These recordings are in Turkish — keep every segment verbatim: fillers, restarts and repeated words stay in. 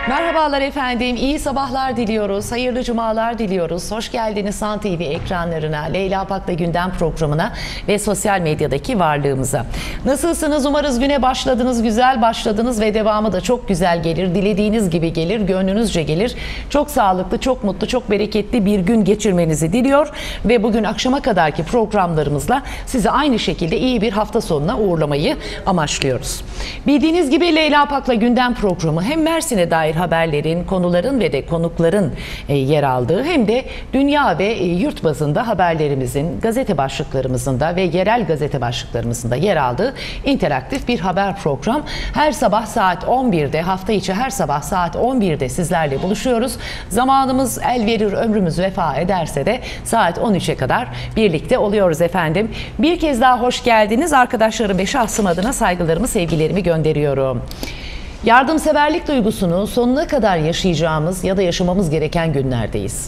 Merhabalar efendim, iyi sabahlar diliyoruz, hayırlı cumalar diliyoruz. Hoş geldiniz Sun T V ekranlarına, Leyla Pak'la Gündem programına ve sosyal medyadaki varlığımıza. Nasılsınız? Umarız güne başladınız, güzel başladınız ve devamı da çok güzel gelir. Dilediğiniz gibi gelir, gönlünüzce gelir. Çok sağlıklı, çok mutlu, çok bereketli bir gün geçirmenizi diliyor ve bugün akşama kadarki programlarımızla sizi aynı şekilde iyi bir hafta sonuna uğurlamayı amaçlıyoruz. Bildiğiniz gibi Leyla Pak'la Gündem programı hem Mersin'e dair haberlerin, konuların ve de konukların yer aldığı hem de dünya ve yurt bazında haberlerimizin, gazete başlıklarımızın da ve yerel gazete başlıklarımızın da yer aldığı interaktif bir haber program. Her sabah saat on birde, hafta içi her sabah saat on birde sizlerle buluşuyoruz. Zamanımız el verir, ömrümüz vefa ederse de saat on üçe kadar birlikte oluyoruz efendim. Bir kez daha hoş geldiniz. Arkadaşlarım ve şahsım adına saygılarımı, sevgilerimi gönderiyorum. Yardımseverlik duygusunu sonuna kadar yaşayacağımız ya da yaşamamız gereken günlerdeyiz.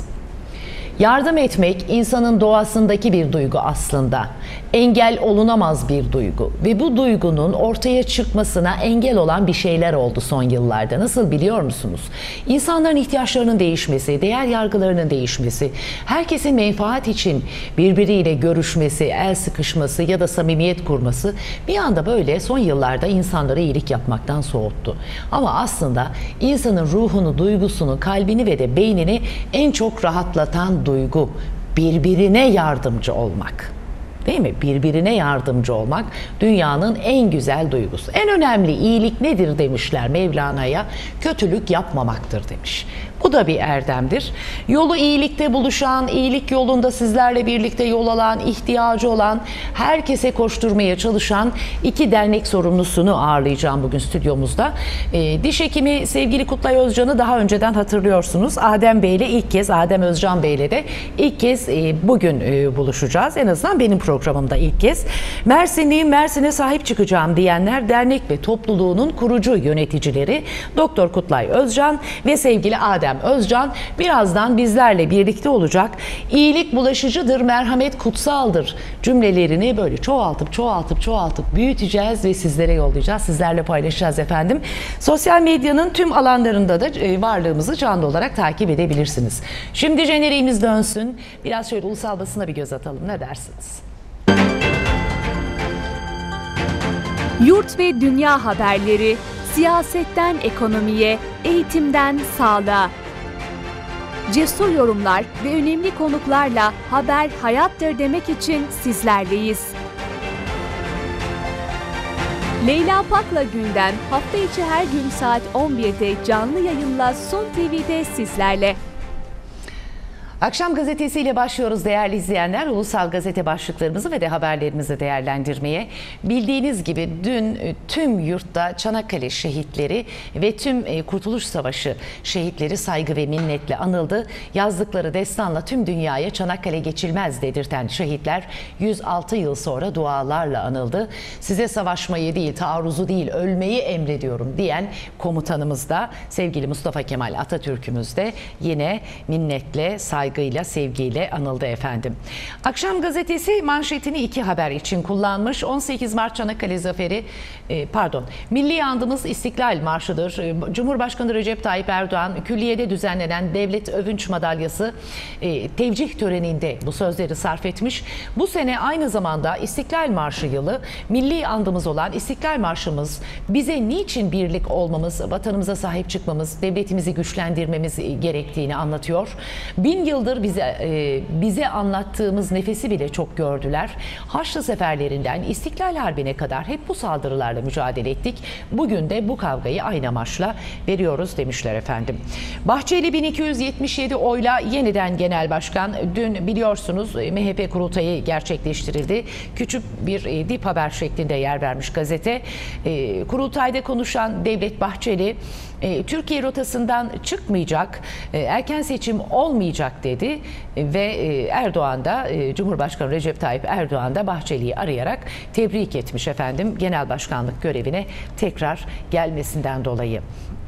Yardım etmek insanın doğasındaki bir duygu aslında. Engel olunamaz bir duygu ve bu duygunun ortaya çıkmasına engel olan bir şeyler oldu son yıllarda. Nasıl biliyor musunuz? İnsanların ihtiyaçlarının değişmesi, değer yargılarının değişmesi, herkesin menfaat için birbiriyle görüşmesi, el sıkışması ya da samimiyet kurması bir anda böyle son yıllarda insanları iyilik yapmaktan soğuttu. Ama aslında insanın ruhunu, duygusunu, kalbini ve de beynini en çok rahatlatan duygu birbirine yardımcı olmak. Değil mi? Birbirine yardımcı olmak dünyanın en güzel duygusu. En önemli iyilik nedir demişler Mevlana'ya? Kötülük yapmamaktır demiş. Bu da bir erdemdir. Yolu iyilikte buluşan, iyilik yolunda sizlerle birlikte yol alan, ihtiyacı olan, herkese koşturmaya çalışan iki dernek sorumlusunu ağırlayacağım bugün stüdyomuzda. E, diş hekimi sevgili Kutlay Özcan'ı daha önceden hatırlıyorsunuz. Adem Bey'le ilk kez, Adem Özcan Bey'le de ilk kez e, bugün e, buluşacağız. En azından benim programımda ilk kez. Mersinliyim, Mersin'e sahip çıkacağım diyenler dernek ve topluluğunun kurucu yöneticileri Doktor Kutlay Özcan ve sevgili Adem Özcan birazdan bizlerle birlikte olacak. İyilik bulaşıcıdır, merhamet kutsaldır cümlelerini böyle çoğaltıp çoğaltıp çoğaltıp büyüteceğiz ve sizlere yollayacağız. Sizlerle paylaşacağız efendim. Sosyal medyanın tüm alanlarında da varlığımızı canlı olarak takip edebilirsiniz. Şimdi jeneriğimiz dönsün. Biraz şöyle ulusal basına bir göz atalım. Ne dersiniz? Yurt ve dünya haberleri, siyasetten ekonomiye, eğitimden sağlığa. Cesur yorumlar ve önemli konuklarla haber hayattır demek için sizlerleyiz. Leyla Pak'la Gündem hafta içi her gün saat on birde canlı yayınla Sun T V'de sizlerle. Akşam gazetesiyle başlıyoruz değerli izleyenler. Ulusal gazete başlıklarımızı ve de haberlerimizi değerlendirmeye. Bildiğiniz gibi dün tüm yurtta Çanakkale şehitleri ve tüm Kurtuluş Savaşı şehitleri saygı ve minnetle anıldı. Yazdıkları destanla tüm dünyaya Çanakkale geçilmez dedirten şehitler yüz altı yıl sonra dualarla anıldı. Size savaşmayı değil, taarruzu değil, ölmeyi emrediyorum diyen komutanımız da sevgili Mustafa Kemal Atatürk'ümüz de yine minnetle, saygı saygıyla, sevgiyle anıldı efendim. Akşam gazetesi manşetini iki haber için kullanmış. on sekiz Mart Çanakkale Zaferi, pardon, milli andımız İstiklal Marşı'dır. Cumhurbaşkanı Recep Tayyip Erdoğan külliyede düzenlenen Devlet Övünç Madalyası tevcih töreninde bu sözleri sarf etmiş. Bu sene aynı zamanda İstiklal Marşı yılı. Milli andımız olan İstiklal Marşımız bize niçin birlik olmamız, vatanımıza sahip çıkmamız, devletimizi güçlendirmemiz gerektiğini anlatıyor. Bin yıl yıldır bize e, bize anlattığımız nefesi bile çok gördüler. Haçlı seferlerinden İstiklal Harbi'ne kadar hep bu saldırılarla mücadele ettik. Bugün de bu kavgayı aynı amaçla veriyoruz demişler efendim. Bahçeli bin iki yüz yetmiş yedi oyla yeniden genel başkan. Dün biliyorsunuz M H P kurultayı gerçekleştirildi. Küçük bir e, dip haber şeklinde yer vermiş gazete. E, kurultayda konuşan Devlet Bahçeli, e, Türkiye rotasından çıkmayacak, e, erken seçim olmayacak dedi ve Erdoğan da, Cumhurbaşkanı Recep Tayyip Erdoğan da Bahçeli'yi arayarak tebrik etmiş efendim genel başkanlık görevine tekrar gelmesinden dolayı.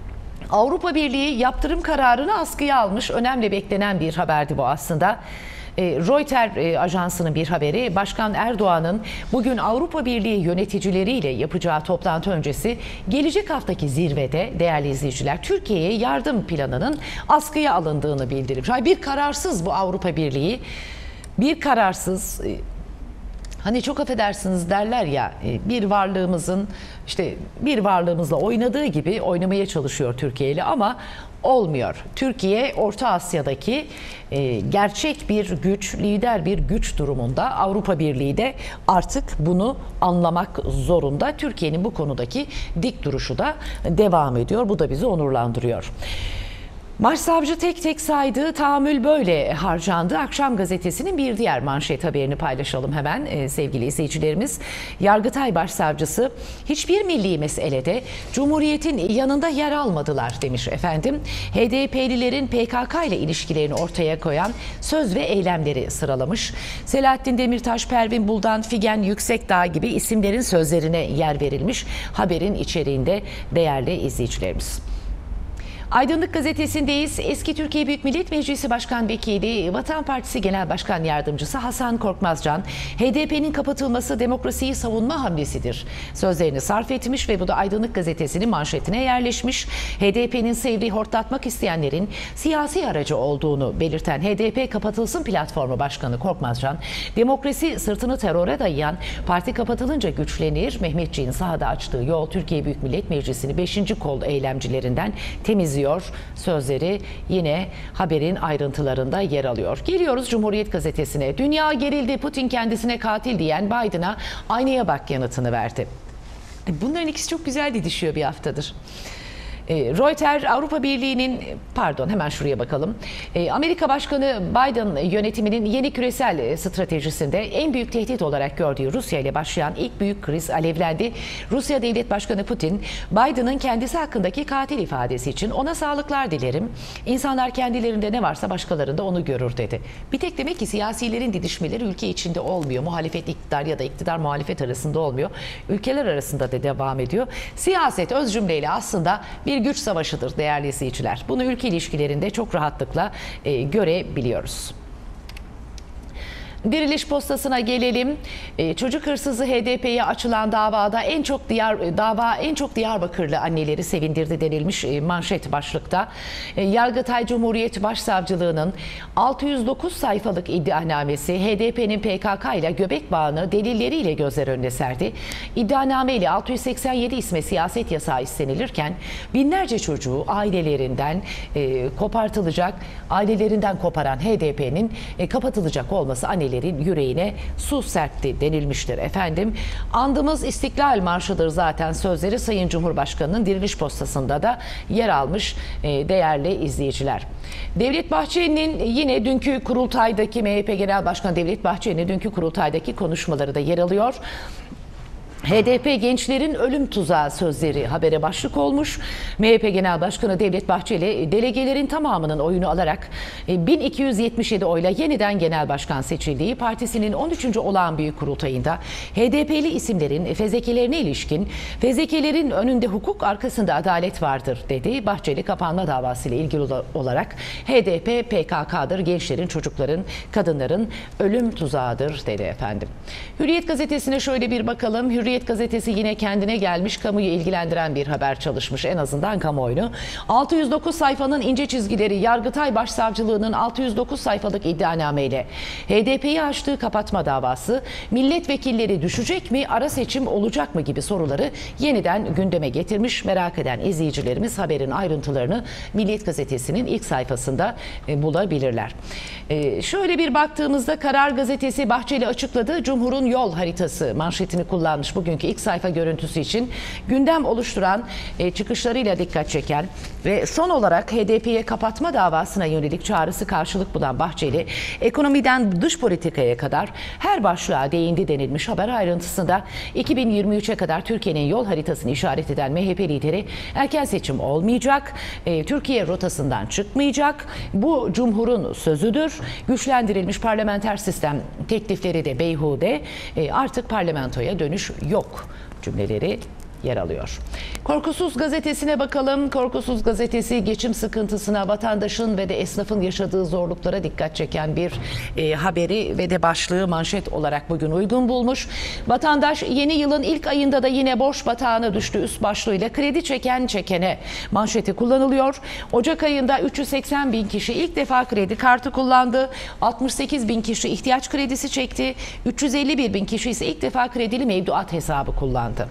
Avrupa Birliği yaptırım kararını askıya almış. Önemli beklenen bir haberdi bu aslında. E, Reuters e, ajansının bir haberi, Başkan Erdoğan'ın bugün Avrupa Birliği yöneticileriyle yapacağı toplantı öncesi gelecek haftaki zirvede değerli izleyiciler Türkiye'ye yardım planının askıya alındığını bildirmiş. Bir kararsız bu Avrupa Birliği, bir kararsız. E, Hani çok affedersiniz derler ya, bir varlığımızın işte bir varlığımızla oynadığı gibi oynamaya çalışıyor Türkiye ile ama olmuyor. Türkiye Orta Asya'daki e, gerçek bir güç, lider bir güç durumunda. Avrupa Birliği de artık bunu anlamak zorunda. Türkiye'nin bu konudaki dik duruşu da devam ediyor. Bu da bizi onurlandırıyor. Başsavcı tek tek saydı, tahammül böyle harcandı. Akşam gazetesinin bir diğer manşet haberini paylaşalım hemen ee, sevgili izleyicilerimiz. Yargıtay Başsavcısı hiçbir milli meselede Cumhuriyet'in yanında yer almadılar demiş efendim. H D P'lilerin P K K ile ilişkilerini ortaya koyan söz ve eylemleri sıralamış. Selahattin Demirtaş, Pervin Buldan, Figen Yüksekdağ gibi isimlerin sözlerine yer verilmiş haberin içeriğinde değerli izleyicilerimiz. Aydınlık Gazetesi'ndeyiz. Eski Türkiye Büyük Millet Meclisi Başkan Vekili, Vatan Partisi Genel Başkan Yardımcısı Hasan Korkmazcan, H D P'nin kapatılması demokrasiyi savunma hamlesidir sözlerini sarf etmiş ve bu da Aydınlık Gazetesi'nin manşetine yerleşmiş. H D P'nin Sevr'i hortlatmak isteyenlerin siyasi aracı olduğunu belirten H D P Kapatılsın Platformu Başkanı Korkmazcan, demokrasi sırtını teröre dayayan parti kapatılınca güçlenir, Mehmetçiğin sahada açtığı yol Türkiye Büyük Millet Meclisi'ni beşinci kol eylemcilerinden temizliyor sözleri yine haberin ayrıntılarında yer alıyor. Geliyoruz Cumhuriyet Gazetesi'ne. Dünya gerildi, Putin kendisine katil diyen Biden'a aynaya bak yanıtını verdi. Bunların ikisi çok güzel didişiyor bir haftadır. Reuters, Avrupa Birliği'nin, pardon hemen şuraya bakalım. Amerika Başkanı Biden yönetiminin yeni küresel stratejisinde en büyük tehdit olarak gördüğü Rusya ile başlayan ilk büyük kriz alevlendi. Rusya Devlet Başkanı Putin, Biden'ın kendisi hakkındaki katil ifadesi için ona sağlıklar dilerim. İnsanlar kendilerinde ne varsa başkalarında onu görür dedi. Bir tek demek ki siyasilerin didişmeleri ülke içinde olmuyor. Muhalefet iktidar ya da iktidar muhalefet arasında olmuyor. Ülkeler arasında da devam ediyor. Siyaset öz cümleyle aslında bir güç savaşıdır değerli izleyiciler. Bunu ülke ilişkilerinde çok rahatlıkla e, görebiliyoruz. Diriliş Postası'na gelelim. Ee, çocuk hırsızı H D P'ye açılan davada en çok Diyar dava en çok Diyarbakırlı anneleri sevindirdi denilmiş e, manşet başlıkta. E, Yargıtay Cumhuriyet Başsavcılığı'nın altı yüz dokuz sayfalık iddianamesi H D P'nin P K K ile göbek bağını delilleriyle gözler önüne serdi. İddianame ile altı yüz seksen yedi isme siyaset yasağı istenilirken binlerce çocuğu ailelerinden e, kopartılacak, ailelerinden koparan H D P'nin e, kapatılacak olması anneleri yüreğine su serpti denilmiştir efendim. Andımız İstiklal Marşı'dır zaten sözleri Sayın Cumhurbaşkanı'nın Diriliş Postası'nda da yer almış e, değerli izleyiciler. Devlet Bahçeli'nin yine dünkü kurultaydaki M H P Genel Başkanı Devlet Bahçeli'nin dünkü kurultaydaki konuşmaları da yer alıyor. H D P gençlerin ölüm tuzağı sözleri habere başlık olmuş. M H P Genel Başkanı Devlet Bahçeli delegelerin tamamının oyunu alarak bin iki yüz yetmiş yedi oyla yeniden genel başkan seçildiği partisinin on üçüncü olağan büyük kurultayında H D P'li isimlerin fezlekelerine ilişkin fezlekelerin önünde hukuk arkasında adalet vardır dedi. Bahçeli kapanma davası ile ilgili olarak H D P P K K'dır, gençlerin, çocukların, kadınların ölüm tuzağıdır dedi efendim. Hürriyet gazetesine şöyle bir bakalım. Hürriyet gazetesi yine kendine gelmiş, kamuyu ilgilendiren bir haber çalışmış, en azından kamuoyunu. altı yüz dokuz sayfanın ince çizgileri Yargıtay Başsavcılığı'nın altı yüz dokuz sayfalık iddianameyle H D P'yi açtığı kapatma davası, milletvekilleri düşecek mi, ara seçim olacak mı gibi soruları yeniden gündeme getirmiş. Merak eden izleyicilerimiz haberin ayrıntılarını Milliyet gazetesinin ilk sayfasında e, bulabilirler. E, şöyle bir baktığımızda Karar gazetesi Bahçeli açıkladı. Cumhur'un yol haritası manşetini kullanmış bugünkü ilk sayfa görüntüsü için. Gündem oluşturan e, çıkışlarıyla dikkat çeken ve son olarak H D P'ye kapatma davasına yönelik çağrısı karşılık bulan Bahçeli, ekonomiden dış politikaya kadar her başlığa değindi denilmiş haber ayrıntısında. iki bin yirmi üçe kadar Türkiye'nin yol haritasını işaret eden M H P lideri erken seçim olmayacak, e, Türkiye rotasından çıkmayacak, bu Cumhur'un sözüdür, güçlendirilmiş parlamenter sistem teklifleri de beyhude, e, artık parlamentoya dönüş yok cümleleri yer alıyor. Korkusuz gazetesine bakalım. Korkusuz gazetesi geçim sıkıntısına, vatandaşın ve de esnafın yaşadığı zorluklara dikkat çeken bir e, haberi ve de başlığı manşet olarak bugün uygun bulmuş. Vatandaş yeni yılın ilk ayında da yine borç batağına düştü üst başlığıyla kredi çeken çekene manşeti kullanılıyor. Ocak ayında üç yüz seksen bin kişi ilk defa kredi kartı kullandı. altmış sekiz bin kişi ihtiyaç kredisi çekti. üç yüz elli bir bin kişi ise ilk defa kredili mevduat hesabı kullandı.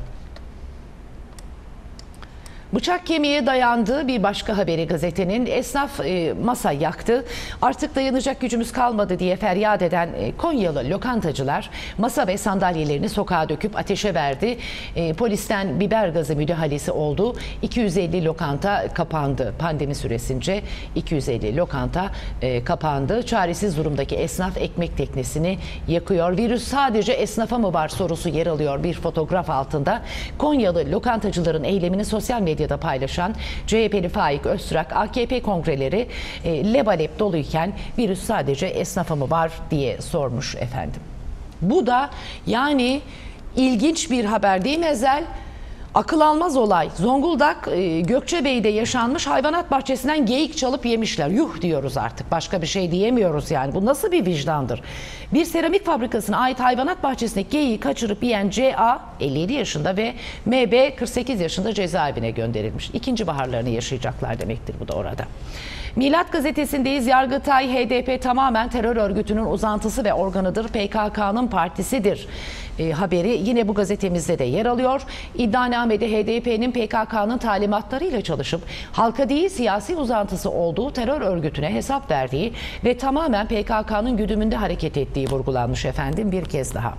Bıçak kemiğe dayandığı bir başka haberi gazetenin. Esnaf e, masa yaktı. Artık dayanacak gücümüz kalmadı diye feryat eden e, Konyalı lokantacılar masa ve sandalyelerini sokağa döküp ateşe verdi. E, polisten biber gazı müdahalesi oldu. iki yüz elli lokanta kapandı. Pandemi süresince iki yüz elli lokanta e, kapandı. Çaresiz durumdaki esnaf ekmek teknesini yakıyor. Virüs sadece esnafa mı var sorusu yer alıyor bir fotoğraf altında. Konyalı lokantacıların eylemini sosyal medyada medyada paylaşan C H P'li Faik Öztürk, A K P kongreleri e, lebalep doluyken virüs sadece esnafa mı var diye sormuş efendim. Bu da yani ilginç bir haber değil mi Ezel? Akıl almaz olay. Zonguldak e, Gökçebey'de yaşanmış, hayvanat bahçesinden geyik çalıp yemişler. Yuh diyoruz artık. Başka bir şey diyemiyoruz yani. Bu nasıl bir vicdandır? Bir seramik fabrikasına ait hayvanat bahçesindeki geyiği kaçırıp yiyen C A elli yedi yaşında ve M B kırk sekiz yaşında cezaevine gönderilmiş. İkinci baharlarını yaşayacaklar demektir bu da orada. Milat gazetesindeyiz. Yargıtay H D P tamamen terör örgütünün uzantısı ve organıdır. P K K'nın partisidir. E, haberi yine bu gazetemizde de yer alıyor. İddianamede H D P'nin P K K'nın talimatlarıyla çalışıp halka değil siyasi uzantısı olduğu terör örgütüne hesap verdiği ve tamamen P K K'nın güdümünde hareket ettiği vurgulanmış efendim bir kez daha.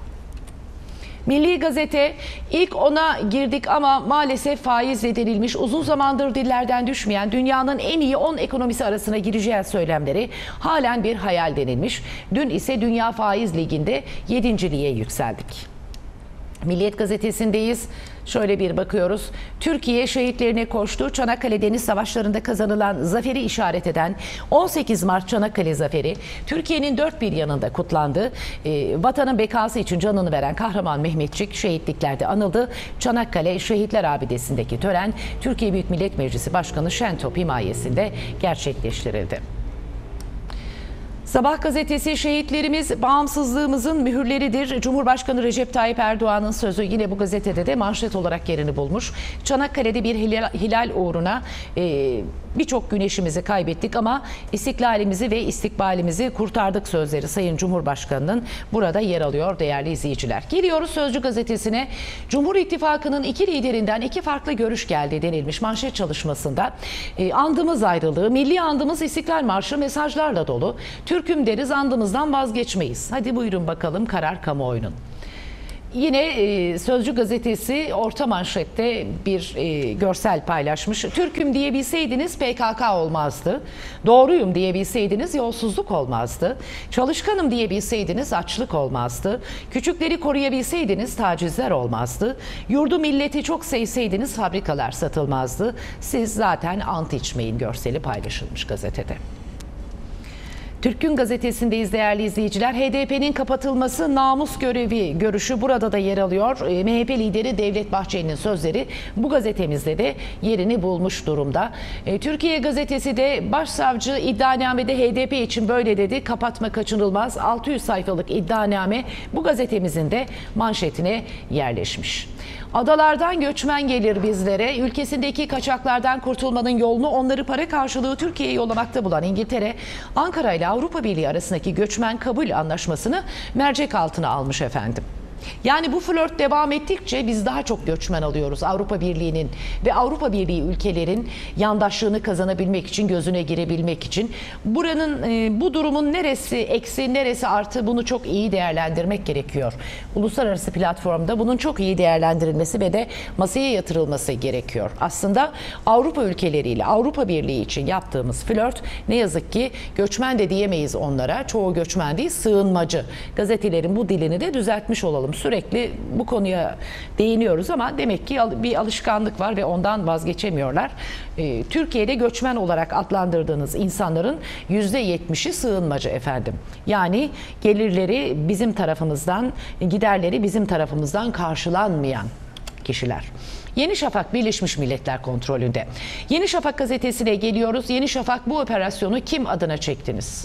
Milli Gazete ilk ona girdik ama maalesef faizle denilmiş, uzun zamandır dillerden düşmeyen dünyanın en iyi on ekonomisi arasına gireceğiz söylemleri halen bir hayal denilmiş. Dün ise Dünya Faiz Ligi'nde yedinciliğe yükseldik. Milliyet gazetesindeyiz. Şöyle bir bakıyoruz. Türkiye şehitlerine koştu. Çanakkale Deniz Savaşları'nda kazanılan zaferi işaret eden on sekiz Mart Çanakkale Zaferi Türkiye'nin dört bir yanında kutlandı. E, vatanın bekası için canını veren kahraman Mehmetçik şehitliklerde anıldı. Çanakkale Şehitler Abidesi'ndeki tören Türkiye Büyük Millet Meclisi Başkanı Şentop himayesinde gerçekleştirildi. Sabah gazetesi şehitlerimiz bağımsızlığımızın mühürleridir. Cumhurbaşkanı Recep Tayyip Erdoğan'ın sözü yine bu gazetede de manşet olarak yerini bulmuş. Çanakkale'de bir hilal, hilal uğruna e, birçok güneşimizi kaybettik ama istiklalimizi ve istikbalimizi kurtardık sözleri Sayın Cumhurbaşkanı'nın burada yer alıyor değerli izleyiciler. Geliyoruz Sözcü gazetesine. Cumhur İttifakı'nın iki liderinden iki farklı görüş geldi denilmiş manşet çalışmasında. E, andımız ayrılığı, milli andımız İstiklal Marşı mesajlarla dolu. Türk'üm deriz, andımızdan vazgeçmeyiz. Hadi buyurun bakalım karar kamuoyunun. Yine e, Sözcü gazetesi orta manşette bir e, görsel paylaşmış. Türk'üm diyebilseydiniz P K K olmazdı. Doğruyum diyebilseydiniz yolsuzluk olmazdı. Çalışkanım diyebilseydiniz açlık olmazdı. Küçükleri koruyabilseydiniz tacizler olmazdı. Yurdu milleti çok sevseydiniz fabrikalar satılmazdı. Siz zaten ant içmeyin görseli paylaşılmış gazetede. Türk'ün gazetesindeyiz değerli izleyiciler. H D P'nin kapatılması namus görevi görüşü burada da yer alıyor. M H P lideri Devlet Bahçeli'nin sözleri bu gazetemizde de yerini bulmuş durumda. Türkiye gazetesi de başsavcı iddianamede H D P için böyle dedi. Kapatma kaçınılmaz. altı yüz sayfalık iddianame bu gazetemizin de manşetine yerleşmiş. Adalardan göçmen gelir bizlere. Ülkesindeki kaçaklardan kurtulmanın yolunu onları para karşılığı Türkiye'ye yollamakta bulan İngiltere, Ankara ile Avrupa Birliği arasındaki göçmen kabul anlaşmasını mercek altına almış efendim. Yani bu flört devam ettikçe biz daha çok göçmen alıyoruz Avrupa Birliği'nin ve Avrupa Birliği ülkelerin yandaşlığını kazanabilmek için, gözüne girebilmek için. Buranın e, bu durumun neresi eksi, neresi artı bunu çok iyi değerlendirmek gerekiyor. Uluslararası platformda bunun çok iyi değerlendirilmesi ve de masaya yatırılması gerekiyor. Aslında Avrupa ülkeleriyle Avrupa Birliği için yaptığımız flört ne yazık ki göçmen de diyemeyiz onlara. Çoğu göçmen değil, sığınmacı. Gazetelerin bu dilini de düzeltmiş olalım. Sürekli bu konuya değiniyoruz ama demek ki bir alışkanlık var ve ondan vazgeçemiyorlar. Ee, Türkiye'de göçmen olarak adlandırdığınız insanların yüzde yetmişi sığınmacı efendim. Yani gelirleri bizim tarafımızdan, giderleri bizim tarafımızdan karşılanmayan kişiler. Yeni Şafak Birleşmiş Milletler kontrolünde. Yeni Şafak gazetesine geliyoruz. Yeni Şafak, bu operasyonu kim adına çektiniz?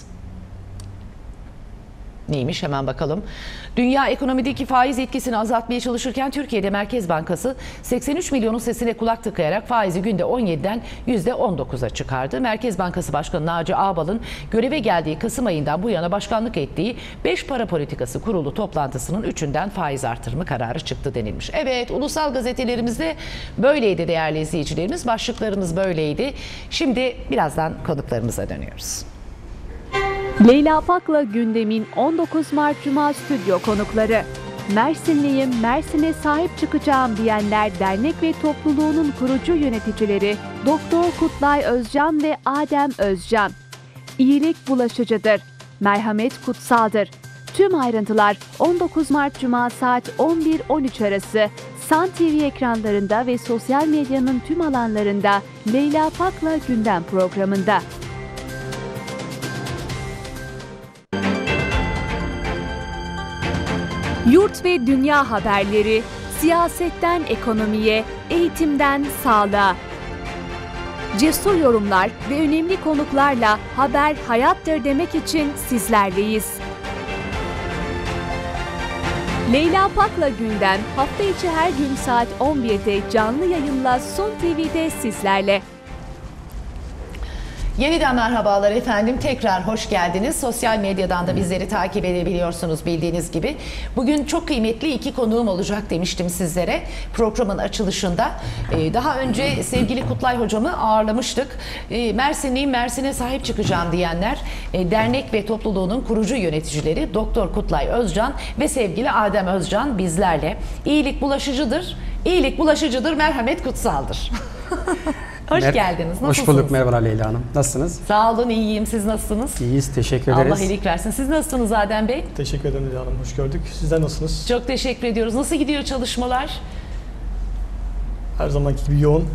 Neymiş hemen bakalım. Dünya ekonomideki faiz etkisini azaltmaya çalışırken Türkiye'de Merkez Bankası seksen üç milyonun sesine kulak tıkayarak faizi günde on yediden yüzde on dokuza çıkardı. Merkez Bankası Başkanı Naci Ağbal'ın göreve geldiği Kasım ayından bu yana başkanlık ettiği beş Para Politikası Kurulu toplantısının üçünden faiz artırımı kararı çıktı denilmiş. Evet, ulusal gazetelerimizde böyleydi değerli izleyicilerimiz. Başlıklarımız böyleydi. Şimdi birazdan konuklarımıza dönüyoruz. Leyla Pak'la gündemin on dokuz Mart Cuma stüdyo konukları. Mersinliyim, Mersin'e sahip çıkacağım diyenler dernek ve topluluğunun kurucu yöneticileri Doktor Kutlay Özcan ve Adem Özcan. İyilik bulaşıcıdır, merhamet kutsaldır. Tüm ayrıntılar on dokuz Mart Cuma saat on bir on üç arası Sun T V ekranlarında ve sosyal medyanın tüm alanlarında Leyla Pak'la Gündem programında. Yurt ve dünya haberleri, siyasetten ekonomiye, eğitimden sağlığa. Cesur yorumlar ve önemli konuklarla haber hayattır demek için sizlerleyiz. Leyla Pak'la Gündem hafta içi her gün saat on birde canlı yayınla Sun T V'de sizlerle. Yeniden merhabalar efendim. Tekrar hoş geldiniz. Sosyal medyadan da bizleri takip edebiliyorsunuz bildiğiniz gibi. Bugün çok kıymetli iki konuğum olacak demiştim sizlere programın açılışında. Ee, daha önce sevgili Kutlay hocamı ağırlamıştık. Ee, Mersinliyim, Mersin'e sahip çıkacağım diyenler e, dernek ve topluluğunun kurucu yöneticileri Doktor Kutlay Özcan ve sevgili Adem Özcan bizlerle. İyilik bulaşıcıdır, iyilik bulaşıcıdır, merhamet kutsaldır. Hoş Mer geldiniz. Nasılsınız? Hoş bulduk. Merhaba Leyla Hanım. Nasılsınız? Sağ olun, iyiyim. Siz nasılsınız? İyiyiz. Teşekkür ederiz. Allah iyilik versin. Siz nasılsınız Adem Bey? Teşekkür ederim Leyla Hanım. Hoş gördük. Sizler nasılsınız? Çok teşekkür ediyoruz. Nasıl gidiyor çalışmalar? Her zamanki gibi yoğun. Ee,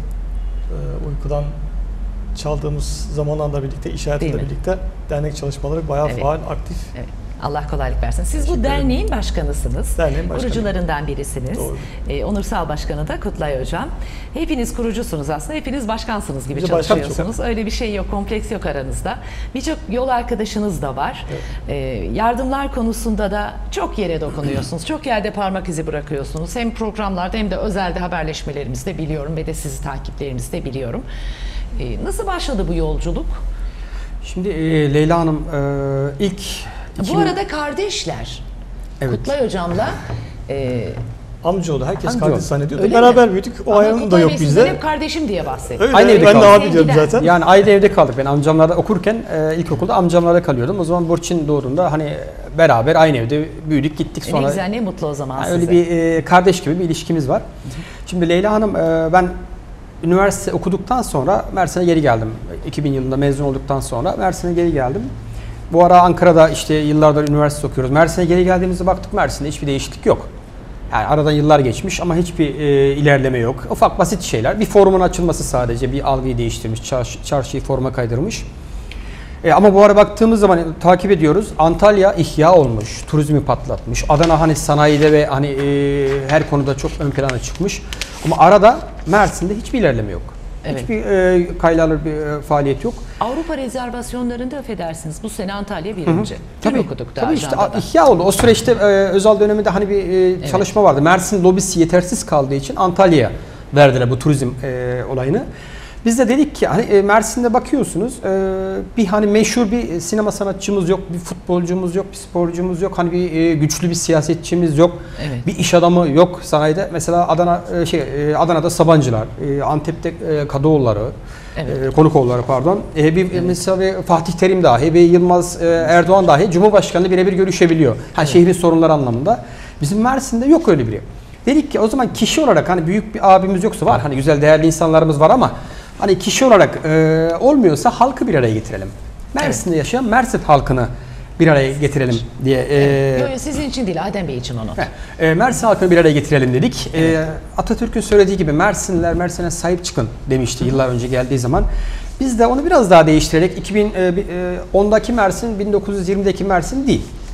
uykudan çaldığımız zamanlarla birlikte, iş hayatıyla birlikte dernek çalışmaları bayağı Evet. faal, aktif. Evet. Allah kolaylık versin. Siz bu derneğin başkanısınız. Derneğin başkanı. Kurucularından birisiniz. Doğru. Ee, onursal başkanı da Kutlay Hocam. Hepiniz kurucusunuz aslında. Hepiniz başkansınız gibi Biz başkan çalışıyorsunuz. Öyle bir şey yok, kompleks yok aranızda. Birçok yol arkadaşınız da var. Evet. Ee, yardımlar konusunda da çok yere dokunuyorsunuz. Çok yerde parmak izi bırakıyorsunuz. Hem programlarda hem de özelde haberleşmelerimizde biliyorum ve de sizi takiplerimizde biliyorum. Ee, nasıl başladı bu yolculuk? Şimdi e, Leyla Hanım e, ilk... Bu iki bin arada kardeşler. Evet. Kutlay Hocam'la e, Amcaoğlu. Herkes Amcaoğlu. kardeş zannediyordu. Öyle Beraber mi? büyüdük. O Ama ayrım da Kutlay yok Bey sizden bizde. hep kardeşim diye bahsetti. Öyle. Aynı evde Ben de kaldık. abi diyorum zaten. Yani aynı evde kaldık. Ben amcamlarda okurken e, ilkokulda amcamlarda kalıyordum. O zaman Burçin doğduğunda hani beraber aynı evde büyüdük gittik Ne sonra. güzel, ne mutlu o zaman Yani size. öyle bir e, kardeş gibi bir ilişkimiz var. Şimdi Leyla Hanım e, ben üniversite okuduktan sonra Mersin'e geri geldim. iki bin yılında mezun olduktan sonra Mersin'e geri geldim. Bu ara Ankara'da işte yıllardır üniversite okuyoruz. Mersin'e geri geldiğimizde baktık Mersin'de hiçbir değişiklik yok. Yani aradan yıllar geçmiş ama hiçbir e, ilerleme yok. Ufak basit şeyler. Bir forumun açılması sadece bir algıyı değiştirmiş, çarşı, çarşıyı foruma kaydırmış. E, ama bu ara baktığımız zaman takip ediyoruz. Antalya ihya olmuş, turizmi patlatmış. Adana hani sanayide ve hani e, her konuda çok ön plana çıkmış. Ama arada Mersin'de hiçbir ilerleme yok. Evet. Hiçbir e, kaylarlı bir e, faaliyet yok. Avrupa rezervasyonlarında affedersiniz. Bu sene Antalya birinci. Dün Tabii, okuduk da tabii işte ajandada. ihya oldu. O süreçte e, Özal döneminde hani bir e, çalışma vardı. Mersin lobisi yetersiz kaldığı için Antalya'ya verdiler bu turizm e, olayını. Biz de dedik ki hani e, Mersin'de bakıyorsunuz e, bir hani meşhur bir sinema sanatçımız yok, bir futbolcumuz yok, bir sporcumuz yok, hani bir e, güçlü bir siyasetçimiz yok, Evet. bir iş adamı yok sanayide. Mesela Adana e, şey e, Adana'da Sabancılar, e, Antep'te e, Kadıoğulları, Evet. e, Konukoğulları pardon. E, bir Evet. mesela bir Fatih Terim dahi, bir Yılmaz e, Erdoğan dahi Cumhurbaşkanı birebir görüşebiliyor. Ha Evet. şehrin sorunları anlamında. Bizim Mersin'de yok öyle biri. Dedik ki o zaman kişi olarak hani büyük bir abimiz yoksa var, hani güzel değerli insanlarımız var ama hani kişi olarak e, olmuyorsa halkı bir araya getirelim. Mersin'de evet. yaşayan Mersin halkını bir araya getirelim diye. E, Evet. Yo, yo, sizin için değil, Adem Bey için onu. e, Mersin halkını bir araya getirelim dedik. Evet. E, Atatürk'ün söylediği gibi Mersinliler Mersin'e sahip çıkın demişti yıllar önce geldiği zaman. Biz de onu biraz daha değiştirerek iki bin ondaki Mersin bin dokuz yüz yirmideki Mersin değil.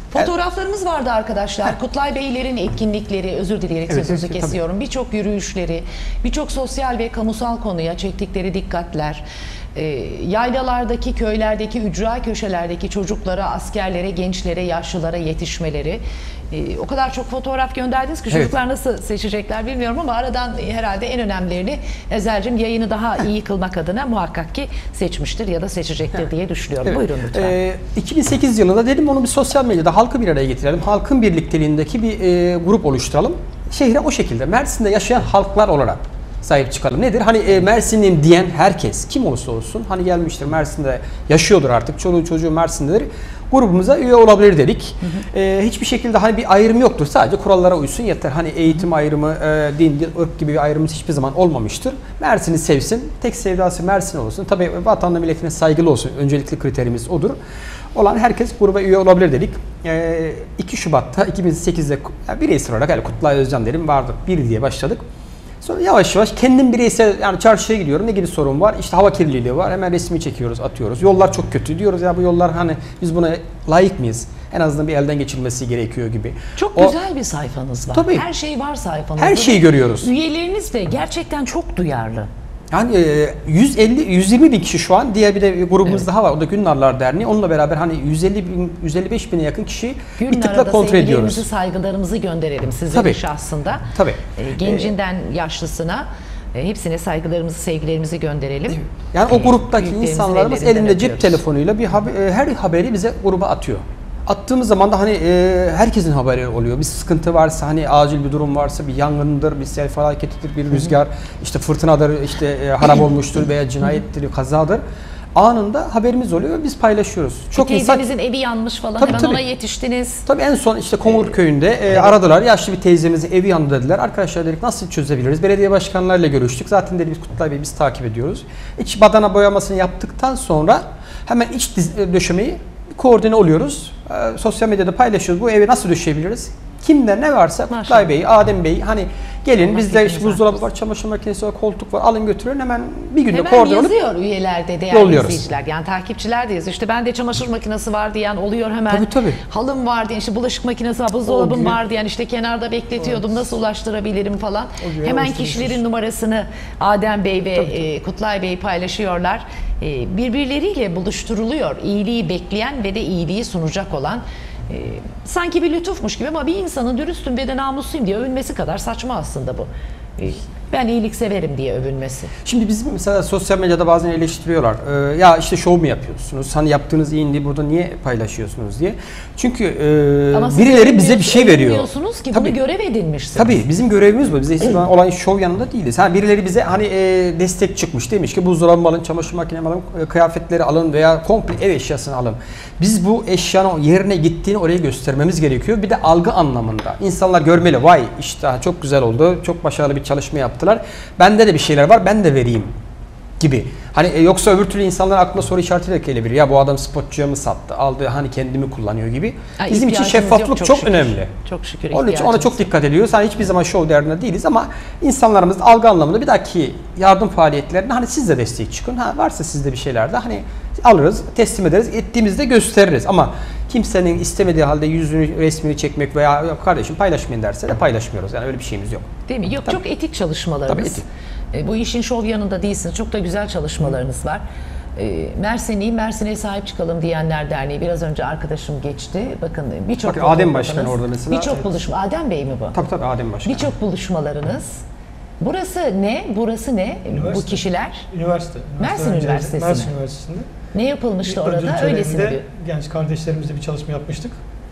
Fotoğraflarımız vardı arkadaşlar. Kutlay Beylerin etkinlikleri, özür dileyerek Evet, sözünüzü evet, kesiyorum. Birçok yürüyüşleri, birçok sosyal ve kamusal konuya çektikleri dikkatler, e, yaylalardaki, köylerdeki, ücra köşelerdeki çocuklara, askerlere, gençlere, yaşlılara yetişmeleri. E, o kadar çok fotoğraf gönderdiniz ki Evet. çocuklar nasıl seçecekler bilmiyorum ama aradan herhalde en önemlilerini Ezel'cim yayını daha iyi kılmak adına muhakkak ki seçmiştir ya da seçecektir diye düşünüyorum. Evet. Buyurun lütfen. Ee, iki bin sekiz yılında dedim onu bir sosyal medyada halkı bir araya getirelim. Halkın birlikteliğindeki bir e, grup oluşturalım. Şehre o şekilde Mersin'de yaşayan halklar olarak sahip çıkalım. Nedir? Hani e, Mersinliyim diyen herkes kim olursa olsun hani gelmiştir Mersin'de yaşıyordur artık çoluğu çocuğu Mersin'dedir. Grubumuza üye olabilir dedik. Hı hı. E, hiçbir şekilde hani bir ayrım yoktur. Sadece kurallara uysun yeter. Hani eğitim ayrımı, e, din, dil, ırk gibi bir ayrımımız hiçbir zaman olmamıştır. Mersin'i sevsin. Tek sevdası Mersin olsun. Tabii vatanına milletine saygılı olsun. Öncelikli kriterimiz odur. Olan herkes gruba üye olabilir dedik. E, iki Şubat'ta iki bin sekizde yani bireysel olarak yani Kutlay Özcan derim vardı. Bir diye başladık. Sonra yavaş yavaş kendim bireysel yani çarşıya gidiyorum. Ne gibi sorun var? İşte hava kirliliği var. Hemen resmi çekiyoruz, atıyoruz. Yollar çok kötü diyoruz ya bu yollar hani biz buna layık mıyız? En azından bir elden geçirilmesi gerekiyor gibi. Çok o, güzel bir sayfanız var. Tabii. Her şey var sayfanızda. Her şeyi görüyoruz. Üyeleriniz de gerçekten çok duyarlı. Yani yüz elli yüz yirmi bin kişi şu an. Diğer bir de grubumuz Evet. daha var. O da Günnarlar Derneği. Onunla beraber hani yüz elli bin yüz elli beş bine yakın kişi bir tıkla Günler'e kontrol ediyoruz. sevgilerimizi, saygılarımızı gönderelim sizlerin Tabii. şahsında. Tabii. E, gencinden yaşlısına e, hepsine saygılarımızı, sevgilerimizi gönderelim. Yani o E, gruptaki büyüklerimizin insanlarımız ellerinden elinde cep öpüyoruz. telefonuyla bir haber, e, her haberi bize gruba atıyor. Attığımız zaman da hani e, herkesin haberi oluyor. Bir sıkıntı varsa hani acil bir durum varsa bir yangındır, bir sel felaketidir, bir rüzgar, işte fırtınadır, işte e, harap olmuştur veya cinayettir, kazadır. Anında haberimiz oluyor. Biz paylaşıyoruz. Çok insan Teyzenizin evi yanmış falan Tabii, hemen tabii. ona yetiştiniz. Tabii en son işte Kongur köyünde e, aradılar. Yaşlı bir teyzemizin evi yandı dediler. Arkadaşlar dedik nasıl çözebiliriz? Belediye başkanlarıyla görüştük. Zaten dedik Kutlay Bey biz takip ediyoruz. İç badana boyamasını yaptıktan sonra hemen iç diz, e, döşemeyi koordine oluyoruz. E, sosyal medyada paylaşıyoruz. Bu evi nasıl döşeyebiliriz? Kimde ne varsa Maşallah. Kutlay Bey, Adem Bey hani gelin Allah bizde işte hepiniz buzdolabı var, çamaşır makinesi var, koltuk var. Alın götürün hemen bir günde Hemen koordine olup yazıyor üyelerde değerli yolluyoruz. izleyiciler. Yani takipçiler de yazıyor. İşte bende çamaşır makinesi var diyen oluyor hemen. Tabii, tabii. Halım var diyen, işte bulaşık makinesi var, buzdolabım O gün- var diyen, işte kenarda bekletiyordum nasıl ulaştırabilirim falan. O gün Hemen oluşturmuşuz. kişilerin numarasını Adem Bey ve e, Kutlay Bey paylaşıyorlar. E, birbirleriyle buluşturuluyor. İyiliği bekleyen ve de iyiliği sunacak olan. E, sanki bir lütufmuş gibi ama bir insanın dürüstüm ve de namusluyum diye övünmesi kadar saçma aslında bu. E, ben iyilik severim diye övünmesi. Şimdi bizim mesela sosyal medyada bazen eleştiriyorlar. Ee, ya işte şov mu yapıyorsunuz? Hani yaptığınız iyiliği burada niye paylaşıyorsunuz diye. Çünkü e, Ama siz birileri bize bir övünmüyorsunuz- şey veriyor. övünmüyorsunuz ki Tabii. bunu görev edinmişsiniz. Tabii bizim görevimiz bu. Biz de hiçbir zaman olan şov yanında değiliz. Ha, birileri bize hani e, destek çıkmış demiş ki buzdolabı alın, çamaşır makinesi alın, e, kıyafetleri alın veya komple ev eşyasını alın. Biz bu eşyanın yerine gittiğini oraya göstermemiz gerekiyor. Bir de algı anlamında. İnsanlar görmeli. Vay işte çok güzel oldu. Çok başarılı bir çalışma yaptılar. Bende de bir şeyler var. Ben de vereyim gibi. Hani e, yoksa öbür türlü insanların aklına soru işaretiyle gelebilir. Ya bu adam spotçuya mı sattı? Aldı hani kendimi kullanıyor gibi. Ay, Bizim için ihtiyacımız şeffaflık yok, çok, şükür. önemli. Çok şükür Onun için ona ihtiyacımız çok dikkat ediyoruz. Hani hiçbir zaman şov derdinde değiliz ama insanlarımız algı anlamında bir dahaki yardım faaliyetlerinde hani siz de destek çıkın. Ha, varsa sizde bir şeyler de hani alırız, teslim ederiz, ettiğimizde gösteririz. Ama kimsenin istemediği halde yüzünü, resmini çekmek veya yok kardeşim paylaşmayın derse de paylaşmıyoruz. Yani öyle bir şeyimiz yok. Değil mi? Yok, Tabii. çok etik çalışmalarınız. Tabii, etik. E, bu işin şov yanında değilsiniz. Çok da güzel çalışmalarınız var. E, Mersinliyim, Mersin'e sahip çıkalım diyenler derneği. Biraz önce arkadaşım geçti. Bakın birçok Bakın Adem buluşmalarınız- Başkan orada mesela. Birçok Evet. buluşma. Adem Bey mi bu? Tabii tabii Adem Başkan. Birçok buluşmalarınız. Burası ne? Burası ne? Bu Üniversite. kişiler. Üniversite. Mersin Üniversite Üniversitesi mi? Mersin Üniversitesi'nde. Ne yapılmıştı Bir ödül orada? töreninde Öylesine bir. genç kardeşlerimizle bir çalışma yapmıştık.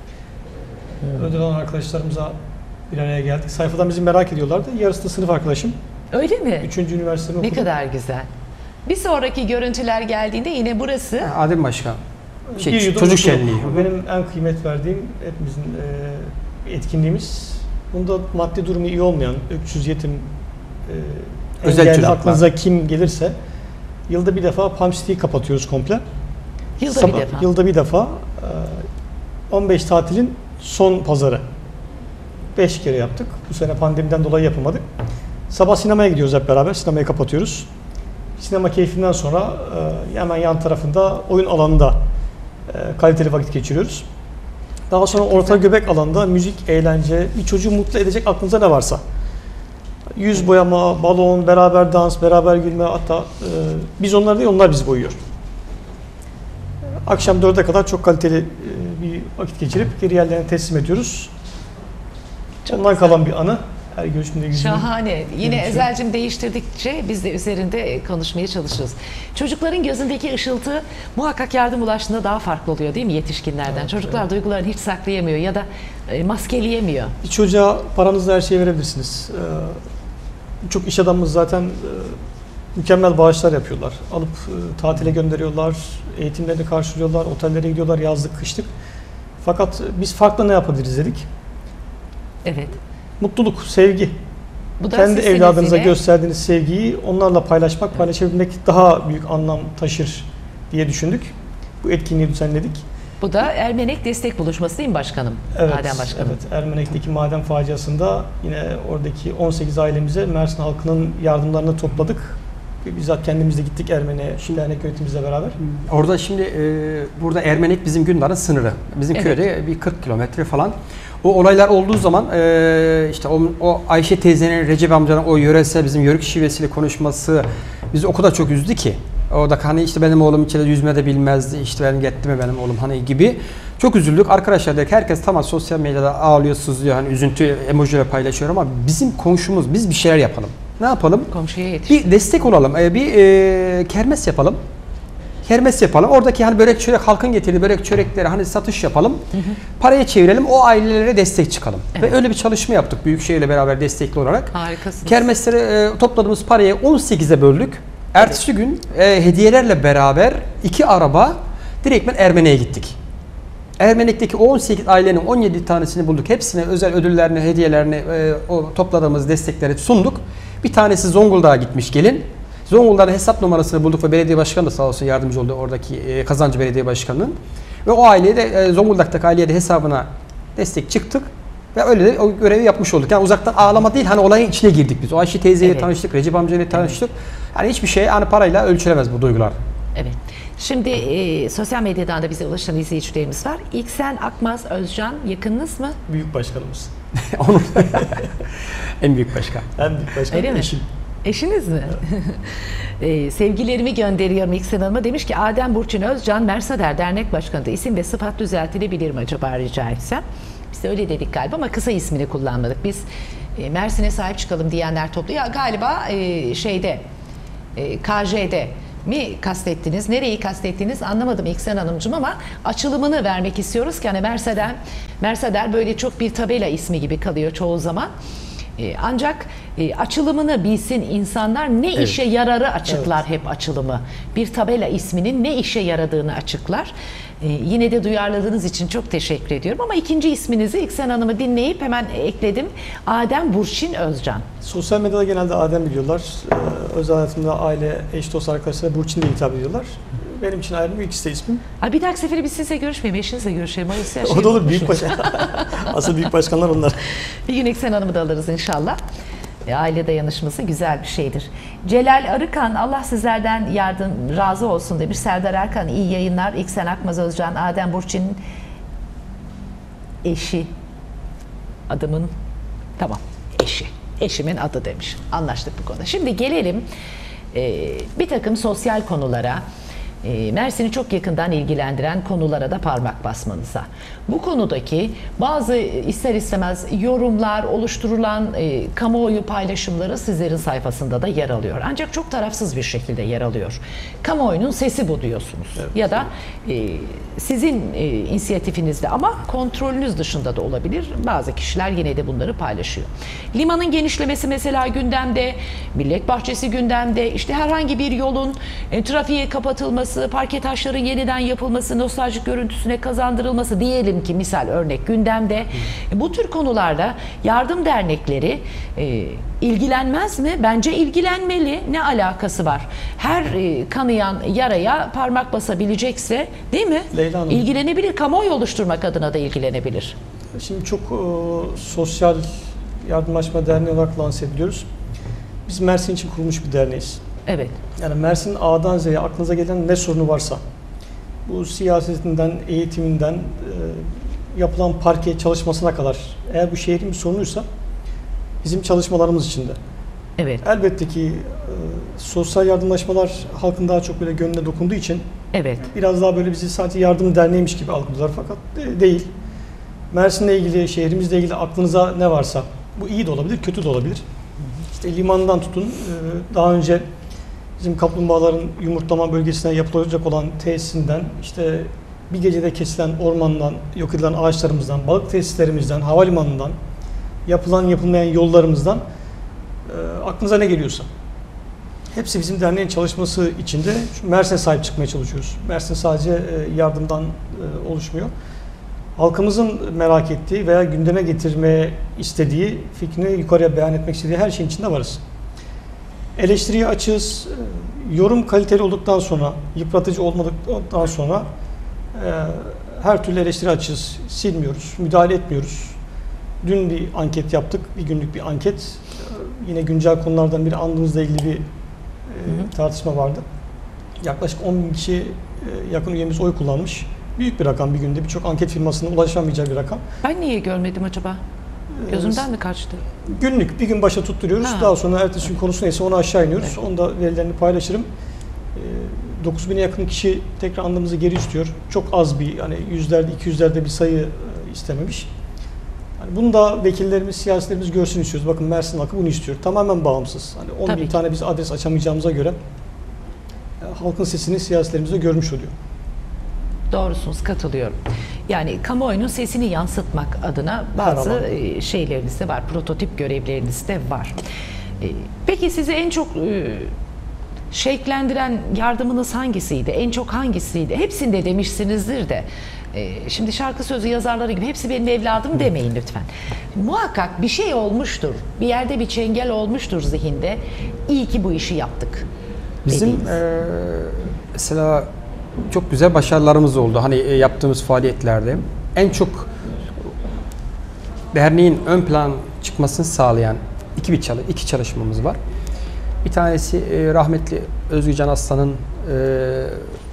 Hmm. Ödül alan arkadaşlarımıza bir araya geldik. Sayfadan bizi merak ediyorlardı. Yarısı da sınıf arkadaşım. Öyle mi? Üçüncü üniversitemi Ne okudum. kadar güzel. Bir sonraki görüntüler geldiğinde yine burası. Ha, Adem Başkan. Şey, Bir yudum çocuk mutluluk. şenliği. Benim en kıymet verdiğim hepimizin e, etkinliğimiz. Bunda maddi durumu iyi olmayan, öksüz, yetim, e, Özel engelli çocuklar. aklınıza kim gelirse yılda bir defa Palm City'yi kapatıyoruz komple. Yılda Sabah- bir defa. Yılda bir defa e, on beş tatilin son pazarı. beş kere yaptık. Bu sene pandemiden dolayı yapamadık. Sabah sinemaya gidiyoruz hep beraber. Sinemayı kapatıyoruz. Sinema keyfinden sonra e, hemen yan tarafında oyun alanında e, kaliteli vakit geçiriyoruz. Daha sonra Çok orta güzel. göbek alanda müzik, eğlence, bir çocuğu mutlu edecek aklınıza ne varsa. Yüz boyama, balon, beraber dans, beraber gülme, hatta e, biz onlar değil onlar bizi boyuyor. Akşam dörde kadar çok kaliteli e, bir vakit geçirip geri yerlerine teslim ediyoruz. Çok Ondan güzel. kalan bir anı. Her görüşümde yüzümü Şahane. Yine Benim için. Ezel'cim değiştirdikçe biz de üzerinde konuşmaya çalışıyoruz. Çocukların gözündeki ışıltı muhakkak yardım ulaştığında daha farklı oluyor değil mi yetişkinlerden? Evet, Çocuklar evet. duygularını hiç saklayamıyor ya da e, maskeleyemiyor. Bir çocuğa paranızla her şeyi verebilirsiniz. Ee, Birçok iş adamımız zaten e, mükemmel bağışlar yapıyorlar. Alıp e, tatile gönderiyorlar, eğitimlerini karşılıyorlar, otellere gidiyorlar yazlık, kışlık. Fakat biz farklı ne yapabiliriz dedik. Evet. Mutluluk, sevgi. Bu da Kendi sizsiniz evladınıza yine. gösterdiğiniz sevgiyi onlarla paylaşmak, paylaşabilmek daha büyük anlam taşır diye düşündük. Bu etkinliği düzenledik. Bu da Ermenek Destek Buluşması değil mi başkanım? Evet, Adem Başkanım. evet. Ermenek'teki maden faciasında yine oradaki on sekiz ailemize Mersin halkının yardımlarını topladık. Bizzat kendimiz de gittik Ermenek'e, dernek yönetimimizle beraber. Orada şimdi e, burada Ermenek bizim Gündar'ın sınırı. Bizim Evet. köyde bir kırk kilometre falan. O olaylar olduğu zaman e, işte o, o Ayşe teyzenin, Recep amcanın o yöresel bizim yörük şivesiyle konuşması bizi o kadar çok üzdü ki. Orada hani işte benim oğlum içeri yüzme de bilmezdi, işte benim gitti mi benim oğlum hani gibi. Çok üzüldük. Arkadaşlar dedik herkes tamam sosyal medyada ağlıyor, sızlıyor, hani üzüntü emojiyle paylaşıyor ama bizim komşumuz, biz bir şeyler yapalım. Ne yapalım? Komşuya yetiş. Bir destek olalım. Ee, bir e, kermes yapalım. Kermes yapalım. Oradaki hani börek çörek halkın getirdiği börek çörekleri hani satış yapalım. Hı hı. Paraya çevirelim. O ailelere destek çıkalım. Evet. Ve öyle bir çalışma yaptık Büyükşehir'le beraber destekli olarak. Harikasınız. Kermeslere e, topladığımız parayı on sekize böldük. Ertesi gün e, hediyelerle beraber iki araba direktmen Ermenek'e gittik. Ermenek'teki on sekiz ailenin on yedi tanesini bulduk. Hepsine özel ödüllerini, hediyelerini, e, o topladığımız destekleri sunduk. Bir tanesi Zonguldak'a gitmiş gelin. Zonguldak'ın hesap numarasını bulduk ve belediye başkanı da sağ olsun yardımcı oldu oradaki e, Kazancı Belediye Başkanı'nın. Ve o aileye de e, Zonguldak'taki aileye de hesabına destek çıktık. Ve öyle de o görevi yapmış olduk. Yani uzaktan ağlama değil, hani olayın içine girdik biz. O Ayşe teyzeyle Evet. tanıştık, Recep amcayla tanıştık. Yani hiçbir şey hani parayla ölçülemez bu duygular. Evet. Şimdi e, sosyal medyadan da bize ulaşan izleyicilerimiz var. İlksen Akmaz Özcan yakınınız mı? Büyük başkanımız. Onun en büyük başkan. En büyük başkan Öyle mi? eşim. Eşiniz mi? e, sevgilerimi gönderiyorum İlksen Hanım'a. Demiş ki Adem Burçin Özcan Mersader Dernek Başkanı'nda isim ve sıfat düzeltilebilir mi acaba rica etsem? Biz de öyle dedik galiba ama kısa ismini kullanmadık. Biz e, Mersin'e sahip çıkalım diyenler toplu. Ya galiba e, şeyde e, K J'de mi kastettiniz? Nereyi kastettiniz? Anlamadım İlksen Hanımcığım ama açılımını vermek istiyoruz ki hani Mersader, Mersader böyle çok bir tabela ismi gibi kalıyor çoğu zaman. E, ancak e, açılımını bilsin insanlar, ne Evet. işe yararı açıklar hep açılımı. Bir tabela isminin ne işe yaradığını açıklar. E, yine de duyarladığınız için çok teşekkür ediyorum ama ikinci isminizi İlksen Hanım'ı dinleyip hemen ekledim. Adem Burçin Özcan. Sosyal medyada genelde Adem biliyorlar. Ee, özel hayatımda aile, eş, dost, arkadaşlara Burçin diye hitap ediyorlar. Benim için ayrı bir ikisi de ismim. Ay bir dahaki sefere biz sizinle görüşmeyelim, eşinizle görüşelim. O, O da olur, büyük başkan. Asıl büyük başkanlar onlar. Bir gün İlksen Hanım'ı da alırız inşallah. E, aile dayanışması güzel bir şeydir. Celal Arıkan, Allah sizlerden yardım razı olsun demiş. Serdar Erkan, iyi yayınlar. İlksen Akmaz Özcan, Adem Burçin'in eşi. Adımın, tamam, eşi. Eşimin adı demiş. Anlaştık bu konuda. Şimdi gelelim e, bir takım sosyal konulara. E, Mersin'i çok yakından ilgilendiren konulara da parmak basmanıza. Bu konudaki bazı ister istemez yorumlar, oluşturulan e, kamuoyu paylaşımları sizlerin sayfasında da yer alıyor. Ancak çok tarafsız bir şekilde yer alıyor. Kamuoyunun sesi bu diyorsunuz. Evet. Ya da e, sizin e, inisiyatifinizde ama kontrolünüz dışında da olabilir. Bazı kişiler yine de bunları paylaşıyor. Limanın genişlemesi mesela gündemde, Millet Bahçesi gündemde, işte herhangi bir yolun e, trafiğe kapatılması, parke taşların yeniden yapılması, nostaljik görüntüsüne kazandırılması diyelim ki misal örnek gündemde. Hmm. Bu tür konularda yardım dernekleri e, ilgilenmez mi? Bence ilgilenmeli. Ne alakası var? Her e, kanayan yaraya parmak basabilecekse değil mi? Leyla Hanım. İlgilenebilir. Kamuoyu oluşturmak adına da ilgilenebilir. Şimdi çok e, sosyal yardımlaşma derneği olarak lanse ediliyoruz. Biz Mersin için kurulmuş bir derneğiz. Evet. Yani Mersin'in A'dan Z'ye aklınıza gelen ne sorunu varsa, bu siyasetinden, eğitiminden, e, yapılan parke çalışmasına kadar eğer bu şehrin bir sorunuysa bizim çalışmalarımız içinde. Evet. Elbette ki e, sosyal yardımlaşmalar halkın daha çok böyle gönlüne dokunduğu için Evet. biraz daha böyle bizi sadece yardım derneğiymiş gibi algılıyorlar fakat de- değil. Mersin'le ilgili, şehrimizle ilgili aklınıza ne varsa bu iyi de olabilir, kötü de olabilir. İşte limandan tutun, e, daha önce bizim kaplumbağaların yumurtlama bölgesine yapılacak olan tesisinden, işte bir gecede kesilen ormandan, yok edilen ağaçlarımızdan, balık tesislerimizden, havalimanından, yapılan yapılmayan yollarımızdan e, aklınıza ne geliyorsa. Hepsi bizim derneğin çalışması içinde. Mersin'e sahip çıkmaya çalışıyoruz. Mersin sadece e, yardımdan e, oluşmuyor. Halkımızın merak ettiği veya gündeme getirmeye istediği, fikrini yukarıya beyan etmek istediği her şeyin içinde varız. Eleştiriye açığız. E, yorum kaliteli olduktan sonra, yıpratıcı olmadıktan sonra e, her türlü eleştiri açığız. Silmiyoruz, müdahale etmiyoruz. Dün bir anket yaptık, bir günlük bir anket. E, yine güncel konulardan biri andımızla ilgili bir e, tartışma vardı. Yaklaşık on bin kişi e, yakın üyemiz oy kullanmış. Büyük bir rakam bir günde. Birçok anket firmasının ulaşamayacağı bir rakam. Ben niye görmedim acaba? Gözümden mi kaçtı? Günlük bir gün başa tutturuyoruz. Ha. Daha sonra ertesi gün konusu neyse onu aşağı iniyoruz. Onu da verilerini paylaşırım. dokuz bine yakın kişi tekrar andımızı geri istiyor. Çok az bir, hani yüzlerde, iki yüzlerde bir sayı e, istememiş. Yani bunu da vekillerimiz, siyasilerimiz görsün istiyoruz. Bakın Mersin halkı bunu istiyor. Tamamen bağımsız. Hani on Tabii bin ki. tane biz adres açamayacağımıza göre e, halkın sesini siyasilerimiz de görmüş oluyor. Doğrusunuz, katılıyorum. Yani kamuoyunun sesini yansıtmak adına bazı Her alan. e, şeyleriniz de var, prototip görevleriniz de var. E, Peki sizi en çok e, şevklendiren yardımınız hangisiydi? En çok hangisiydi? Hepsinde demişsinizdir de. e, Şimdi şarkı sözü yazarları gibi hepsi benim evladım demeyin lütfen. Muhakkak bir şey olmuştur. Bir yerde bir çengel olmuştur zihinde. İyi ki bu işi yaptık. Bizim dediğiniz. eee, mesela çok güzel başarılarımız oldu. Hani e, yaptığımız faaliyetlerde en çok derneğin ön plan çıkmasını sağlayan iki bir çalı iki çalışmamız var. Bir tanesi e, rahmetli Özgür Can Aslan'ın e,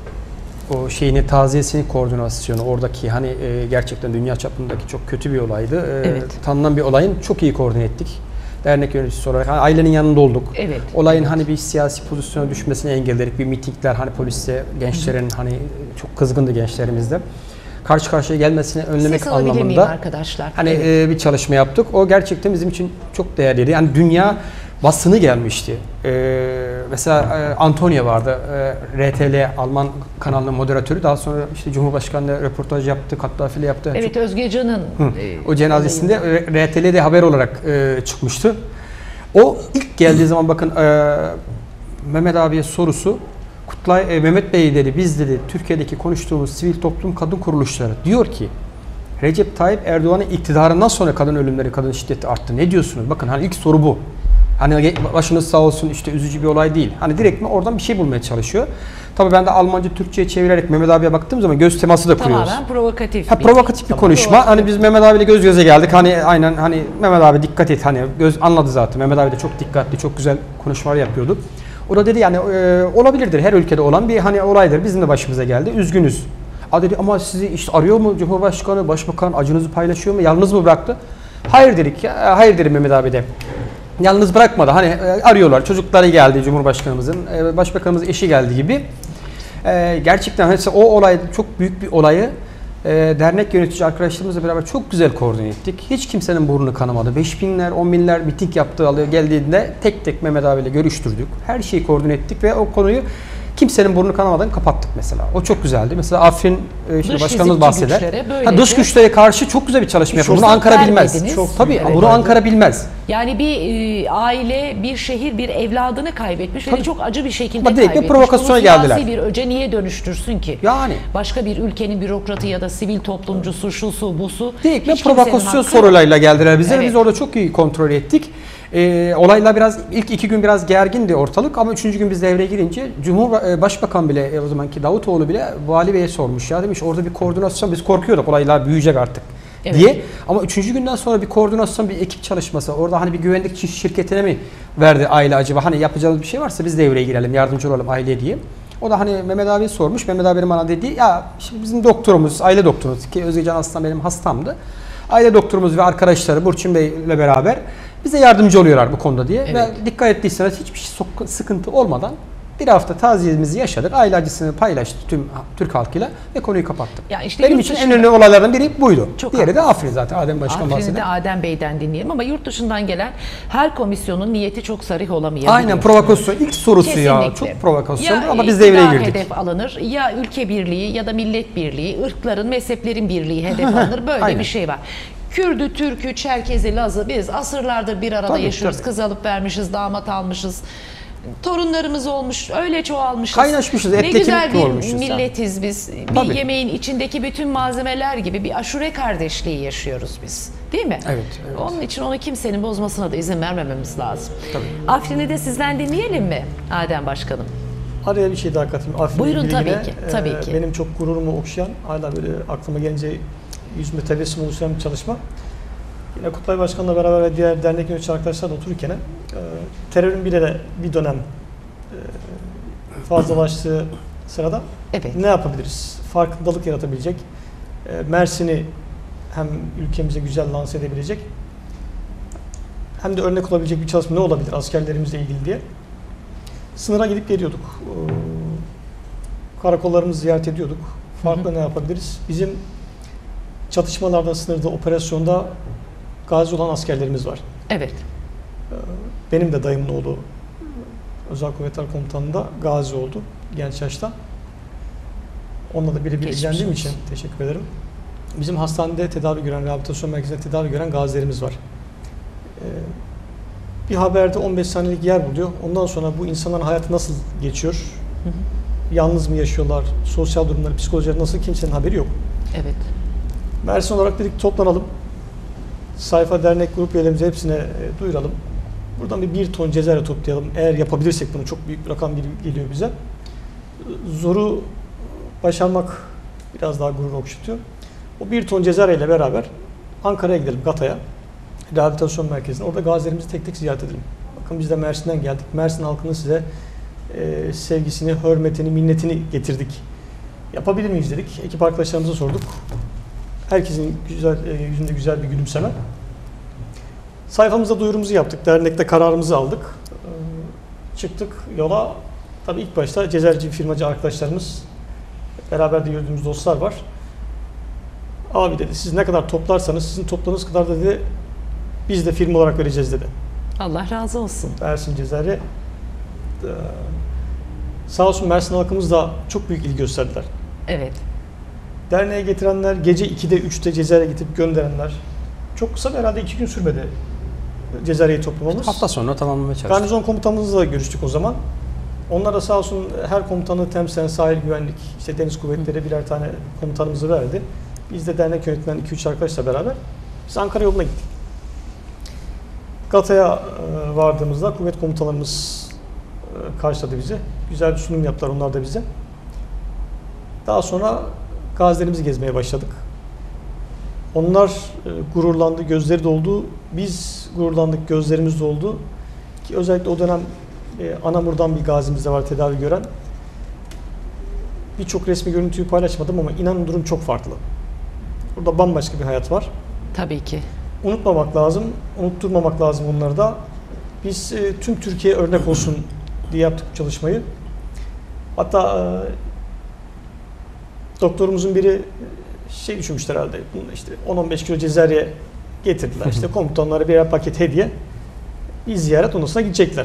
o şeyini taziyesini koordinasyonu, oradaki hani e, gerçekten dünya çapındaki çok kötü bir olaydı. E, Evet. Tanınan bir olayın çok iyi koordine ettik. Dernek yöneticisi olarak hani ailenin yanında olduk. Evet. Olayın hani bir siyasi pozisyona düşmesini engelledik. Bir mitingler hani polise, gençlerin hani çok kızgındı gençlerimizde. Karşı karşıya gelmesini önlemek Ses alabilir miyim anlamında arkadaşlar? hani Evet. e, bir çalışma yaptık. O gerçekten bizim için çok değerliydi. Yani dünya basını gelmişti. E, mesela e, Antonio vardı. E, R T L Alman kanalının moderatörü. Daha sonra işte Cumhurbaşkanı'yla röportaj yaptı, Kattafi'yle yaptı. Evet, Özge Can'ın e, O cenazesinde R T L'de haber olarak e, çıkmıştı. O ilk geldiği zaman bakın e, Mehmet abiye sorusu, Kutlay e, Mehmet Bey dedi, biz dedi Türkiye'deki konuştuğumuz sivil toplum kadın kuruluşları diyor ki Recep Tayyip Erdoğan'ın iktidarından sonra kadın ölümleri, kadın şiddeti arttı. Ne diyorsunuz? Bakın hani ilk soru bu. Hani başınız sağ olsun, işte üzücü bir olay değil. Hani direkt mi oradan bir şey bulmaya çalışıyor. Tabii ben de Almanca Türkçe'ye çevirerek Mehmet abiye baktığım zaman göz teması da kuruyoruz. tamamen provokatif. Ha, bir- provokatif bir Tamam. konuşma. Provokatif. Hani biz Mehmet abiyle göz göze geldik. Hani aynen hani Mehmet abi dikkat et, hani göz anladı zaten. Mehmet abi de çok dikkatli, çok güzel konuşmalar yapıyordu. O da dedi yani e, olabilirdir, her ülkede olan bir hani olaydır. Bizim de başımıza geldi. Üzgünüz. A dedi ama sizi işte arıyor mu Cumhurbaşkanı, Başbakan, acınızı paylaşıyor mu? Yalnız mı bıraktı? Hayır dedik. Ya, hayır dedim Mehmet abi de. Yalnız bırakmadı. Hani e, arıyorlar. Çocukları geldi Cumhurbaşkanımızın, e, Başbakanımızın eşi geldi gibi. E, gerçekten mesela o olay çok büyük bir olayı e, dernek yönetici arkadaşlarımızla beraber çok güzel koordine ettik. Hiç kimsenin burnu kanamadı. beş binler, on binler miting yaptığı alıyor geldiğinde tek tek Mehmet abiyle görüştürdük. Her şeyi koordine ettik ve o konuyu kimsenin burnu kanamadan kapattık mesela. O çok güzeldi. Mesela Afrin e, işte Dış başkanımız fizikçi bahseder. güçlere Ha, böylece- dış güçlere karşı çok güzel bir çalışma yapıyor. Bunu fırsat Ankara bilmez. vermediniz. Çok, tabii Evet. bunu Ankara bilmez. Yani bir e, aile, bir şehir, bir evladını kaybetmiş ve de Tabii. çok acı bir şekilde Ama direkt bir kaybetmiş. provokasyona Bunu siyasi geldiler. bir öce niye dönüştürsün ki? Yani. Başka bir ülkenin bürokratı ya da sivil toplumcusu, şusu, busu. Direkt bir hiç kimsenin provokasyon hakkı- soruyla geldiler bize. Evet. Biz orada çok iyi kontrol ettik. Ee, olayla biraz ilk iki gün biraz gergindi ortalık ama üçüncü gün biz devreye girince Cumhur e, Başbakan bile e, o zamanki Davutoğlu bile Vali Bey'e sormuş ya, demiş orada bir koordinasyon, biz korkuyorduk olaylar büyüyecek artık Evet. diye. Ama üçüncü günden sonra bir koordinasyon, bir ekip çalışması, orada hani bir güvenlik şirketine mi verdi aile acaba, hani yapacağımız bir şey varsa biz devreye girelim, yardımcı olalım aileye diye. O da hani Mehmet abi sormuş. Mehmet abinin bana dediği ya şimdi bizim doktorumuz, aile doktorumuz ki Özgecan aslında benim hastamdı. Aile doktorumuz ve arkadaşları Burçin Bey ile beraber bize yardımcı oluyorlar bu konuda diye. Evet. Ve dikkat ettiyseniz hiçbir sıkıntı olmadan bir hafta taziyemizi yaşadık. Aile acısını paylaştık tüm Türk halkıyla ve konuyu kapattık. Ya işte benim yurt için en dışında- önemli olaylardan biri buydu. Çok Diğeri de haklısın. Afrin zaten. Adem Başkan Afrin'i bahseder. de Adem Bey'den dinleyelim ama yurt dışından gelen her komisyonun niyeti çok sarih olamayabiliyor. Aynen provokasyon. İlk sorusu ya. Kesinlikle. Çok provokasyondu Ya ama biz devreye iktidar girdik. hedef alınır, ya ülke birliği ya da millet birliği, ırkların, mezheplerin birliği hedef alınır. Böyle Aynen. bir şey var. Kürdü, Türkü, Çerkezi, Lazı biz asırlardır bir arada Tabii, yaşıyoruz. tabii. Kız alıp vermişiz, damat almışız. Torunlarımız olmuş, öyle çoğalmışız. Kaynaşmışız, Ne etle güzel kemikli bir olmuşuz yani. milletiz biz. Bir Tabii. yemeğin içindeki bütün malzemeler gibi bir aşure kardeşliği yaşıyoruz biz. Değil mi? Evet, evet. Onun için onu kimsenin bozmasına da izin vermememiz lazım. Tabii. Afrin'i de sizden dinleyelim mi Adem Başkanım? Araya bir şey daha katayım. Afrin'le Buyurun, ilgili tabii yine, ki, e, tabii ki. Benim çok gururumu okşayan, hala böyle aklıma gelince yüzümde tebessüm oluşturan bir çalışma. Yine Kutlay Başkan'la beraber ve diğer dernek yönetici arkadaşlarla otururken e, terörün bir, de, bir dönem e, fazlalaştığı sırada Evet. ne yapabiliriz? Farkındalık yaratabilecek, e, Mersin'i hem ülkemize güzel lanse edebilecek hem de örnek olabilecek bir çalışma ne olabilir askerlerimizle ilgili diye. Sınıra gidip geliyorduk. Ee, Karakollarımızı ziyaret ediyorduk. Farklı Hı hı. ne yapabiliriz? Bizim çatışmalarda, sınırda, operasyonda gazi olan askerlerimiz var. Evet. Ee, Benim de dayımın oğlu Özel Kuvvetler Komutanı'nda gazi oldu genç yaşta. Onunla da birebir Geçmiş ilgilendiğim olsun. için teşekkür ederim. Bizim hastanede tedavi gören, rehabilitasyon merkezinde tedavi gören gazilerimiz var. Ee, Bir haberde on beş saniyelik yer buluyor. Ondan sonra bu insanların hayatı nasıl geçiyor? Hı hı. Yalnız mı yaşıyorlar? Sosyal durumları, psikolojileri nasıl? Kimsenin haberi yok. Evet. Mersin olarak dedik toplanalım. Sayfa, dernek, grup üyelerimizi hepsine e, duyuralım. Buradan bir bir ton cezayla toplayalım. Eğer yapabilirsek bunu, çok büyük bir rakam geliyor bize. Zoru başarmak biraz daha gurur okşutuyor. O bir ton cezayla ile beraber Ankara'ya gidelim, Gata'ya. Rehabilitasyon merkezine. Orada gazilerimizi tek tek ziyaret edelim. Bakın biz de Mersin'den geldik. Mersin halkının size e, sevgisini, hürmetini, minnetini getirdik. Yapabilir miyiz dedik. Ekip arkadaşlarımıza sorduk. Herkesin güzel e, yüzünde güzel bir gülümseme. Sayfamızda duyurumuzu yaptık. Dernekte kararımızı aldık. E, çıktık yola. Tabii ilk başta Cezerci firmacı arkadaşlarımız, beraber de yürüdüğümüz dostlar var. Abi dedi, siz ne kadar toplarsanız sizin topladığınız kadar da dedi biz de firma olarak vereceğiz dedi. Allah razı olsun. Mersin Cezer'e. Ee, sağ olsun Mersin halkımız da çok büyük ilgi gösterdiler. Evet. Derneğe getirenler, gece ikide üçte Cezer'e gidip gönderenler. Çok kısa, herhalde iki gün sürmedi Cezer'i toplamamız. Hafta sonuna tamamlamaya çalıştık. Garnizon komutanımızla da görüştük o zaman. Onlar da sağ olsun her komutanı temsilen sahil güvenlik, işte deniz kuvvetleri birer tane komutanımızı verdi. Biz de dernek yönetilen iki üç arkadaşla beraber biz Ankara yoluna gittik. Gata'ya vardığımızda kuvvet komutanlarımız karşıladı bizi. Güzel bir sunum yaptılar onlar da bize. Daha sonra gazilerimizi gezmeye başladık. Onlar gururlandı, gözleri doldu. Biz gururlandık, gözlerimiz doldu. Ki özellikle o dönem Anamur'dan bir gazimiz de var tedavi gören. Birçok resmi görüntüyü paylaşmadım ama inanın durum çok farklı. Burada bambaşka bir hayat var. Tabii ki. Unutmamak lazım, unutturmamak lazım onları da. Biz e, tüm Türkiye örnek olsun diye yaptık bu çalışmayı. Hatta e, doktorumuzun biri şey düşünmüşler herhalde, işte on on beş kilo Cezerye getirdiler. İşte komutanlara birer paket hediye, bir ziyaret, ondan sonra gidecekler.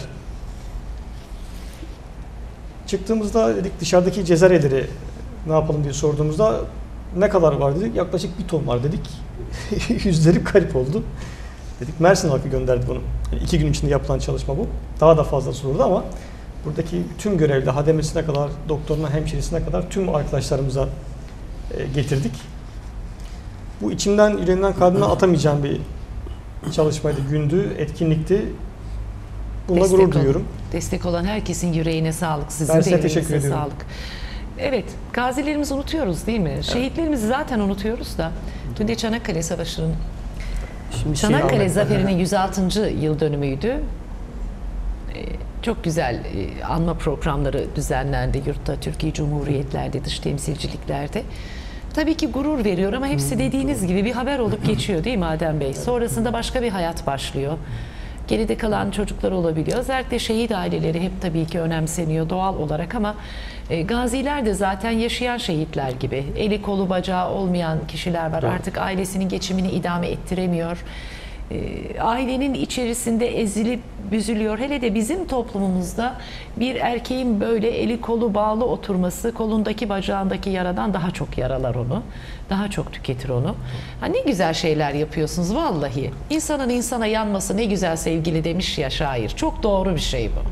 Çıktığımızda dedik dışarıdaki Cezeryeleri ne yapalım diye sorduğumuzda ne kadar var dedik. Yaklaşık bir ton var dedik. Yüzleri garip oldu. Dedik Mersin halkı gönderdi bunu. Yani iki gün içinde yapılan çalışma bu. Daha da fazlası olurdu ama buradaki tüm görevli, hademesine kadar, doktoruna, hemşiresine kadar tüm arkadaşlarımıza e, getirdik. Bu içimden, yüreğimden, kalbimden atamayacağım bir çalışmaydı, gündü, etkinlikti. Bununla Destek gurur ol- duyuyorum. Destek olan herkesin yüreğine sağlık, sizin Ben de size teşekkür yüreğinize ediyorum. sağlık. Evet, gazilerimizi unutuyoruz değil mi? Şehitlerimizi zaten unutuyoruz da. Dün de Çanakkale Savaşı'nın, Şimdi şey Çanakkale almak- Zaferi'nin yüz altıncı yıl dönümüydü. Ee, Çok güzel e, anma programları düzenlendi yurtta, Türkiye Cumhuriyetlerde, dış temsilciliklerde. Tabii ki gurur veriyor ama hepsi dediğiniz gibi bir haber olup geçiyor değil mi Adem Bey? Sonrasında başka bir hayat başlıyor. Geride kalan çocuklar olabiliyor. Özellikle şehit aileleri hep tabii ki önemseniyor doğal olarak ama e, gaziler de zaten yaşayan şehitler gibi. Eli kolu bacağı olmayan kişiler var. Artık ailesinin geçimini idame ettiremiyor. E, ailenin içerisinde ezilip büzülüyor. Hele de bizim toplumumuzda bir erkeğin böyle eli kolu bağlı oturması kolundaki bacağındaki yaradan daha çok yaralar onu. Daha çok tüketir onu. Ha, ne güzel şeyler yapıyorsunuz vallahi. İnsanın insana yanması ne güzel sevgili demiş ya şair. Çok doğru bir şey bu.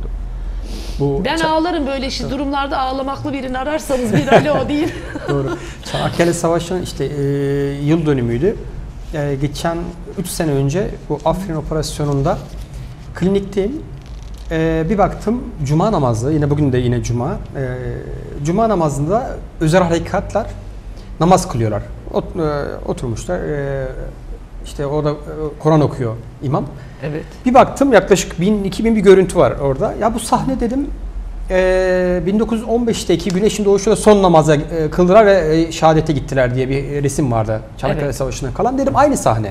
Bu Ben Ça- ağlarım böyle şey, durumlarda ağlamaklı birini ararsanız bir alo değil. Doğru. Çanakkale Savaşı'nın işte e, yıl dönümüydü. E, geçen üç sene önce bu Afrin operasyonunda klinikteyim. E, bir baktım cuma namazı, yine bugün de yine cuma. E, cuma namazında özel harekatlar namaz kılıyorlar. Ot, e, oturmuşlar. E, işte orada e, Kur'an okuyor imam. Evet. Bir baktım yaklaşık bin iki bin bir görüntü var orada. Ya bu sahne dedim e, bin dokuz yüz on beşteki güneşin doğuşuyla son namaza e, kıldılar ve e, şehadete gittiler diye bir resim vardı. Çanakkale Evet. Savaşı'ndan kalan. Dedim aynı sahne.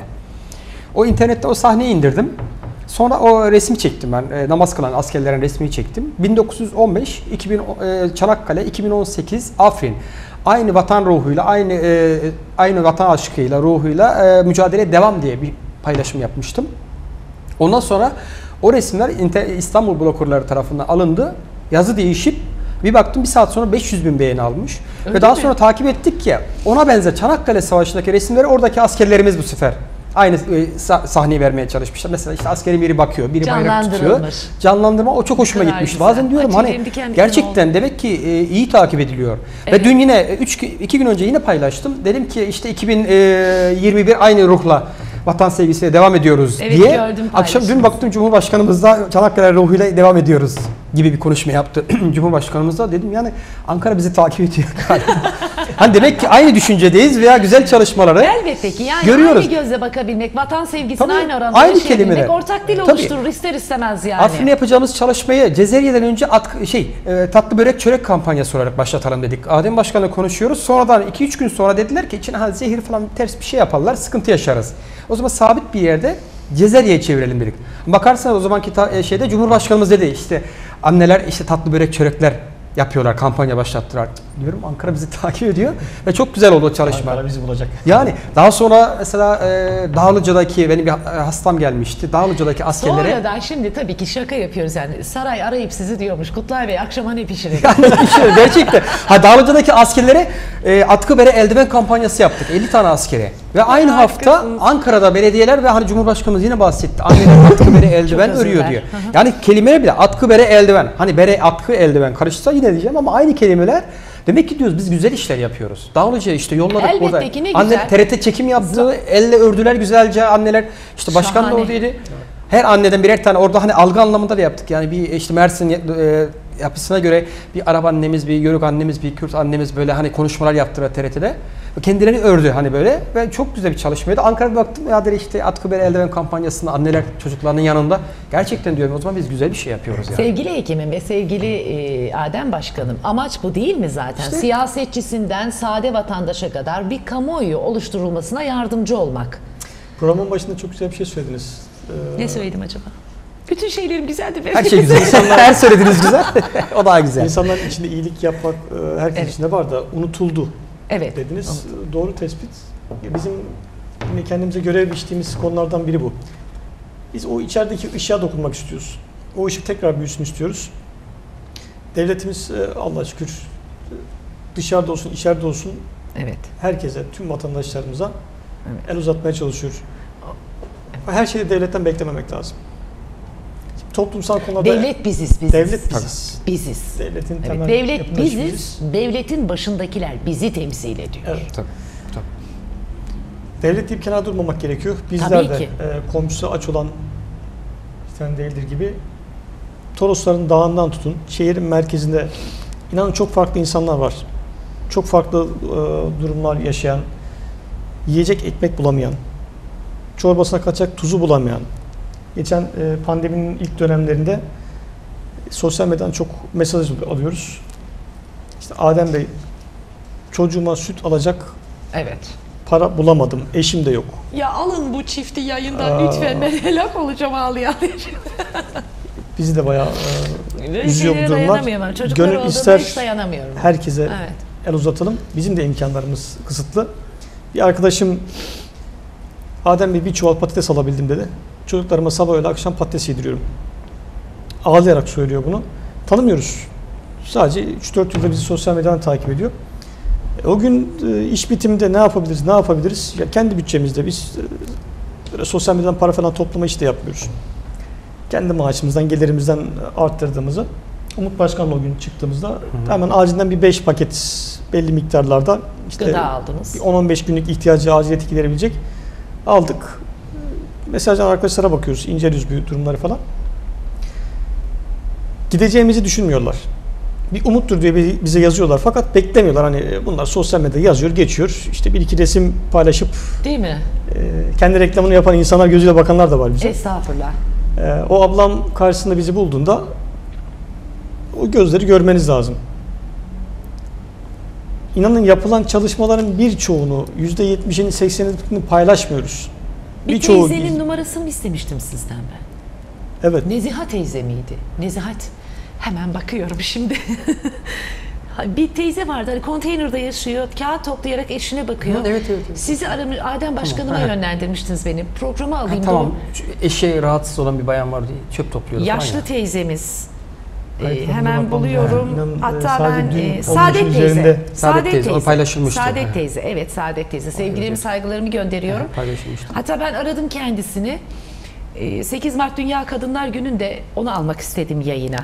O internette o sahneyi indirdim. Sonra o resmi çektim ben. E, namaz kılan askerlerin resmini çektim. bin dokuz yüz on beş, iki bin e, Çanakkale, iki bin on sekiz Afrin. Aynı vatan ruhuyla, aynı e, aynı vatan aşkıyla, ruhuyla e, mücadeleye devam diye bir paylaşım yapmıştım. Ondan sonra o resimler İstanbul bloggerları tarafından alındı. Yazı değişip bir baktım bir saat sonra beş yüz bin beğeni almış. Öyle Ve daha mi? sonra takip ettik ki ona benzer Çanakkale Savaşı'ndaki resimleri oradaki askerlerimiz bu sefer aynı e, sah- sahneyi vermeye çalışmışlar. Mesela işte askerin biri bakıyor, biri bayrak tutuyor. Canlandırılmış. Canlandırma o çok hoşuma kadar gitmişti. güzel. Bazen diyorum Ay, hani tüylerim diken diken gerçekten oldu. demek ki e, iyi takip ediliyor. Evet. Ve dün yine üç iki gün önce yine paylaştım. Dedim ki işte iki bin yirmi bir aynı ruhla vatan sevgisiyle devam ediyoruz Evet, diye. gördüm Akşam dün paylaşımı. baktım Cumhurbaşkanımız da Çanakkale ruhuyla devam ediyoruz gibi bir konuşma yaptı. Cumhurbaşkanımız da dedim yani Ankara bizi takip ediyor galiba. Hani demek ki aynı düşüncedeyiz veya güzel çalışmaları Elbette ki yani görüyoruz. aynı gözle bakabilmek, vatan sevgisini Tabii, aynı oranda aynı yaşayabilmek kelimeler. ortak dil Tabii. oluşturur ister istemez yani. Afrin'e yapacağımız çalışmayı Cezeriye'den önce at, şey e, tatlı börek çörek kampanyası olarak başlatalım dedik. Adem Başkan'la konuşuyoruz. Sonradan iki üç gün sonra dediler ki içine ha, zehir falan ters bir şey yaparlar, sıkıntı yaşarız. O zaman sabit bir yerde Cezeriye'ye çevirelim dedik. Bakarsanız o zamanki ta, şeyde Cumhurbaşkanımız dedi işte anneler işte tatlı börek çörekler yapıyorlar, kampanya başlattılar. Diyorum Ankara bizi takip ediyor ve çok güzel oldu o çalışma. Ankara bizi bulacak. Yani daha sonra mesela e, Dağlıca'daki benim bir hastam gelmişti. Dağlıca'daki askerlere Sonradan şimdi tabii ki şaka yapıyoruz yani. Saray arayıp sizi diyormuş. Kutlay Bey akşama ne pişirelim? yani gerçekten. Ha Dağlıca'daki askerlere e, atkı bere eldiven kampanyası yaptık. elli tane askere. Ve aynı hafta Harikasınız. Ankara'da belediyeler ve hani Cumhurbaşkanımız yine bahsetti. Anneler atkı bere eldiven Çok örüyor özürler. diyor. Hı hı. Yani kelimeler bile atkı bere eldiven. Hani bere atkı eldiven karışsa yine diyeceğim ama aynı kelimeler. Demek ki diyoruz biz güzel işler yapıyoruz. Dağlıca işte yolladık Elbette burada. ki, ne Anne güzel. T R T çekim yaptı. Elle ördüler güzelce anneler. İşte başkan da Şahane. oradaydı. Her anneden birer tane orada hani algı anlamında da yaptık. Yani bir işte Mersin e, yapısına göre bir Arap annemiz, bir Yörük annemiz, bir Kürt annemiz böyle hani konuşmalar yaptılar T R T'de. Kendilerini ördü hani böyle ve çok güzel bir çalışmaydı. Ankara'da baktım ya dedi işte atkı bere eldiven kampanyasında anneler çocuklarının yanında. Gerçekten diyorum o zaman biz güzel bir şey yapıyoruz yani. Sevgili hekimim ve sevgili e, Adem Başkanım, amaç bu değil mi zaten? İşte- Siyasetçisinden sade vatandaşa kadar bir kamuoyu oluşturulmasına yardımcı olmak. Programın başında çok güzel bir şey söylediniz. Ee, Ne söyledim acaba? Bütün şeylerim güzeldi. Her şey güzel. İnsanlar her söylediğiniz güzel. O daha güzel. İnsanların içinde iyilik yapmak e, herkes Evet. içinde var da unutuldu Evet. dediniz. Doğru tespit. Bizim yine kendimize görev biçtiğimiz konulardan biri bu. Biz o içerideki ışığa dokunmak istiyoruz. O ışık tekrar büyüsün istiyoruz. Devletimiz e, Allah'a şükür e, dışarıda olsun, içeride olsun Evet. herkese, tüm vatandaşlarımıza Evet. el uzatmaya çalışıyor. Her şeyi devletten beklememek lazım. Şimdi toplumsal konularda Devlet biziz, biziz. devlet biziz. Biziz. Devletin Evet, temel devlet yapıtaşı biziz, devletin başındakiler bizi temsil ediyor. Evet. Tabii. Devlet deyip kenara durmamak gerekiyor. Bizler Tabii de ki. e, komşusu aç olan sen değildir gibi Torosların dağından tutun, şehrin merkezinde inanın çok farklı insanlar var. Çok farklı e, durumlar yaşayan, yiyecek ekmek bulamayan, çorbasına kaçacak tuzu bulamayan. Geçen e, pandeminin ilk dönemlerinde sosyal medyadan çok mesaj alıyoruz. İşte Adem Bey, çocuğuma süt alacak Evet. para bulamadım, eşim de yok. Ya alın bu çifti yayından Aa. lütfen, ben helak olacağım ağlayan. Bizi de bayağı e, üzüyor bu durumlar. Dayanamıyorum. Çocuklar Gönül olduğunda ister hiç dayanamıyorum. herkese Evet. el uzatalım. Bizim de imkanlarımız kısıtlı. Bir arkadaşım Adem Bey bir çuval patates alabildim dedi. Çocuklarıma sabah öğle akşam patates yediriyorum. Ağlayarak söylüyor bunu. Tanımıyoruz. Sadece üç dört yılda bizi sosyal medyadan takip ediyor. E, o gün e, iş bitiminde ne yapabiliriz, ne yapabiliriz? Ya kendi bütçemizde biz e, böyle sosyal medyadan para falan toplama işi de yapmıyoruz. Kendi maaşımızdan, gelirimizden arttırdığımızı. Umut Başkan'la o gün çıktığımızda hı hı. hemen acilen bir beş paket belli miktarlarda işte gıda aldınız. Bir on on beş günlük ihtiyacı aciliyeti giderebilecek aldık. Mesajdan arkadaşlara bakıyoruz, inceliyoruz bu durumları falan. Gideceğimizi düşünmüyorlar. Bir umuttur diye bize yazıyorlar fakat beklemiyorlar. Hani bunlar sosyal medyada yazıyor, geçiyor. İşte bir iki resim paylaşıp değil mi? E, kendi reklamını yapan insanlar, gözüyle bakanlar da var bize. Estağfurullah. E, o ablam karşısında bizi bulduğunda o gözleri görmeniz lazım. İnanın yapılan çalışmaların birçoğunu, yüzde yetmişini, seksenini paylaşmıyoruz. Bir Birçoğu... teyzenin numarasını istemiştim sizden ben. Evet. Neziha teyze miydi? Nezihat. Hemen bakıyorum şimdi. Bir teyze vardı, hani konteynerde yaşıyor, kağıt toplayarak eşine bakıyor. Hı, evet, evet, evet. Sizi aramış, Adem Başkanıma tamam. yönlendirmiştiniz beni. Programa alayım. Ha, tamam. Eşi rahatsız olan bir bayan vardı, çöp topluyordu Yaşlı falan ya. teyzemiz. Hayır, Ee, hemen buluyorum. Yani. İnan, Hatta sadece ben dün e, Saadet teyze. üzerinde... Saadet teyze. O paylaşılmıştı. Saadet Evet. teyze. Evet, Saadet teyze. Sevgilerimi, Evet. saygılarımı gönderiyorum. Evet, paylaşılmıştı. Hatta ben aradım kendisini. sekiz Mart Dünya Kadınlar Günü'nde onu almak istedim yayına.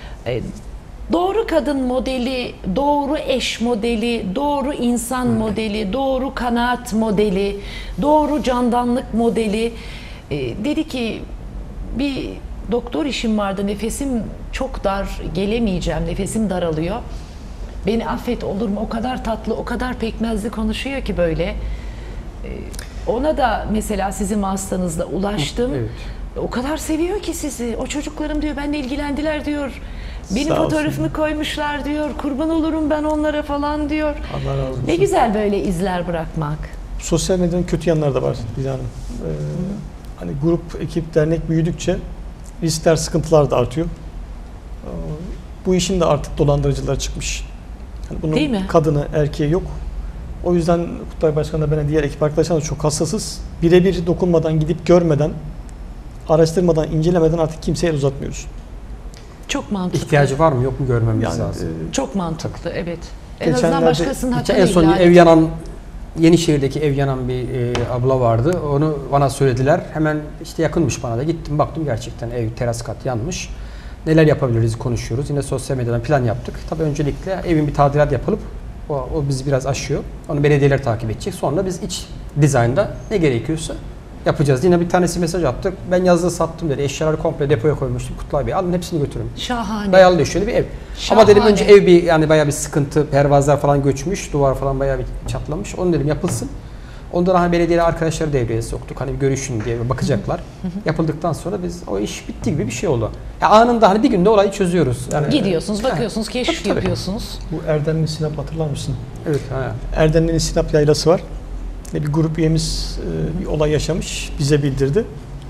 Doğru kadın modeli, doğru eş modeli, doğru insan hmm. modeli, doğru kanaat modeli, doğru candanlık modeli. Ee, dedi ki bir doktor işim vardı, nefesim çok dar, gelemeyeceğim, nefesim daralıyor. Beni affet olur mu? O kadar tatlı, o kadar pekmezli konuşuyor ki böyle. Ee, ona da mesela sizin vasıtanızla ulaştım. Evet. O kadar seviyor ki sizi. O çocuklarım diyor, benimle ilgilendiler diyor. Benim Sağ fotoğrafımı olsun. Koymuşlar diyor. Kurban olurum ben onlara falan diyor. Allah razı olsun. Ne güzel böyle izler bırakmak. Sosyal medyanın kötü yanları da var Dilan Hanım. Ee, hani grup, ekip, dernek büyüdükçe riskler, sıkıntılar da artıyor. Ee, bu işin de artık dolandırıcılar çıkmış. Yani bunun Değil mi? kadını, erkeği yok. O yüzden Kutay Başkan'la ben diğer ekip arkadaşlarım da çok hassasız. Birebir dokunmadan, gidip görmeden, araştırmadan, incelemeden artık kimseye el uzatmıyoruz. Çok mantıklı. İhtiyacı var mı yok mu görmemiz yani, lazım. E, Çok mantıklı, evet. En azından başkasının hakkını en son ihlal ev yanan, Yenişehir'deki ev yanan bir e, abla vardı. Onu bana söylediler. Hemen işte yakınmış bana da. Gittim baktım, gerçekten ev teras kat yanmış. Neler yapabiliriz konuşuyoruz. Yine sosyal medyadan plan yaptık. Tabii öncelikle evin bir tadilat yapılıp o, o bizi biraz aşıyor. Onu belediyeler takip edecek. Sonra biz iç dizaynda ne gerekiyorsa yapacağız. Yine bir tanesi mesaj attık. Ben yazdığı sattım dedi. Eşyaları komple depoya koymuştum. Kutlay Bey alın hepsini götürün. Şahane. Dayalı döşeli bir ev. Şahane. Ama dedim önce ev bir yani bayağı bir sıkıntı. Pervazlar falan göçmüş. Duvar falan bayağı bir çatlamış. Onu dedim yapılsın. Ondan hani belediye arkadaşları devreye soktuk. Hani bir görüşün diye bakacaklar. Hı hı. Yapıldıktan sonra biz o iş bitti gibi bir şey oldu. Ya anında hani bir günde olayı çözüyoruz. Yani, gidiyorsunuz, bakıyorsunuz, keşif tabii, tabii. yapıyorsunuz. Bu Erdemli Sinap hatırlar mısın? Evet. Ha. Erdemli'nin Sinap yaylası var. Bir grup üyemiz bir olay yaşamış, bize bildirdi.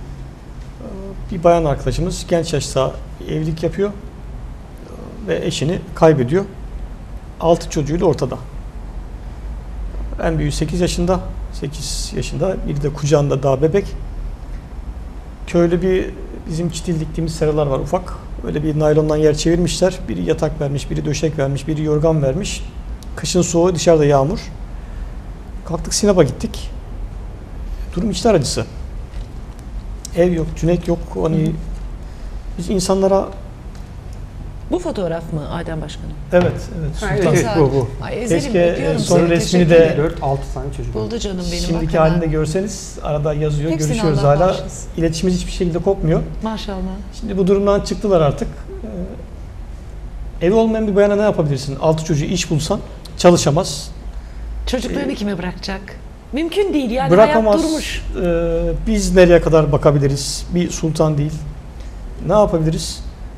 Bir bayan arkadaşımız genç yaşta evlilik yapıyor ve eşini kaybediyor. Altı çocuğuyla ortada. En büyüğü sekiz yaşında, sekiz yaşında, biri de kucağında daha bebek. Köylü bir bizim çitil diktiğimiz seralar var ufak. Öyle bir naylondan yer çevirmişler. Biri yatak vermiş, biri döşek vermiş, biri yorgan vermiş. Kışın soğuğu, dışarıda yağmur. Kalktık Sinop'a gittik. Durum içler acısı. Ev yok, tünek yok. Hani biz insanlara... Bu fotoğraf mı Adem Başkanım? Evet, evet. Ha, evet, evet bu bu. Ay, keşke son resmini de dört altı tane çocuk. Buldu canım benim. Şimdiki halini de görseniz arada yazıyor, hepsini görüşüyoruz Allah hala. Başlasın. İletişimimiz hiçbir şekilde kopmuyor. Maşallah. Şimdi bu durumdan çıktılar artık. Ee, evi olmayan bir bayana ne yapabilirsin? Altı çocuğu iş bulsan çalışamaz. Çocuklarını ee, kime bırakacak? Mümkün değil yani, bırakamaz. Hayat durmuş. Ee, biz nereye kadar bakabiliriz? Bir sultan değil. Ne yapabiliriz?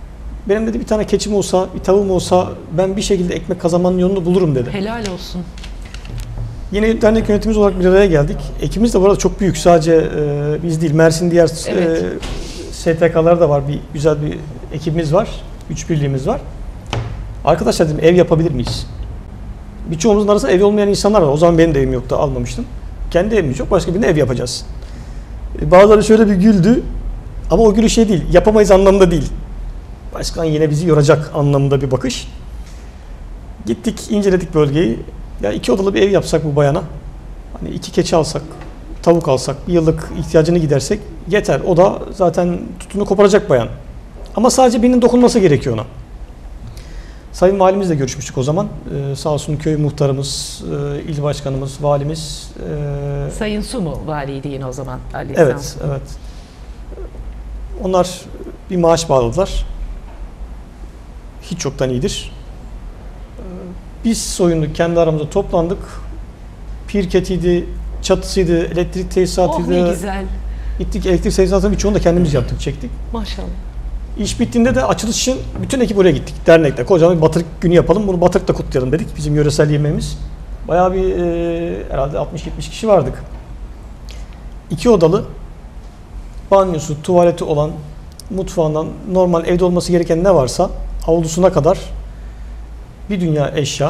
Benim dedi bir tane keçim olsa, bir tavuğum olsa ben bir şekilde ekmek kazanmanın yolunu bulurum dedi. Helal olsun. Yine dernek yönetimimiz olarak bir araya geldik. Ekibimiz de bu arada çok büyük. Sadece e, biz değil, Mersin diğer Evet. e, S T K'lar da var. Bir güzel bir ekibimiz var. Güç birliğimiz var. Arkadaşlar dedim, ev yapabilir miyiz? Birçoğumuzun arasında evi olmayan insanlar var. O zaman benim de evim yoktu, almamıştım. Kendi evimiz yok, başka birine ev yapacağız. E, bazıları şöyle bir güldü. Ama o gülü şey değil, yapamayız anlamında değil. Başkan yine bizi yoracak anlamında bir bakış. Gittik, inceledik bölgeyi. Ya iki odalı bir ev yapsak bu bayana, hani iki keçi alsak, tavuk alsak, bir yıllık ihtiyacını gidersek yeter. O da zaten tutunu koparacak bayan. Ama sadece birinin dokunması gerekiyor ona. Sayın Valimizle görüşmüştük o zaman. Ee, sağ olsun köy muhtarımız, e, il başkanımız, valimiz. E, Sayın Su mu valiydi yine o zaman? Ali evet, Sansu. evet. Onlar bir maaş bağladılar. Hiç çoktan iyidir. Biz soyunduk, kendi aramızda toplandık. Pirketiydi, çatısıydı, elektrik Oh tesisatıydı. ne güzel. Gittik, elektrik tesisatının birçoğunu da kendimiz yaptık, çektik. Maşallah. İş bittiğinde de açılış için bütün ekip oraya gittik. Dernekte kocaman bir batırık günü yapalım, bunu batırıkta kutlayalım dedik. Bizim yöresel yemeğimiz. Bayağı bir e, herhalde altmış yetmiş kişi vardık. İki odalı, banyosu, tuvaleti olan, mutfağından normal evde olması gereken ne varsa avlusuna kadar bir dünya eşya.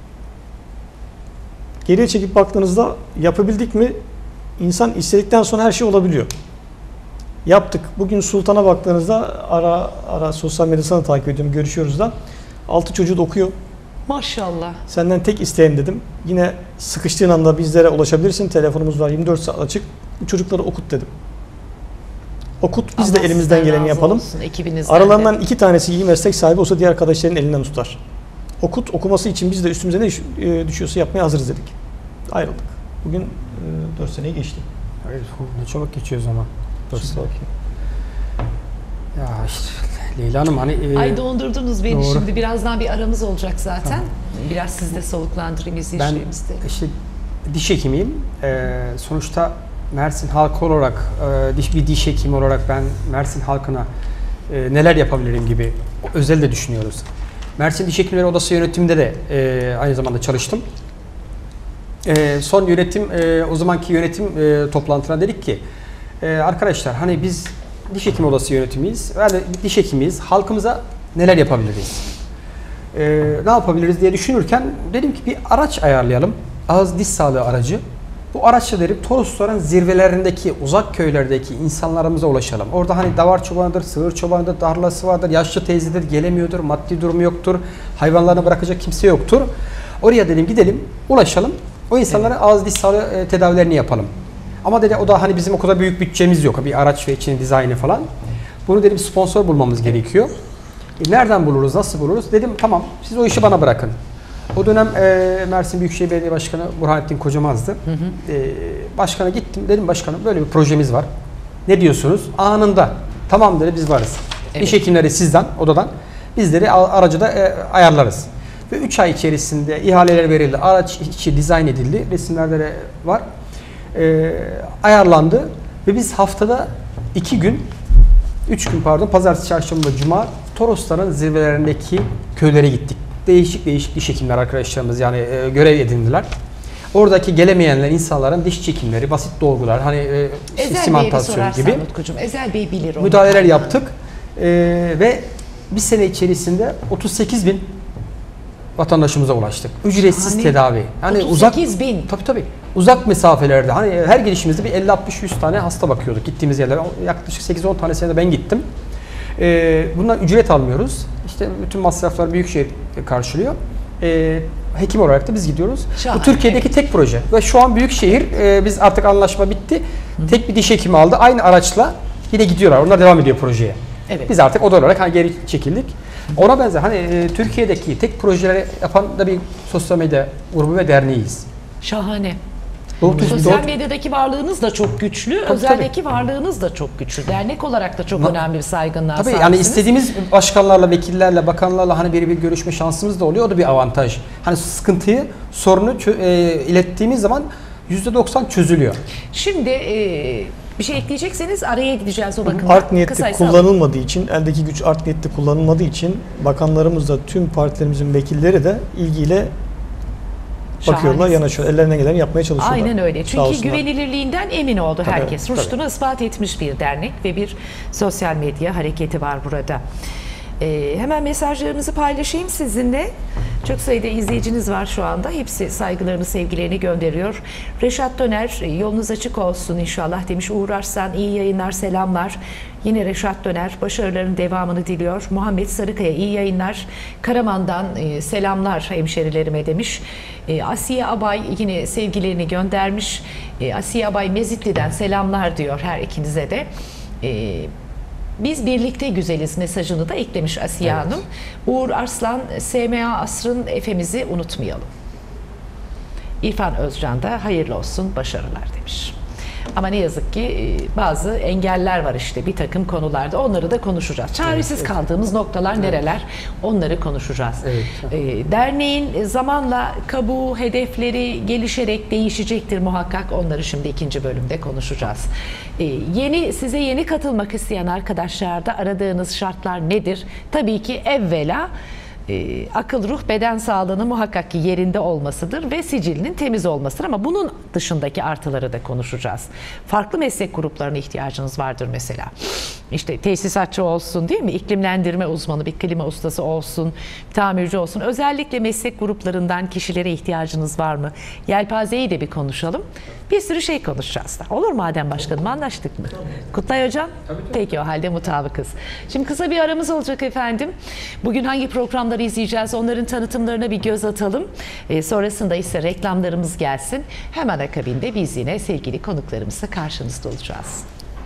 Geriye çekip baktığınızda yapabildik mi? İnsan istedikten sonra her şey olabiliyor. Yaptık. Bugün Sultan'a baktığınızda ara ara sosyal medyasını takip ediyorum, görüşüyoruz da. Altı çocuğu da okuyor. Maşallah. Senden tek isteğim dedim. Yine sıkıştığın anda bizlere ulaşabilirsin. Telefonumuz var, yirmi dört saat açık. Bu çocukları okut dedim. Okut, biz Allah de elimizden sizden geleni razı yapalım. olsun, ekibinizden Aralarından de. iki tanesi iyi meslek sahibi olsa diğer arkadaşların elinden tutar. Okut, okuması için biz de üstümüze ne düş- e, düşüyorsa yapmaya hazırız dedik. Ayrıldık. Bugün e, dört seneyi geçti. Hayır, ne çabuk geçiyor zaman. dört sene. Ya işte Leyla Hanım hani... E, Ay dondurdunuz beni doğru. şimdi. Birazdan bir aramız olacak zaten. Biraz siz de soluklandırayım ben izleyicilerimizi de. işte diş hekimiyim. E, sonuçta Mersin halkı olarak, e, diş bir diş hekimi olarak ben Mersin halkına e, neler yapabilirim gibi özel de düşünüyoruz. Mersin Diş Hekimleri Odası yönetiminde de e, aynı zamanda çalıştım. E, son yönetim, e, o zamanki yönetim e, toplantısına dedik ki e, arkadaşlar hani biz diş hekim odası yönetimiyiz, yani diş hekimiyiz, halkımıza neler yapabiliriz? E, ne yapabiliriz diye düşünürken dedim ki bir araç ayarlayalım, ağız diş sağlığı aracı. Bu araçla derim Torosların zirvelerindeki, uzak köylerdeki insanlarımıza ulaşalım. Orada hani davar çobanıdır, sığır çobanıdır, darlası vardır, yaşlı teyzedir, gelemiyordur, maddi durumu yoktur, hayvanlarını bırakacak kimse yoktur. Oraya dedim gidelim, ulaşalım. O insanlara evet. ağız diş sağlığı e, tedavilerini yapalım. Ama dedi o da hani bizim o kadar büyük bütçemiz yok. Bir araç ve içinin dizaynı falan. Bunu dedim sponsor bulmamız gerekiyor. E, nereden buluruz, nasıl buluruz? Dedim tamam siz o işi bana bırakın. O dönem e, Mersin Büyükşehir Belediye Başkanı Burhanettin Kocamaz'dı. Hı hı. E, başkana gittim. Dedim başkanım böyle bir projemiz var. Ne diyorsunuz? Anında. Tamam dedi biz varız. Evet. Diş hekimleri sizden, odadan. Bizleri aracı da e, ayarlarız. Ve üç ay içerisinde ihaleler verildi. Araç içi dizayn edildi. Resimlerde var. E, ayarlandı. Ve biz haftada iki gün, üç gün pardon, pazartesi, çarşamba, cuma Torosların zirvelerindeki köylere gittik. Değişik değişik diş hekimler arkadaşlarımız yani e, görev edindiler. Oradaki gelemeyenler insanların diş çekimleri, basit dolgular, hani e, Ezel simantasyon gibi Ezel Bey bilir onu. müdahaleler yaptık. E, ve bir sene içerisinde otuz sekiz bin vatandaşımıza ulaştık. Ücretsiz Hani, tedavi. Yani otuz uzak sekiz bin. Tabii tabii. Uzak mesafelerde hani her gelişimizde bir elli altmış yüz tane hasta bakıyorduk gittiğimiz yerlere. Yaklaşık sekiz on tanesine de ben gittim. E, bundan ücret almıyoruz. İşte bütün masrafları Büyükşehir karşılıyor. E, hekim olarak da biz gidiyoruz. Şahane. Bu Türkiye'deki tek proje. Ve şu an Büyükşehir, e, biz artık anlaşma bitti. Hı. Tek bir diş hekimi aldı. Aynı araçla yine gidiyorlar. Onlar devam ediyor projeye. Evet. Biz artık oda olarak hani geri çekildik. Ona benzer hani e, Türkiye'deki tek projeleri yapan da bir sosyal medya grubu ve derneğiyiz. Şahane. Doğru, sosyal doğru. medyadaki varlığınız da çok güçlü, Tabii, özeldeki tabii. varlığınız da çok güçlü. Dernek olarak da çok Na, önemli bir saygınlığa tabii sahipsiniz. yani istediğimiz başkanlarla, vekillerle, bakanlarla hani birebir görüşme şansımız da oluyor. O da bir avantaj. Hani sıkıntıyı, sorunu e, ilettiğimiz zaman yüzde doksan çözülüyor. Şimdi e, Bir şey ekleyecekseniz araya gideceğiz o bakımdan. Art niyetli Kısaysa kullanılmadığı için, eldeki güç art niyetli kullanılmadığı için bakanlarımız da tüm partilerimizin vekilleri de ilgiyle bakıyorlar, Şahanesiniz. yanaşıyorlar. Ellerinden geleni yapmaya çalışıyorlar. Aynen öyle. Sağ Çünkü olsunlar. güvenilirliğinden emin oldu Tabii, herkes. tabii. Ruştunu ispat etmiş bir dernek ve bir sosyal medya hareketi var burada. Ee, hemen mesajlarınızı paylaşayım sizinle. Çok sayıda izleyiciniz var şu anda. Hepsi saygılarını, sevgilerini gönderiyor. Reşat Döner, yolunuz açık olsun inşallah demiş. Uğur Arslan, iyi yayınlar, selamlar. Yine Reşat Döner, başarıların devamını diliyor. Muhammed Sarıkaya, iyi yayınlar. Karaman'dan e, selamlar hemşerilerime demiş. E, Asiye Abay yine sevgilerini göndermiş. E, Asiye Abay Mezitli'den selamlar diyor her ikinize de. E, Biz birlikte güzeliz mesajını da eklemiş Asiye Evet. Hanım. Uğur Arslan, S M A Asr'ın Efemizi unutmayalım. İrfan Özcan da hayırlı olsun, başarılar demiş. Ama ne yazık ki bazı engeller var işte bir takım konularda. Onları da konuşacağız. Çaresiz Evet. kaldığımız noktalar Evet. nereler? Onları konuşacağız. Evet. Ee, Derneğin zamanla kabuğu, hedefleri gelişerek değişecektir muhakkak. Onları şimdi ikinci bölümde konuşacağız. Ee, yeni size yeni katılmak isteyen arkadaşlarda aradığınız şartlar nedir? Tabii ki evvela e, akıl, ruh, beden sağlığının muhakkak ki yerinde olmasıdır ve sicilinin temiz olmasıdır. Ama bunun dışındaki artıları da konuşacağız. Farklı meslek gruplarına ihtiyacınız vardır mesela. İşte tesisatçı olsun değil mi? İklimlendirme uzmanı, bir klima ustası olsun, tamirci olsun. Özellikle meslek gruplarından kişilere ihtiyacınız var mı? Yelpazeyi de bir konuşalım. Bir sürü şey konuşacağız da. Olur mu Adem Başkanım? Anlaştık mı? Kutlay Hocam? Tabii, tabii. Peki o halde mutabıkız. Şimdi kısa bir aramız olacak efendim. Bugün hangi programları izleyeceğiz? Onların tanıtımlarına bir göz atalım. E, sonrasında ise reklamlarımız gelsin. Hemen akabinde biz yine sevgili konuklarımızla karşınızda olacağız.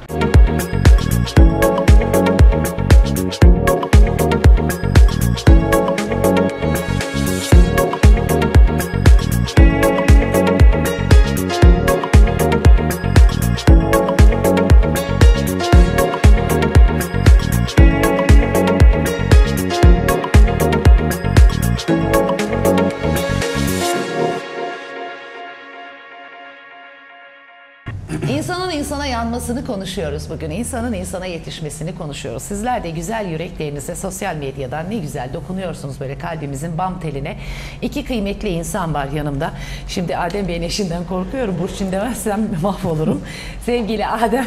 İnsanın insana yanmasını konuşuyoruz bugün. İnsanın insana yetişmesini konuşuyoruz. Sizler de güzel yüreklerinize sosyal medyadan ne güzel dokunuyorsunuz böyle kalbimizin bam teline. İki kıymetli insan var yanımda. Şimdi Adem Bey'in eşinden korkuyorum. Burçin demezsem mahvolurum. Sevgili Adem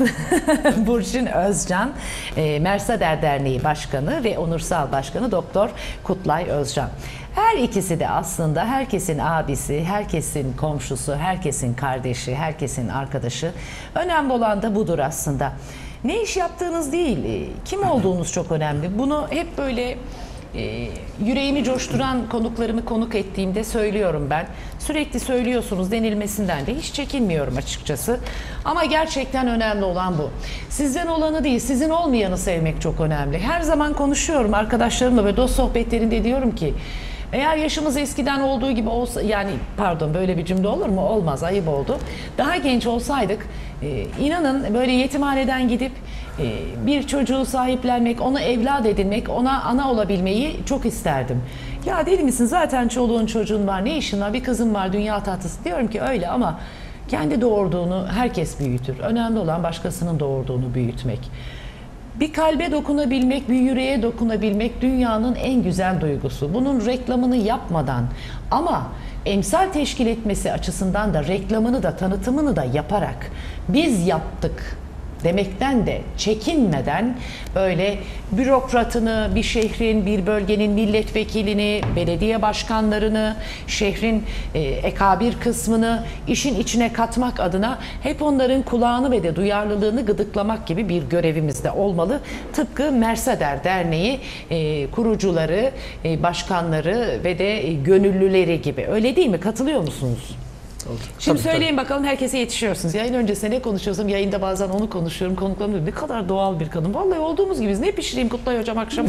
Burçin Özcan, e, Mersader Derneği Başkanı ve Onursal Başkanı Doktor Kutlay Özcan. Her ikisi de aslında herkesin abisi, herkesin komşusu, herkesin kardeşi, herkesin arkadaşı. Önemli olan da budur aslında. Ne iş yaptığınız değil, kim olduğunuz çok önemli. Bunu hep böyle e, yüreğimi coşturan konuklarımı konuk ettiğimde söylüyorum ben. Sürekli söylüyorsunuz denilmesinden de hiç çekinmiyorum açıkçası. Ama gerçekten önemli olan bu. Sizden olanı değil, sizin olmayanı sevmek çok önemli. Her zaman konuşuyorum arkadaşlarımla ve dost sohbetlerinde diyorum ki eğer yaşımız eskiden olduğu gibi olsa, yani pardon böyle bir cümle olur mu? Olmaz, ayıp oldu. Daha genç olsaydık e, inanın böyle yetimhaneden gidip e, bir çocuğu sahiplenmek, onu evlat edinmek, ona ana olabilmeyi çok isterdim. Ya deli misin zaten çoluğun çocuğun var, ne işin var, bir kızım var dünya tatlısı. Diyorum ki öyle ama kendi doğurduğunu herkes büyütür. Önemli olan başkasının doğurduğunu büyütmek. Bir kalbe dokunabilmek, bir yüreğe dokunabilmek dünyanın en güzel duygusu. Bunun reklamını yapmadan ama emsal teşkil etmesi açısından da reklamını da tanıtımını da yaparak biz yaptık demekten de çekinmeden böyle bürokratını, bir şehrin, bir bölgenin milletvekilini, belediye başkanlarını, şehrin e, ekabir kısmını işin içine katmak adına hep onların kulağını ve de duyarlılığını gıdıklamak gibi bir görevimiz de olmalı. Tıpkı Mersader Derneği e, kurucuları, e, başkanları ve de e, gönüllüleri gibi. Öyle değil mi? Katılıyor musunuz? Şimdi Tabii, söyleyin bakalım herkese yetişiyorsunuz. Yayın öncesinde ne konuşuyorsam yayında bazen onu konuşuyorum. Konuklarım diyor ne kadar doğal bir kadın. Vallahi olduğumuz gibiyiz. Ne pişireyim Kutlay Hocam akşama?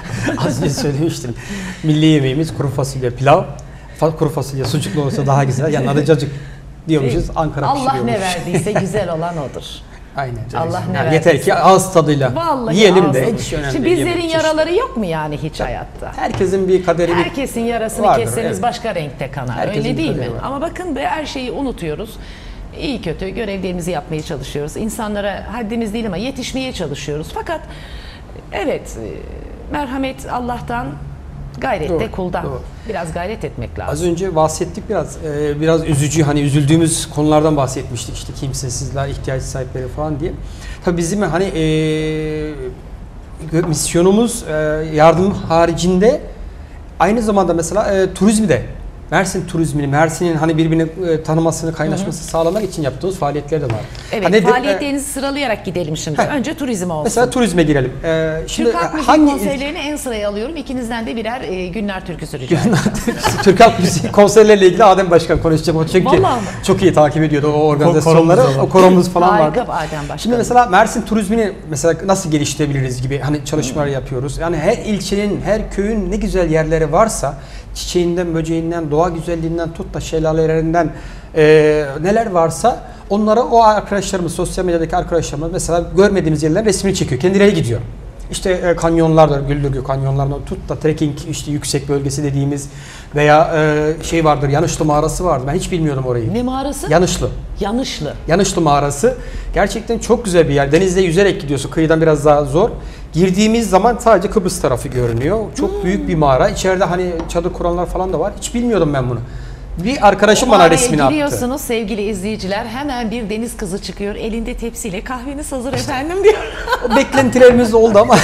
Az önce söylemiştim. Milli yemeğimiz kuru fasulye pilav. Fa- Kuru fasulye sucuklu olsa daha güzel. Yanına da cacık diyormuşuz. Ankara Allah pişiriyormuş. ne verdiyse güzel olan odur. Aynen. Allah ne Yani yeter verdiyse. ki ağız tadıyla Vallahi yiyelim ağzı- de. Hiç önemli Şimdi değil. bizlerin Yemek yaraları yok mu yani hiç hayatta? Herkesin bir kaderi, bir Herkesin yarasını vardır, kesseniz evet. başka renkte kanar. Herkesin Öyle bir değil mi? kaderi var. Ama bakın be her şeyi unutuyoruz. iyi kötü görevlerimizi yapmaya çalışıyoruz. İnsanlara haddimiz değil ama yetişmeye çalışıyoruz. Fakat evet, e, merhamet Allah'tan, gayret de Doğru, kuldan. doğru. Biraz gayret etmek lazım. Az önce bahsettik biraz, e, biraz üzücü, hani üzüldüğümüz konulardan bahsetmiştik, işte kimsesizler, ihtiyaç sahipleri falan diye. Tabii bizim hani e, misyonumuz e, yardım haricinde aynı zamanda mesela e, turizmi de, Mersin turizmini, Mersin'in hani birbirini e, tanımasını, kaynaşmasını sağlamak için yaptığımız faaliyetler de var. Evet, Hani de- faaliyetlerinizi sıralayarak gidelim şimdi. Heh. Önce turizm olsun. Mesela turizme girelim. E, şimdi Türk Halk Müziği hangi konserlerini en sıraya alıyorum. İkinizden de birer e, Günler türküsü rica ederim. Türk Halk Müziği konserleriyle ilgili Adem Başkan konuşacak o, çünkü Vallahi mi? çok iyi takip ediyordu o organizasyonları. Koromuz da var. O koromuz falan Harika vardı. Adem Başkanım. Şimdi mesela Mersin turizmini mesela nasıl geliştirebiliriz gibi hani çalışmalar yapıyoruz. Yani her ilçenin, her köyün ne güzel yerleri varsa, çiçeğinden, böceğinden, doğa güzelliğinden tut da şelalelerinden e, neler varsa onlara o arkadaşlarımız, sosyal medyadaki arkadaşlarımız mesela görmediğimiz yerlerin resmini çekiyor. Kendileri gidiyor. İşte e, kanyonlardır, Güldürgü kanyonlarından tut da trekking, işte yüksek bölgesi dediğimiz veya e, şey vardır, Yanışlı mağarası vardı. Ben hiç bilmiyordum orayı. Ne mağarası? Yanışlı. Yanışlı. Yanışlı mağarası gerçekten çok güzel bir yer. Denizde yüzerek gidiyorsun. Kıyıdan biraz daha zor. Girdiğimiz zaman sadece Kıbrıs tarafı görünüyor. Çok Hmm. büyük bir mağara. İçeride hani çadır kuranlar falan da var. Hiç bilmiyordum ben bunu. Bir arkadaşım O bana mağaraya resmini attı. giriyorsunuz sevgili izleyiciler. Hemen bir deniz kızı çıkıyor. Elinde tepsiyle kahveniz hazır efendim diyor. O beklentilerimiz oldu ama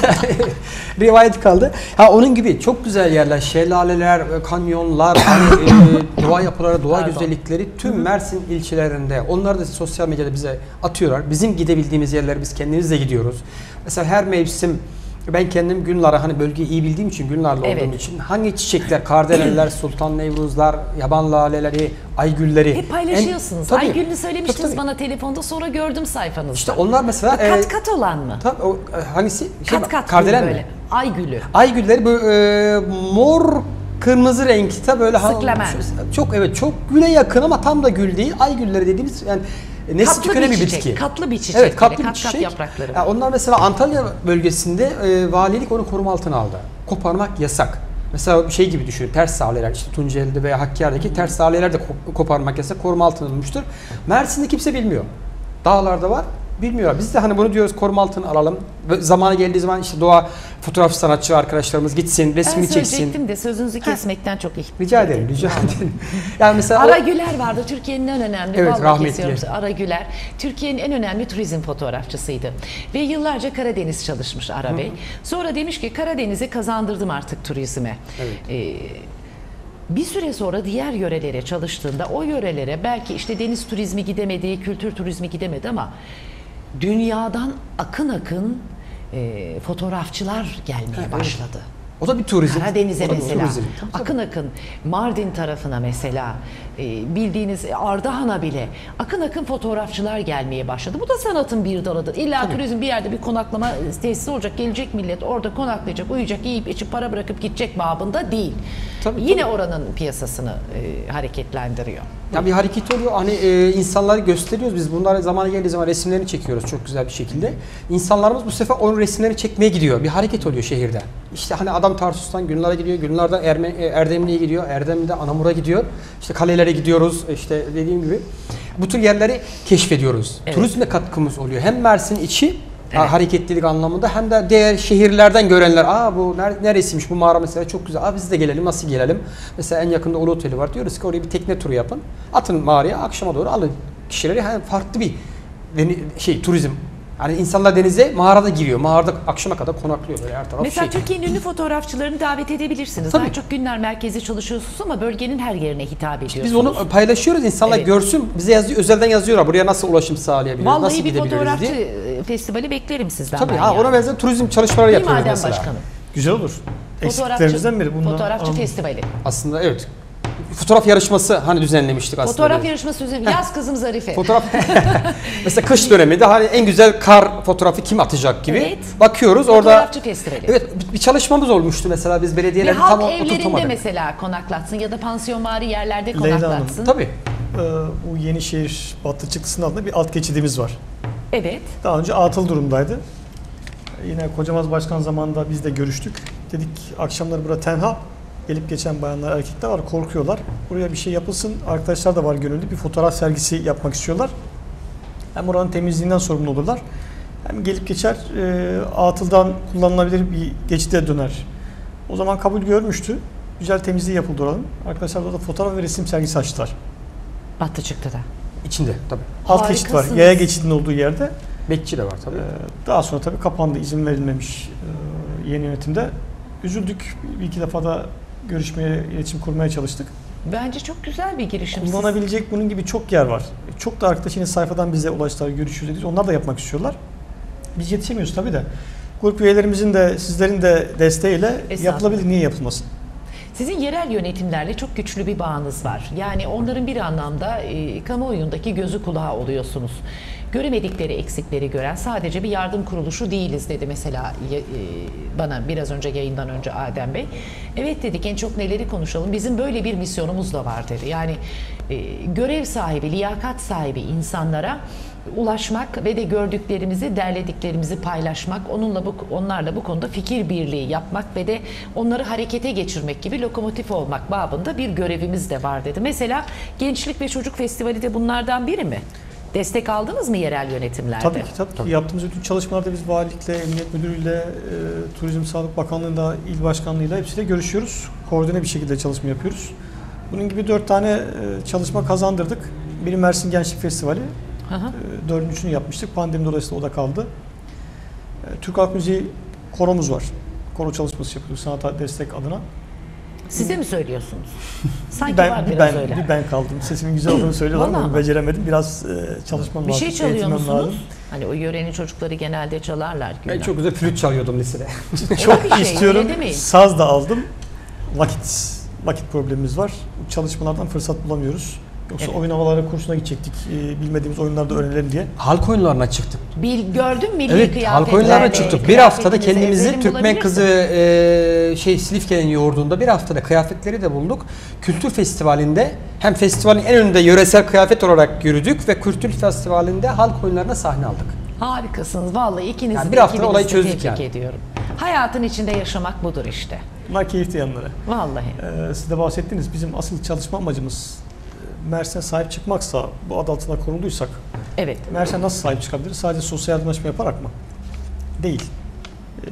rivayet kaldı. Ha onun gibi çok güzel yerler, şelaleler, kanyonlar, hani, e, doğa yapıları, doğa Pardon. güzellikleri tüm Mersin ilçelerinde. Onları da sosyal medyada bize atıyorlar. Bizim gidebildiğimiz yerlere biz kendimiz de gidiyoruz. Mesela her mevsim ben kendim Günlar'a, hani bölgeyi iyi bildiğim için, Günlar'la Evet. olduğum için hangi çiçekler, kardeleller, sultan nevruzlar, yaban laleleri, aygülleri. Hep paylaşıyorsunuz. En- tabii. Aygül'ünü söylemiştiniz Tabii, tabii. bana telefonda, sonra gördüm sayfanızda. İşte onlar mesela kat e, kat olan mı? tabii o e, hangisi? Şey, Kat kat kardelen böyle. mi? Aygül'ü. Aygülleri böyle e, mor kırmızı renkte böyle ha- Sıklemen. çok evet çok güle yakın ama tam da gül değil. Aygülleri dediğimiz yani nesli Katlı tükenen bir bir çiçek, bitki. katlı bir çiçek, Evet, katlı böyle bir kat kat çiçek. yaprakları. Ya onlar mesela Antalya bölgesinde e, valilik onu koruma altına aldı. Koparmak yasak. Mesela şey gibi düşün, ters sahneler, işte Tunceli'de veya Hakkari'deki ters sahneler de ko- koparmak yasak, koruma altına alınmıştır. Mersin'de kimse bilmiyor. Dağlarda var, bilmiyorlar. Biz de hani bunu diyoruz, koruma altına alalım. Ve zamanı geldiği zaman işte doğa fotoğraf sanatçı arkadaşlarımız gitsin, Ben resmini çeksin. söyleyecektim de sözünüzü kesmekten çok ihtiyaç. Rica ederim, rica ederim. Yani mesela Ara o- Güler vardı, Türkiye'nin en önemli, Evet, vallahi rahmetli. kesiyorum sizi. Ara Güler, Türkiye'nin en önemli turizm fotoğrafçısıydı. Ve yıllarca Karadeniz çalışmış Ara Bey. Sonra demiş ki Karadeniz'i kazandırdım artık turizme. Evet. Ee, bir süre sonra diğer yörelere çalıştığında o yörelere belki işte deniz turizmi gidemedi, kültür turizmi gidemedi ama dünyadan akın akın e, fotoğrafçılar gelmeye başladı. o da bir turizm. Karadeniz'e O da bir mesela, turizm. Tabii, tabii. akın akın Mardin tarafına mesela, e, bildiğiniz Ardahan'a bile akın akın fotoğrafçılar gelmeye başladı. Bu da sanatın bir dalıdır. İlla turizm bir yerde bir konaklama tesisi olacak, gelecek millet orada konaklayacak, uyuyacak, yiyip içip para bırakıp gidecek babında değil. Tabii, Yine tabii. oranın piyasasını e, hareketlendiriyor. Ya bir hareket oluyor. Hani e, insanları gösteriyoruz. Biz bunları zamanı geldiği zaman resimlerini çekiyoruz çok güzel bir şekilde. İnsanlarımız bu sefer onun resimlerini çekmeye gidiyor. Bir hareket oluyor şehirde. İşte hani adam Tarsus'tan Gülnar'a gidiyor. Gülnar'dan Erme, e, Erdemli'ye gidiyor. Erdemli'de Anamur'a gidiyor. İşte kalelere gidiyoruz. İşte dediğim gibi. Bu tür yerleri keşfediyoruz. Evet. Turizme katkımız oluyor. Hem Mersin içi Evet. hareketlilik anlamında hem de diğer şehirlerden görenler, aa bu ner- neresiymiş bu mağara mesela çok güzel. Aa biz de gelelim, nasıl gelelim? Mesela en yakında Ulu Oteli var. Diyoruz ki oraya bir tekne turu yapın. Atın mağaraya, akşama doğru alın kişileri. Yani farklı bir deni- şey turizm. Yani insanlar denize mağarada giriyor. Mağarada akşama kadar konaklıyor böyle her taraf Mesela şey. Türkiye'nin ünlü fotoğrafçılarını davet edebilirsiniz. Tabii. Daha çok Günler merkezi çalışıyorsunuz ama bölgenin her yerine hitap ediyorsunuz. Biz onu paylaşıyoruz. İnsanlar Evet. görsün. Bize yazıyor, özelden yazıyorlar. Buraya nasıl ulaşım sağlayabiliriz? Vallahi nasıl bir gidebiliriz fotoğrafçı diye. e, festivali beklerim sizden. Tabii ben ha yani. ona benzer turizm çalışmaları Değil mi yapıyoruz Adem mesela. Başkanım? Güzel olur. Fotoğrafçı, Eksiklerimizden biri. Bundan fotoğrafçı anladım. festivali. Aslında evet. Fotoğraf yarışması hani düzenlemiştik aslında. Fotoğraf böyle. yarışması üzerine. Yaz kızım Zarife. Fotoğraf mesela kış döneminde hani en güzel kar fotoğrafı kim atacak gibi Evet. bakıyoruz orada. Fotoğrafçı festivali. Evet bir- bir çalışmamız olmuştu mesela biz Bir belediyelerle halk tam evlerinde oturtamadık. mesela konaklatsın ya da pansiyonvari yerlerde Leyla Hanım, konaklatsın. Tabii. Ee, bu Yenişehir Batı çıktısının altında bir alt geçidimiz var. Evet. Daha önce atıl durumdaydı. Yine Kocamaz Başkan zamanında biz de görüştük. Dedik akşamları burada tenha. gelip geçen bayanlar, erkekler var, korkuyorlar. Buraya bir şey yapılsın, arkadaşlar da var gönüllü, bir fotoğraf sergisi yapmak istiyorlar. Hem oranın temizliğinden sorumlu olurlar. Hem gelip geçer, e, atıldan kullanılabilir bir geçide döner. O zaman kabul görmüştü. Güzel temizliği yapıldı oranın. Arkadaşlar da fotoğraf ve resim sergisi açtılar. Battı çıktı da. İçinde tabii. Alt geçit var, Harikasınız. yaya geçidinin olduğu yerde. Bekçi de var tabii. Ee, Daha sonra tabii kapandı, izin verilmemiş e, yeni yönetimde. Üzüldük, bir iki defa da görüşmeye, iletişim kurmaya çalıştık. Bence çok güzel bir girişim. Siz- Kullanabilecek bunun gibi çok yer var. Çok da arkadaş yine sayfadan bize ulaştılar, görüşürüz dedik. Onlar da yapmak istiyorlar. Biz yetişemiyoruz tabii de. Grup üyelerimizin de sizlerin de desteğiyle Estağfurullah. yapılabilir, niye yapılmasın? Sizin yerel yönetimlerle çok güçlü bir bağınız var. Yani onların bir anlamda e, kamuoyundaki gözü kulağı oluyorsunuz. Göremedikleri eksikleri gören sadece bir yardım kuruluşu değiliz dedi mesela e, bana biraz önce yayından önce Adem Bey. Evet dedik, en çok neleri konuşalım? Bizim böyle bir misyonumuz da var dedi. Yani e, görev sahibi, liyakat sahibi insanlara ulaşmak ve de gördüklerimizi, derlediklerimizi paylaşmak, onunla bu, onlarla bu konuda fikir birliği yapmak ve de onları harekete geçirmek gibi lokomotif olmak babında bir görevimiz de var dedi. Mesela Gençlik ve Çocuk Festivali de bunlardan biri mi? Destek aldınız mı yerel yönetimlerde? Tabii ki, tabii ki. Yaptığımız bütün çalışmalarda biz valilikle, emniyet müdürüyle, e, Turizm Sağlık Bakanlığı'nda, il başkanlığıyla hepsiyle görüşüyoruz. Koordine bir şekilde çalışma yapıyoruz. Bunun gibi dört tane e, çalışma kazandırdık. Biri Mersin Gençlik Festivali. Aha. E, dördüncüsünü yapmıştık. Pandemi dolayısıyla o da kaldı. E, Türk Halk Müziği koromuz var. Koro çalışması yapıyoruz sanata destek adına. Siz de mi söylüyorsunuz? Sanki ben, var bir biraz ben, öyle. Bir ben kaldım. Sesimin güzel olduğunu söylüyorlar Vallahi ama mi? beceremedim. Biraz e, çalışmam Bir lazım. şey çalıyor eğitimim musunuz? lazım. Hani o yörenin çocukları genelde çalarlar. Ben Günden. çok güzel flüt çalıyordum lisede. Çok bir şey, istiyorum. öyle demeyin. Saz da aldım. Vakit vakit problemimiz var. Çalışmalardan fırsat bulamıyoruz. Yoksa Evet. oyun havaları kursuna gidecektik. e, bilmediğimiz oyunlarda öğrenelim diye. Halk oyunlarına çıktık. Bil, gördün milli Evet, kıyafetler. halk oyunlarına ve çıktık. Bir haftada kıyafetinizi kendimizi evlerin Türkmen bulabilirsin. kızı e, şey Silifke'nin yoğurdunda bir haftada kıyafetleri de bulduk. Kültür festivalinde hem festivalin en önünde yöresel kıyafet olarak yürüdük ve kültür festivalinde halk oyunlarına sahne aldık. Harikasınız. Vallahi ikinizi Yani de bir haftada ekibinizi olayı de çözdük tebrik yani. ediyorum. Hayatın içinde yaşamak budur işte. Bunlar keyifli yanları. Vallahi. Ee, siz de bahsettiniz. Bizim asıl çalışma amacımız e, Mersin'e sahip çıkmaksa, bu adı altında kurulduysak, Evet. Mersin'e nasıl sahip çıkabiliriz? Sadece sosyal yardımlaşma yaparak mı? Değil. Ee,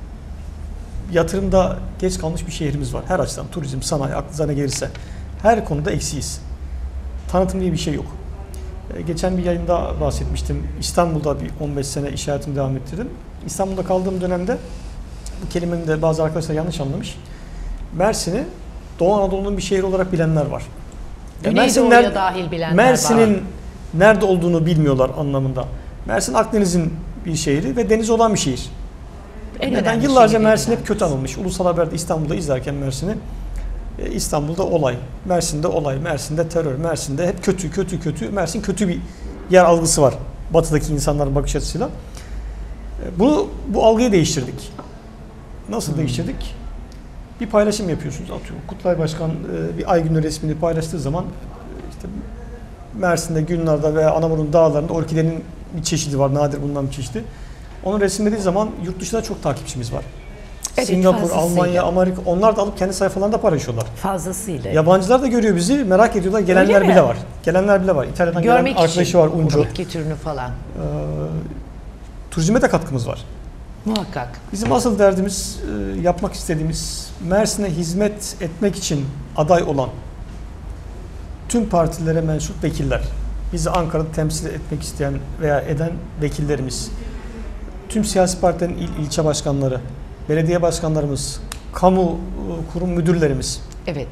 yatırımda geç kalmış bir şehrimiz var. Her açıdan turizm, sanayi, aklınıza ne gelirse. Her konuda eksiyiz. Tanıtım diye bir şey yok. Ee, geçen bir yayında bahsetmiştim. İstanbul'da bir on beş sene iş hayatımı devam ettirdim. İstanbul'da kaldığım dönemde, bu kelimenin de bazı arkadaşlar yanlış anlamış, Mersin'i Doğu Anadolu'nun bir şehir olarak bilenler var. Ya Güneydoğu'ya ner- dahil bilenler Mersin'in var. nerede olduğunu bilmiyorlar anlamında. Mersin Akdeniz'in bir şehri ve deniz olan bir şehir. En Neden? önemli Yıllarca şey Mersin hep bilgiler. kötü anılmış. Ulusal Haber'de İstanbul'da izlerken Mersin'i, e, İstanbul'da olay, Mersin'de olay, Mersin'de terör, Mersin'de hep kötü, kötü, kötü. Mersin kötü bir yer algısı var batıdaki insanların bakış açısıyla. E, Bunu, bu algıyı değiştirdik. Nasıl Hmm. değiştirdik? Bir paylaşım yapıyorsunuz. Atıyorum Kutlay Başkan e, bir ay günü resmini paylaştığı zaman e, işte Mersin'de, Gülnar'da veya Anamur'un dağlarında orkidenin bir çeşidi var. Nadir bulunan bir çeşidi. Onu resimlediği zaman yurt dışında çok takipçimiz var. Evet, Singapur, fazlasıyla. Almanya, Amerika, onlar da alıp kendi sayfalarında paylaşıyorlar. Fazlasıyla. Yabancılar da görüyor bizi, merak ediyorlar. Gelenler Öyle mi? bile var. Gelenler bile var. İtalya'dan Görmek gelen arkadaşı için. var, Uncu. Bitki türünü falan. Ee, turizme de katkımız var. Muhakkak. Bizim asıl derdimiz, e, yapmak istediğimiz, Mersin'e hizmet etmek için aday olan tüm partilere mensup vekiller, bizi Ankara'da temsil etmek isteyen veya eden vekillerimiz, tüm siyasi partilerin il, ilçe başkanları, belediye başkanlarımız, kamu e, kurum müdürlerimiz, Evet.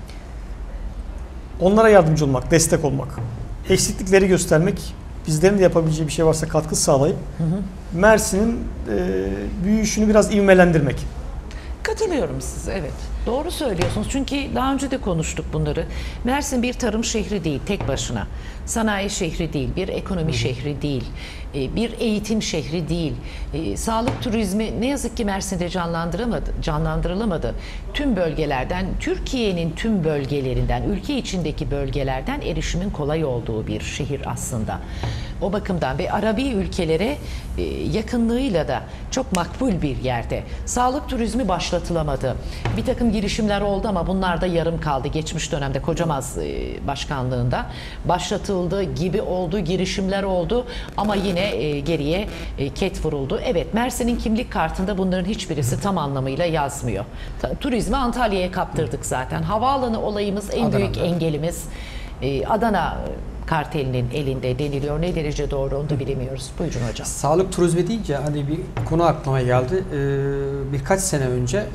onlara yardımcı olmak, destek olmak, eksiklikleri göstermek, bizlerin de yapabileceği bir şey varsa katkı sağlayıp Mersin'in e, büyüyüşünü biraz ivmelendirmek. Katılıyorum size, evet. Doğru söylüyorsunuz. Çünkü daha önce de konuştuk bunları. Mersin bir tarım şehri değil tek başına. Sanayi şehri değil, bir ekonomi şehri değil, e, bir eğitim şehri değil. E, Sağlık turizmi ne yazık ki Mersin'de canlandırılamadı, canlandırılamadı. Tüm bölgelerden, Türkiye'nin tüm bölgelerinden, ülke içindeki bölgelerden erişimin kolay olduğu bir şehir aslında. O bakımdan ve Arabi ülkelere e, yakınlığıyla da çok makbul bir yerde. Sağlık turizmi başlatılamadı. Bir takım girişimler oldu ama bunlar da yarım kaldı. Geçmiş dönemde Kocamaz başkanlığında başlatıldı gibi oldu, girişimler oldu ama yine geriye ket vuruldu. Evet, Mersin'in kimlik kartında bunların hiçbirisi tam anlamıyla yazmıyor. Turizmi Antalya'ya kaptırdık zaten. Havaalanı olayımız en Adana'da. büyük engelimiz. Adana kartelinin elinde deniliyor. Ne derece doğru onu da bilemiyoruz. Buyurun hocam. Sağlık turizmi deyince hani bir konu aklıma geldi. Ee, birkaç sene önce e,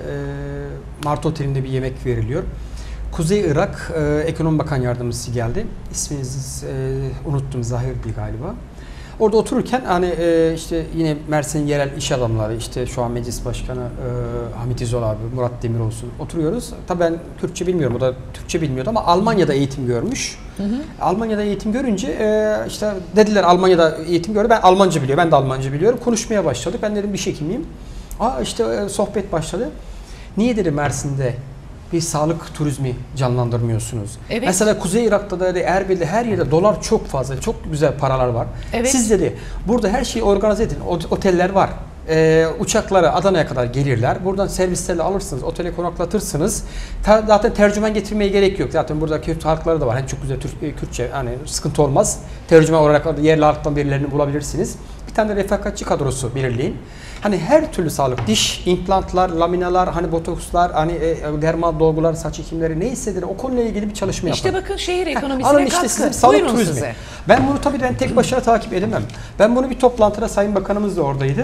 Mart Oteli'nde bir yemek veriliyor. Kuzey Irak e, Ekonomi Bakan Yardımcısı geldi. İsminizi e, unuttum, Zahir'di galiba. Orada otururken hani e, işte yine Mersin'in yerel iş adamları, işte şu an Meclis Başkanı e, Hamit İzol abi, Murat Demir olsun oturuyoruz. Tabii ben Türkçe bilmiyorum, o da Türkçe bilmiyordu ama Almanya'da eğitim görmüş. Hı hı. Almanya'da eğitim görünce e, işte dediler Almanya'da eğitim gördü. Ben Almanca biliyorum, ben de Almanca biliyorum. Konuşmaya başladık. Ben dedim diş hekimiyim. Aa işte e, sohbet başladı. Niye dedi Mersin'de bir sağlık turizmi canlandırmıyorsunuz? Evet. Mesela Kuzey Irak'ta da, Erbil'de, her yerde dolar çok fazla, çok güzel paralar var. Evet. Siz dedi burada her şeyi organize edin. Oteller var. Ee, uçakları Adana'ya kadar gelirler. Buradan servislerle alırsınız, otele konaklatırsınız. Ta, zaten tercüman getirmeye gerek yok. Zaten burada Kürt halkları da var. Yani çok güzel Türk, Kürtçe, yani sıkıntı olmaz. Tercüman olarak yerli halktan birilerini bulabilirsiniz. Bir tane de refakatçi kadrosu belirleyin. Hani her türlü sağlık, diş, implantlar, laminalar, hani botokslar, hani e, dermal dolgular, saç ekimleri neyse o konuyla ilgili bir çalışma yapın. İşte bakın şehir ekonomisine ha, alın katkı. işte sizin sağlık Buyurun turizmi. size. Ben bunu tabii ben tek başına takip edemem. Ben bunu bir toplantıda, Sayın Bakanımız da oradaydı.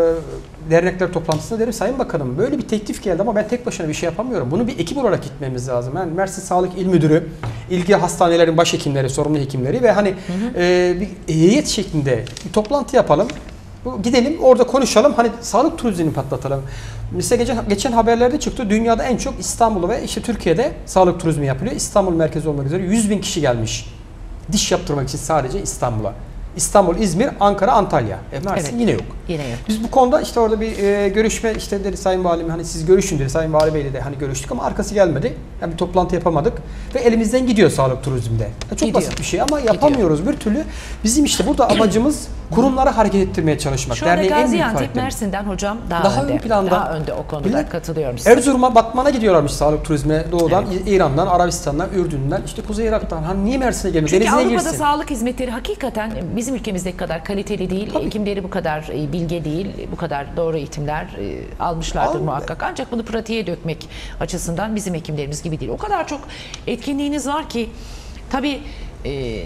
Ee, dernekler toplantısında derim Sayın Bakanım böyle bir teklif geldi ama ben tek başına bir şey yapamıyorum. Bunu bir ekip olarak gitmemiz lazım. Yani Mersin Sağlık İl Müdürü, ilgili hastanelerin başhekimleri, sorumlu hekimleri ve hani hı hı. E, bir heyet şeklinde bir toplantı yapalım. Gidelim orada konuşalım. Hani sağlık turizmini patlatalım. Mesela geçen, geçen haberlerde çıktı. Dünyada en çok İstanbul'da ve işte Türkiye'de sağlık turizmi yapılıyor. İstanbul merkezi olmak üzere yüz bin kişi gelmiş. Diş yaptırmak için sadece İstanbul'a. İstanbul, İzmir, Ankara, Antalya. E Mersin evet. yine yok. Yine yok. Biz bu konuda işte orada bir e, görüşme işte dedi Sayın Valim hani siz görüşün dedi. Sayın Vali Bey'le de hani görüştük ama arkası gelmedi. Yani bir toplantı yapamadık ve elimizden gidiyor sağlık turizmde. Yani çok gidiyor. Basit bir şey ama yapamıyoruz gidiyor. Bir türlü. Bizim işte burada amacımız kurumları hareket ettirmeye çalışmak. Şu anda Gaziantep, Mersin'den hocam daha, daha önde. ön planda. Daha önde o konuda Bilir, katılıyorum size. Erzurum'a, Batman'a gidiyorlarmış sağlık turizmine doğudan, evet. İran'dan, Arabistan'dan, Ürdün'den, işte Kuzey Irak'tan. Hani niye Mersin'e gelmiyor? Çünkü Denizine Avrupa'da girsin. sağlık hizmetleri hakikaten bizim ülkemizdeki kadar kaliteli değil. Tabii. Hekimleri bu kadar bilge değil. Bu kadar doğru eğitimler almışlardır Al, muhakkak. Ancak bunu pratiğe dökmek açısından bizim hekimlerimiz gibi değil. O kadar çok etkinliğiniz var ki tabii e,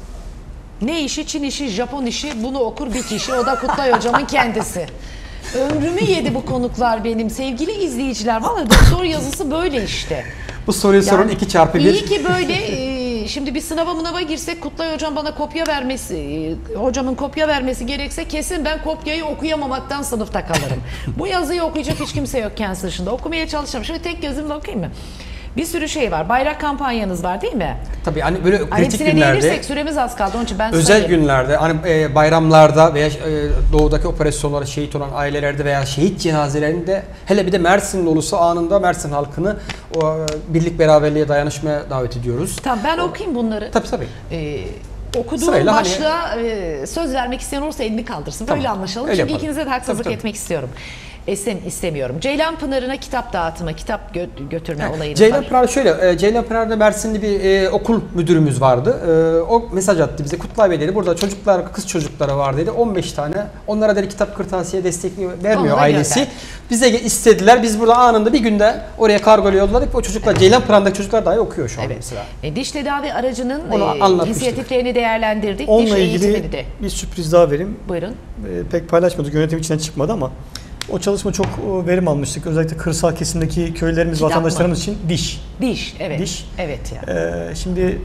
ne işi, Çin işi, Japon işi bunu okur bir kişi. O da Kutlay Hocam'ın kendisi. Ömrümü yedi bu konuklar benim. Sevgili izleyiciler, vallahi doktor yazısı böyle işte. Bu soruyu yani, sorun iki çarpı bir. İyi ki böyle e, şimdi bir sınava mınava girsek Kutlay Hocam bana kopya vermesi, e, hocamın kopya vermesi gerekse kesin ben kopyayı okuyamamaktan sınıfta kalırım. Bu yazıyı okuyacak hiç kimse yok kendisi dışında. Okumaya çalışacağım. Şöyle tek gözümle okuyayım mı? Bir sürü şey var. Bayrak kampanyanız var değil mi? Tabii hani böyle kritik hepsine günlerde. değinirsek süremiz az kaldı. Onun için ben özel sayayım. günlerde hani e, bayramlarda veya e, doğudaki operasyonlara şehit olan ailelerde veya şehit cenazelerinde hele bir de Mersin'in olursa anında Mersin halkını o e, birlik beraberliğe dayanışmaya davet ediyoruz. Tamam ben o, okuyayım bunları. Tabii tabii. Ee, Okuduğum Sırayla başlığa hani, e, söz vermek isteyen olursa elini kaldırsın. Tamam, Böyle anlaşalım. Öyle Çünkü yapalım. ikinize de haksızlık tabii, tabii. etmek istiyorum. Esen istemiyorum. Ceylanpınarı'na kitap dağıtımı, kitap gö- götürme evet. olayınız Ceylanpınar var. şöyle, e, Ceylanpınar'da Mersinli bir e, okul müdürümüz vardı. E, o mesaj attı bize. Kutlay Bey dedi, burada çocuklar, kız çocukları var dedi. on beş tane. Onlara dedi kitap kırtasiye destek vermiyor Onlara ailesi. gönder. Bize istediler. Biz burada anında bir günde oraya kargoyla yolladık. O çocuklar, evet. Ceylanpınar'daki çocuklar dahi okuyor şu an evet. mesela. E, diş tedavi aracının e, inisiyatiflerini değerlendirdik. Onunla diş ilgili de. bir sürpriz daha vereyim. Buyurun. E, pek paylaşmadık. Yönetim içinden çıkmadı ama o çalışma çok verim almıştık. Özellikle kırsal kesimdeki köylerimiz, Kitap vatandaşlarımız mı? için diş. Diş, evet. Diş. Evet ya. Ee, şimdi e,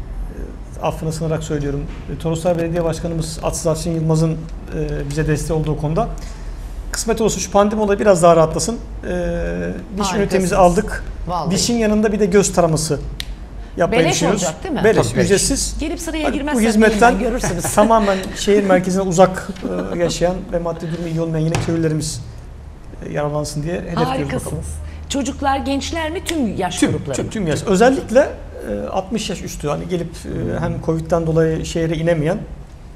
affına sığınarak söylüyorum. Toroslar Belediye Başkanımız Atsız Afşin Yılmaz'ın e, bize desteği olduğu konuda kısmet olsun şu pandemi olayı biraz daha rahatlasın. E, diş ünitemizi aldık. Vallahi. Dişin yanında bir de göz taraması yapmayı Beleş düşünüyoruz. olacak değil mi? Beleş, Tabii, ücretsiz. Gelip sıraya bu girmezsen hizmetten görürsünüz. tamamen şehir merkezine uzak e, yaşayan ve maddi durumu iyi olmayan yine köylülerimiz e, yararlansın diye hedefliyoruz. Harikasınız. Bakalım. Çocuklar, gençler mi, tüm yaş Tüm, grupları tüm, mı? tüm yaş. Özellikle e, altmış yaş üstü hani gelip e, hem Covid'den dolayı şehre inemeyen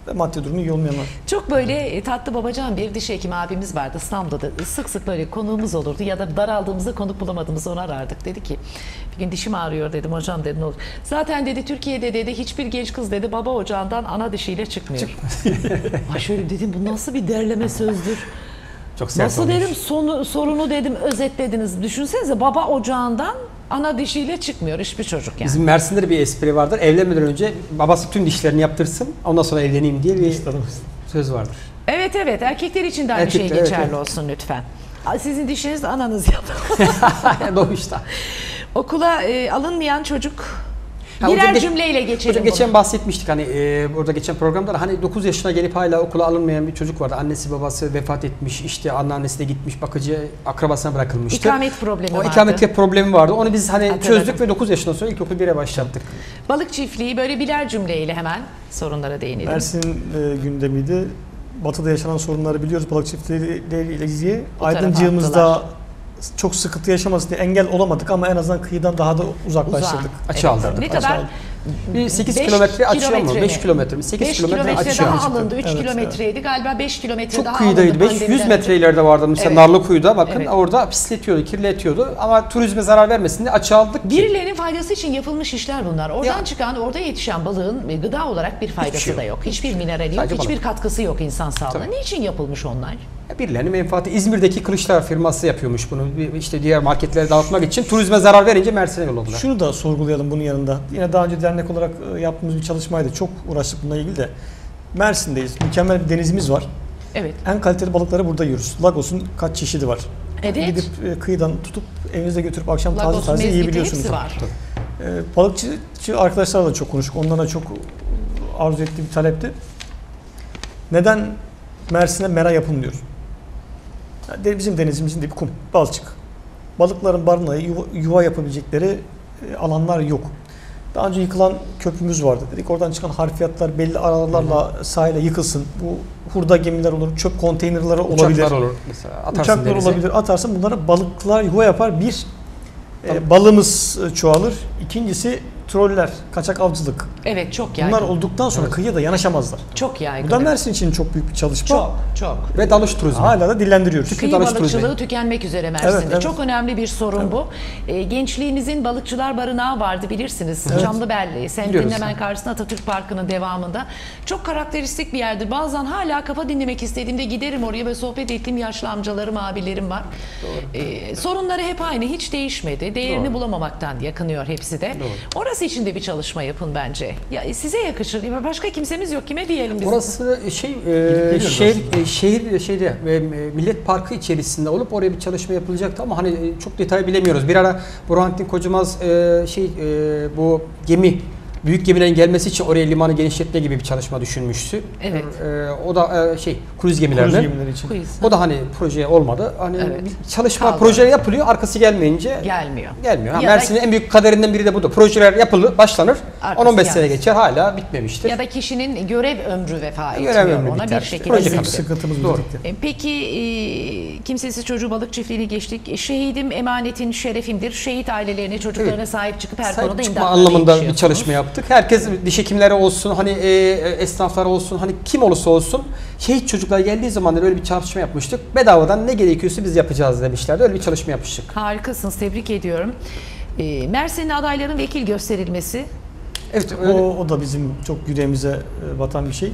ve maddi durumu iyi olmayanlar. Çok böyle tatlı babacan bir diş hekimi abimiz vardı İstanbul'da. Sık sık böyle konuğumuz olurdu ya da daraldığımızda konuk bulamadığımızda onu arardık. Dedi ki bir gün dişim ağrıyor dedim, hocam dedi ne olur. Zaten dedi Türkiye'de dedi hiçbir genç kız dedi baba ocağından ana dişiyle çıkmıyor. Ay şöyle dedim, bu nasıl bir derleme sözdür. Çok sert Nasıl olmuş. dedim sonu, sorunu dedim özetlediniz. Düşünsenize baba ocağından ana dişiyle çıkmıyor hiçbir çocuk yani. Bizim Mersin'de de bir espri vardır. Evlenmeden önce babası tüm dişlerini yaptırsın, ondan sonra evleneyim diye bir söz vardır. Evet evet, erkekler için de aynı Erkekler, şey geçerli evet, evet. olsun lütfen. Sizin dişiniz de ananız yaptı. Doğuşta. Okula e, alınmayan çocuk. Ha, Birer hocam geç- cümleyle geçelim Hocam geçen bunu. bahsetmiştik hani e, burada geçen programda da hani dokuz yaşına gelip hala okula alınmayan bir çocuk vardı. Annesi babası vefat etmiş, işte anneannesi de gitmiş, bakıcı akrabasına bırakılmıştı. İkamet problemi o vardı. ikamet problemi vardı. Onu biz hani Hatırladım. çözdük ve dokuz yaşından sonra ilkokul bire başlattık. Balık çiftliği, böyle birer cümleyle hemen sorunlara değinelim. Mersin e, gündemiydi. Batı'da yaşanan sorunları biliyoruz balık çiftliğiyle ilgili. Bu tarafa Aydıncığımızda attılar. çok sıkıntı yaşamasın diye engel olamadık ama en azından kıyıdan daha da uzaklaştırdık. Uzağa. Açı Evet. aldırdık. Ne Açı kadar? aldık. Bir sekiz Beş kilometre açıyor mu? kilometre beş mi? kilometre mi? sekiz beş kilometre kilometre açıyor. daha alındı. üç Evet, kilometreydi. Galiba beş kilometre Çok daha kıyıdaydı. alındı. beş yüz pandemiden metre önce. ileride vardı mesela Evet. Narlıkuyu'da bakın Evet. orada pisletiyordu, kirletiyordu ama turizme zarar vermesin diye açı aldık ki. Birilerinin faydası için yapılmış işler bunlar. Oradan Ya. çıkan, orada yetişen balığın gıda olarak bir faydası şey da yok. yok. Hiçbir minerali yok, Sadece hiçbir balık. katkısı yok insan sağlığına. Tabii. Niçin yapılmış onlar? Birilerinin menfaati. İzmir'deki Kılıçlar firması yapıyormuş bunu. Bir- İşte diğer marketlere dağıtmak için turizme zarar verince Mersin'e yolladılar. Şunu da sorgulayalım bunun yanında. Yine daha önce dernek olarak e, yaptığımız bir çalışmaydı. Çok uğraştık bununla ilgili de. Mersin'deyiz. Mükemmel bir denizimiz var. Evet. En kaliteli balıkları burada yiyoruz. Lagos'un kaç çeşidi var. Evet. Gidip e, kıyıdan tutup evinize götürüp akşam taze Lagos, taze mezgiti yiyebiliyorsunuz. hepsi var. E, balıkçı arkadaşlarla da çok konuştuk. Onlara çok arzu ettiği bir talepti. Neden Mersin'e mera yapılmıyor? Yani de- bizim denizimizin dibi kum, balçık. Balıkların barınağı, yuva, yuva yapabilecekleri e, alanlar yok. Daha önce yıkılan köprümüz vardı. Dedik oradan çıkan harfiyatlar belli aralarla sahile yıkılsın. Bu hurda gemiler olur, çöp konteynerları olabilir. Uçaklar olur mesela. Atarsın Uçaklar denize. olabilir. Atarsın bunlara balıklar yuva yapar. Bir, Tabii. e, balımız e, çoğalır. İkincisi troller, kaçak avcılık. Evet, çok yaygın. Bunlar olduktan sonra kıyıya da yanaşamazlar. Çok yaygın. Bu da evet. Mersin için çok büyük bir çalışma. Çok, çok. Ve dalış turizmi. Hala da dillendiriyoruz. Kıyı dalış balıkçılığı turizmi. tükenmek üzere Mersin'de. Evet, evet. Çok önemli bir sorun bu. E, gençliğimizin balıkçılar barınağı vardı bilirsiniz. Evet. Çamlıbel semtinin Biliyoruz. hemen karşısında Atatürk Parkı'nın devamında. Çok karakteristik bir yerdir. Bazen hala kafa dinlemek istediğimde giderim oraya ve sohbet ettiğim yaşlı amcalarım, abilerim var. E, sorunları hep aynı, hiç değişmedi. Değerini Doğru. bulamamaktan yakınıyor hepsi de. Doğru. Orası için de bir çalışma yapın bence. Ya size yakışır. Başka kimsemiz yok. Kime diyelim biz? Orası şey e, Geliyoruz şehir e, şehir şeyde e, Millet Parkı içerisinde olup oraya bir çalışma yapılacaktı ama hani e, çok detay bilemiyoruz. Bir ara Burhanettin Kocamaz e, şey e, bu gemi büyük gemilerin gelmesi için oraya limanı genişletme gibi bir çalışma düşünmüştü. Evet. E, o da e, şey kruz gemilerinin. Kruz gemileri için. Quiz. O da hani projeye olmadı. Hani Evet. bir çalışma Kaldı. proje yapılıyor, arkası gelmeyince Gelmiyor. gelmiyor. Ha, Ya da- Mersin'in en büyük kaderinden biri de budur. Projeler yapılır, başlanır. Arkası on on beş sene gelmez. geçer, hala bitmemiştir. Ya da kişinin görev ömrü vefa etmiyor. Görev ömrü Ona biter. bir şekilde Proje Bizim tabii. zikret. sıkıntımız Doğru. bitti. E, Peki e, kimsesiz çocuğu balık çiftliğini geçtik. E, Şehidim emanetin şerefimdir. Şehit ailelerine, çocuklarına Evet. sahip çıkıp her Sahip konuda çıkma imdatlarına anlamında bir yetişiyorsunuz. çalışma yaptık. Herkes diş hekimleri olsun, hani e, esnaflar olsun, hani kim olursa olsun şehit çocuklar geldiği zaman da öyle bir çalışma yapmıştık. Bedavadan ne gerekiyorsa biz yapacağız demişlerdi. Öyle bir çalışma yapmıştık. Harikasınız. Tebrik ediyorum. E, Mersin'de adayların vekil gösterilmesi. Evet, O, öyle. o da bizim çok yüreğimize e, batan bir şey. E,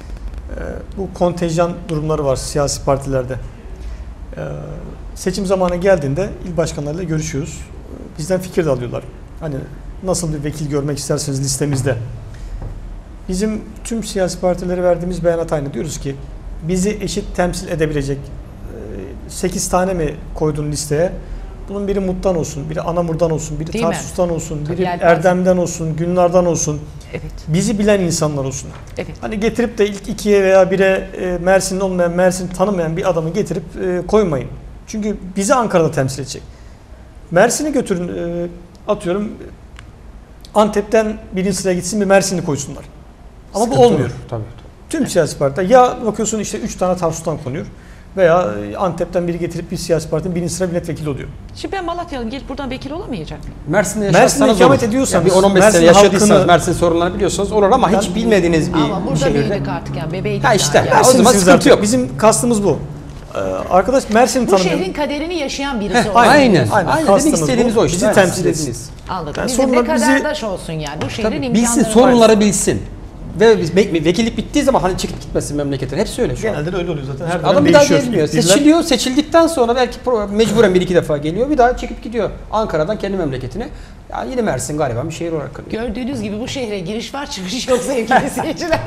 bu kontenjan durumları var siyasi partilerde. E, seçim zamanı geldiğinde il başkanlarıyla görüşüyoruz. E, Bizden fikir de alıyorlar. Hani nasıl bir vekil görmek isterseniz listemizde. Bizim tüm siyasi partilere verdiğimiz beyanat aynı. Diyoruz ki bizi eşit temsil edebilecek sekiz tane mi koydun listeye? Bunun biri Mut'tan olsun, biri Anamur'dan olsun, biri Değil mi? Tarsus'tan olsun, biri Yelpaze. Erdem'den olsun, Gülnar'dan olsun. Evet. Bizi bilen insanlar olsun. Evet. Hani getirip de ilk ikiye veya bire e, Mersin'de olmayan, Mersin'i tanımayan bir adamı getirip e, koymayın. Çünkü bizi Ankara'da temsil edecek. Mersin'i götürün, e, atıyorum Antep'ten birinci sıraya gitsin bir Mersin'i koysunlar. Ama Sıkıntı bu olmuyor. olur. Tabii. Tüm siyasi partiler ya bakıyorsun işte üç tane Tarsus'tan konuyor. Veya Antep'ten biri getirip bir siyasi partinin birinci sıra milletvekili oluyor. Şimdi ben Malatya'lıyım, gelip buradan vekil olamayacak. Mersin'de Mersin'de yaşarsanız ikamet olur. ediyorsanız, Yani bir on on beş Mersin sene yaşadıysanız halkını- Mersin sorunlarını biliyorsanız olur ama hiç Ben- bilmediğiniz bir Ama burada şehirde. büyüdük artık yani, bebeydik. Ha işte, daha yani. o zaman Mersin'siniz sıkıntı artık. yok. Bizim kastımız bu. Ee, arkadaş Mersin'i Bu tanımıyorum. şehrin kaderini yaşayan birisi olsun. Aynen. Aynen. Aynen. Demek Kastımız istediğimiz bu. o işte. Bizi Aynen, temsil siz etsin. dediniz. Anladım. Yani Bizim ne sorunlar bizi- kadardaş olsun yani. Bu şehrin Tabii, imkanları bilsin, var. sorunları bilsin. Ve biz- ve- vekillik bittiği zaman hani çıkıp gitmesin memleketten. Hepsi öyle şu an. Genelde de öyle oluyor zaten. Her Adam dönem bir daha değişiyor. gelmiyor. İktidar- Seçiliyor. Seçildikten sonra belki pro- mecburen bir iki defa geliyor. Bir daha çekip gidiyor. Ankara'dan kendi memleketine. Ya yine Mersin galiba bir şehir olarak kalıyor. Gördüğünüz gibi bu şehre giriş var, çıkış yok sevgili seyirciler.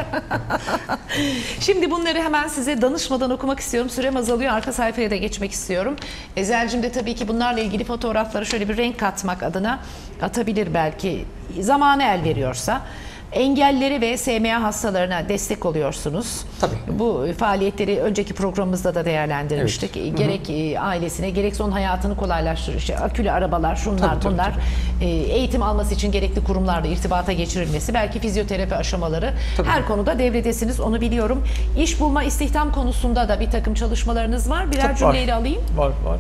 Şimdi bunları hemen size danışmadan okumak istiyorum. Sürem azalıyor. Arka sayfaya da geçmek istiyorum. Ezel'cim de tabii ki bunlarla ilgili fotoğrafları şöyle bir renk katmak adına atabilir belki. Zamanı el veriyorsa. Engelleri ve S M A hastalarına destek oluyorsunuz. Tabii. Bu faaliyetleri önceki programımızda da değerlendirmiştik. Evet. Gerek e, ailesine, gerek son hayatını kolaylaştırır. İşte akülü arabalar, şunlar, Tabii, tabii, bunlar. E, Eğitim alması için gerekli kurumlarla irtibata geçirilmesi, belki fizyoterapi aşamaları. Tabii. Her konuda devredesiniz, onu biliyorum. İş bulma, istihdam konusunda da bir takım çalışmalarınız var. Birer Tabii, cümleyle var. alayım. Var var.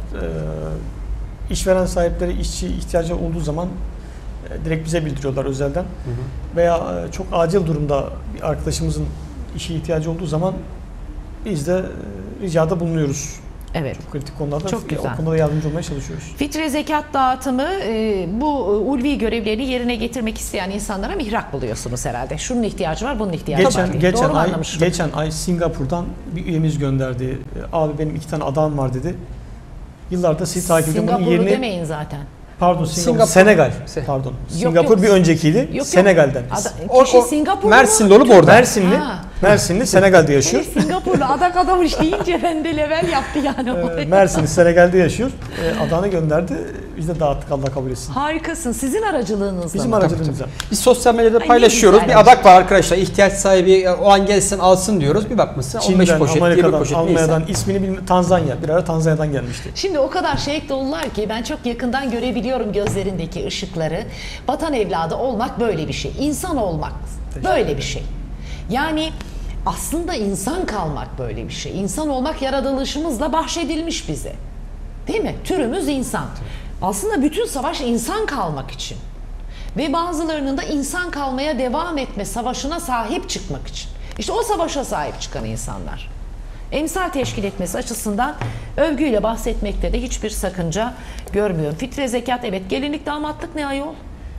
Ee, işveren sahipleri işçi ihtiyacı olduğu zaman e, direkt bize bildiriyorlar özelden. Hı hı. Veya e, çok acil durumda bir arkadaşımızın işe ihtiyacı olduğu zaman biz de e, ricada bulunuyoruz. Evet. Çok kritik konularda Çok güzel. o konuda da yardımcı olmaya çalışıyoruz. Fitre zekat dağıtımı, e, bu ulvi görevlerini yerine getirmek isteyen insanlara mihrak buluyorsunuz herhalde. Şunun ihtiyacı var, bunun ihtiyacı var. Geçen diye. geçen Doğru mu ay anlamışım? geçen ay Singapur'dan bir üyemiz gönderdi. E, Abi benim iki tane adamım var dedi. Yıllardır sizi takip ediyorum. Bunun Singapurlu yerini demeyin zaten. Pardon Singapur, Singapur. Senegal. Se- Pardon. Singapur yok. bir öncekiydi. Yok, yok. Senegal'den. Ada, O- kişi o Singapurlu Mersin'de mu? olup orada. Mersinli. Ha. Mersinli Senegal'de yaşıyor. Evet, Singapurlu adak adamış deyince bende level yaptı yani. Ee, Mersinli Senegal'de yaşıyor. Ee, Adana gönderdi. Biz de dağıttık, Allah kabul etsin. Harikasın. Sizin aracılığınızla Bizim mı? aracılığımızla. Biz sosyal medyada Ay, ne paylaşıyoruz. güzel Bir adak var arkadaşlar. İhtiyaç sahibi o an gelsin alsın diyoruz. Bir bakmışsın on beş Çin'den, poşet, yirmi Amerika'dan, poşet Almanya'dan, neyse. ismini bilmiyorum. Tanzanya. Bir ara Tanzanya'dan gelmişti. Şimdi o kadar şevk dolular ki ben çok yakından görebiliyorum gözlerindeki ışıkları. Vatan evladı olmak böyle bir şey. İnsan olmak böyle bir şey. Yani aslında insan kalmak böyle bir şey. İnsan olmak yaratılışımızla bahşedilmiş bize. Değil mi? Türümüz insan. Aslında bütün savaş insan kalmak için. Ve bazılarının da insan kalmaya devam etme savaşına sahip çıkmak için. İşte o savaşa sahip çıkan insanlar. Emsal teşkil etmesi açısından övgüyle bahsetmekte de hiçbir sakınca görmüyorum. Fitre zekat, evet. Gelinlik damatlık ne ayol?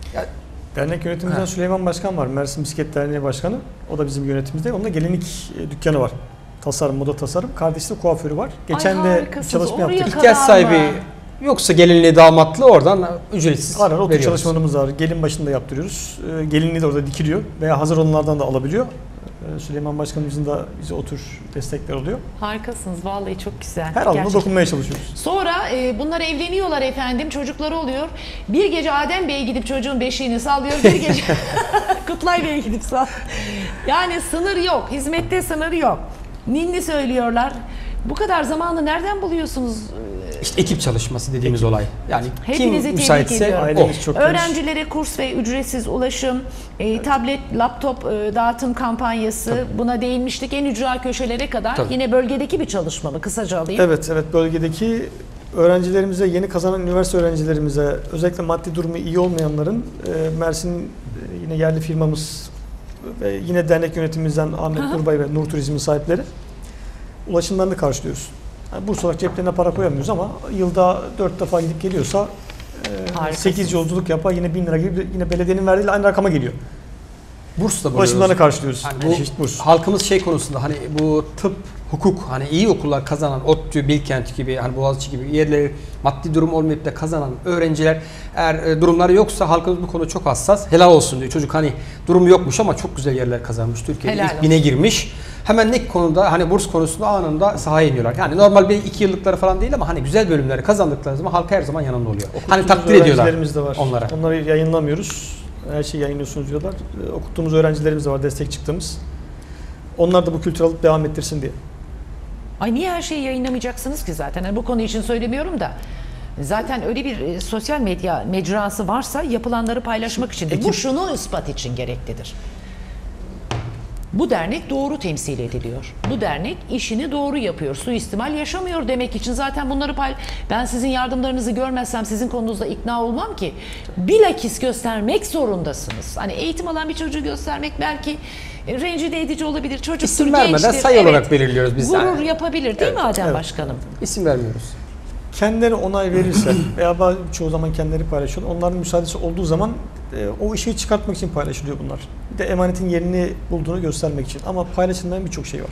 Dernek yönetimimizden Süleyman Başkan var. Mersin Bisiklet Derneği Başkanı. O da bizim yönetimimizde. Onun da gelinlik e, dükkanı var. Tasarım, moda tasarım. Kardeşi de kuaförü var. Geçen Ay, de harikasınız. çalışma Oraya yaptık. İhtiyaç kadar sahibi mı? yoksa gelinliği damatlı oradan ücretsiz Ara ara otur veriyoruz. çalışmalarımız var. Gelin başında yaptırıyoruz. Ee, gelinliği de orada dikiliyor. Veya hazır olanlardan da alabiliyor. Ee, Süleyman Başkanımızın da bize otur destekler oluyor. Harikasınız. Vallahi çok güzel. Her alanda Gerçekten. dokunmaya çalışıyoruz. Sonra e, bunlar evleniyorlar efendim, çocukları oluyor. Bir gece Adem Bey gidip çocuğun beşiğini sallıyor, bir gece Kutlay Bey gidip sallıyor. Yani sınır yok, hizmette sınır yok. Ninni söylüyorlar. Bu kadar zamanı nereden buluyorsunuz? İşte ekip çalışması dediğimiz olay. Yani Hepinizi kim tebrik müsaitse ediyorum. o. Ailemiz çok geniş. Öğrencilere kurs ve ücretsiz ulaşım, e, tablet, laptop e, dağıtım kampanyası, buna değinmiştik en ücra köşelere kadar. Tabii. Yine bölgedeki bir çalışma mı? Kısaca alayım. Evet, evet bölgedeki öğrencilerimize, yeni kazanan üniversite öğrencilerimize, özellikle maddi durumu iyi olmayanların e, Mersin e, yine yerli firmamız ve yine dernek yönetimimizden Ahmet Nurbay ve Nur Turizm'in sahipleri ulaşımlarını karşılıyoruz. Yani burs olarak ceplerine para koyamıyoruz ama yılda dört defa gidip geliyorsa e, Harikasınız. sekiz yolculuk yapar yine bin lira gibi yine belediyenin verdiği aynı rakama geliyor. Burs da Ulaşımlarını buluyoruz. karşılıyoruz. Hani bu Çeşit burs. halkımız şey konusunda hani bu tıp, hukuk hani iyi okullar kazanan ODTÜ, Bilkent gibi hani Boğaziçi gibi yerleri maddi durum olmayıp da kazanan öğrenciler eğer e, durumları yoksa halkımız bu konuda çok hassas. Helal olsun diyor. Çocuk hani durumu yokmuş ama çok güzel yerler kazanmış. Türkiye'de Helal ilk bine girmiş. Hemen ne konuda hani burs konusunda anında sahaya iniyorlar. Yani normal bir iki yıllıkları falan değil ama hani güzel bölümleri kazandıkları zaman halka her zaman yanında oluyor. Hani Okuttuğumuz takdir ediyorlar öğrencilerimiz de var. onlara. Onları yayınlamıyoruz. Her şeyi yayınlıyorsunuz diyorlar. Ee, Okuttuğumuz öğrencilerimiz de var, destek çıktığımız. Onlar da bu kültürü alıp devam ettirsin diye. Ay niye her şeyi yayınlamayacaksınız ki zaten? Yani bu konu için söylemiyorum da. Zaten öyle bir e, sosyal medya mecrası varsa yapılanları paylaşmak için de. Bu şunu ispat için gereklidir. Bu dernek doğru temsil ediliyor. Bu dernek işini doğru yapıyor. Suistimal yaşamıyor demek için zaten bunları pay... Ben sizin yardımlarınızı görmezsem sizin konunuzda ikna olmam ki. Bilakis göstermek zorundasınız. Hani eğitim alan bir çocuğu göstermek belki rencide edici olabilir. Çocuktur, İsim vermeden gençtir. sayı Evet. olarak belirliyoruz biz. Gurur Yani. yapabilir değil mi Adem evet. Başkanım? İsim vermiyoruz. Kendileri onay verirse veya bazı- çoğu zaman kendileri paylaşıyor. Onların müsaadesi olduğu zaman e, o işi çıkartmak için paylaşılıyor bunlar. Bir de emanetin yerini bulduğunu göstermek için. Ama paylaşılmayan birçok şey var.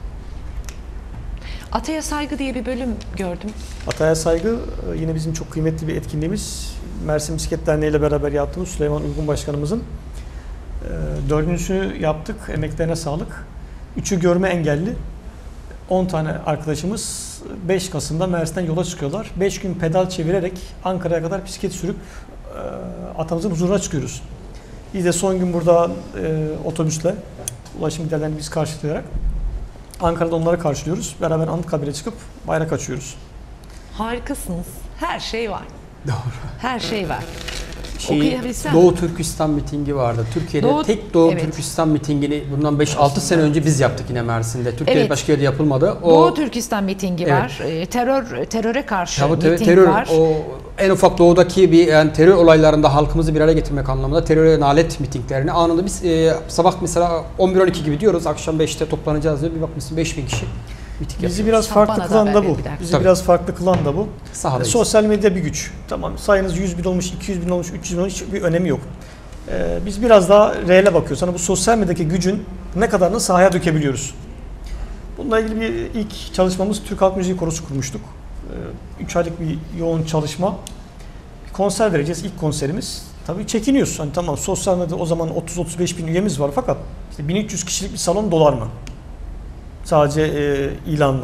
Ataya saygı diye bir bölüm gördüm. Ataya saygı e, yine bizim çok kıymetli bir etkinliğimiz. Mersin Bisiklet Derneği ile beraber yaptığımız Süleyman Uygun Başkanımızın e, dördüncüsünü yaptık. Emeklerine sağlık. Üçü görme engelli. on tane arkadaşımız beş Kasım'da Mersin'den yola çıkıyorlar. beş gün pedal çevirerek Ankara'ya kadar bisiklet sürüp e, atamızın huzuruna çıkıyoruz. Biz de son gün burada e, otobüsle ulaşım giderlerini biz karşılayarak Ankara'da onları karşılıyoruz. Beraber Anıtkabir'e çıkıp bayrak açıyoruz. Harikasınız. Her şey var. Doğru. Her şey var. Şey, Okuyabilsem. Doğu Türkistan mitingi vardı. Türkiye'de Doğu- tek Doğu evet. Türkistan mitingini bundan beş altı sene önce biz yaptık yine Mersin'de. Türkiye'de Evet. başka yerde yapılmadı. O Doğu Türkistan mitingi Evet. var. Ee, terör teröre karşı Tabii, tabii, miting terör, var. o en ufak doğudaki bir yani terör olaylarında halkımızı bir araya getirmek anlamında teröre nalet mitinglerini anında biz e, sabah mesela on bir on iki gibi diyoruz, akşam beşte toplanacağız diyor. Bir bakmışsın beş bin kişi miting Bizi yapıyor. biraz Sen farklı bana da kılan haber da ver bu. bir dakika. Bizi Tabii. biraz farklı kılan da bu. Sahadayız. Sosyal medya bir güç. Tamam, sayınız yüz bin olmuş, iki yüz bin olmuş, üç yüz bin olmuş, hiçbir önemi yok. Ee, biz biraz daha reale bakıyoruz. Hani bu sosyal medyadaki gücün ne kadarını sahaya dökebiliyoruz. Bununla ilgili bir ilk çalışmamız Türk Halk Müziği Korosu kurmuştuk. üç aylık bir yoğun çalışma. Bir konser vereceğiz, ilk konserimiz. Tabii çekiniyoruz. Hani tamam, sosyal medyada o zaman otuz otuz beş bin üyemiz var fakat işte bin üç yüz kişilik bir salon dolar mı? Sadece e, ilanla.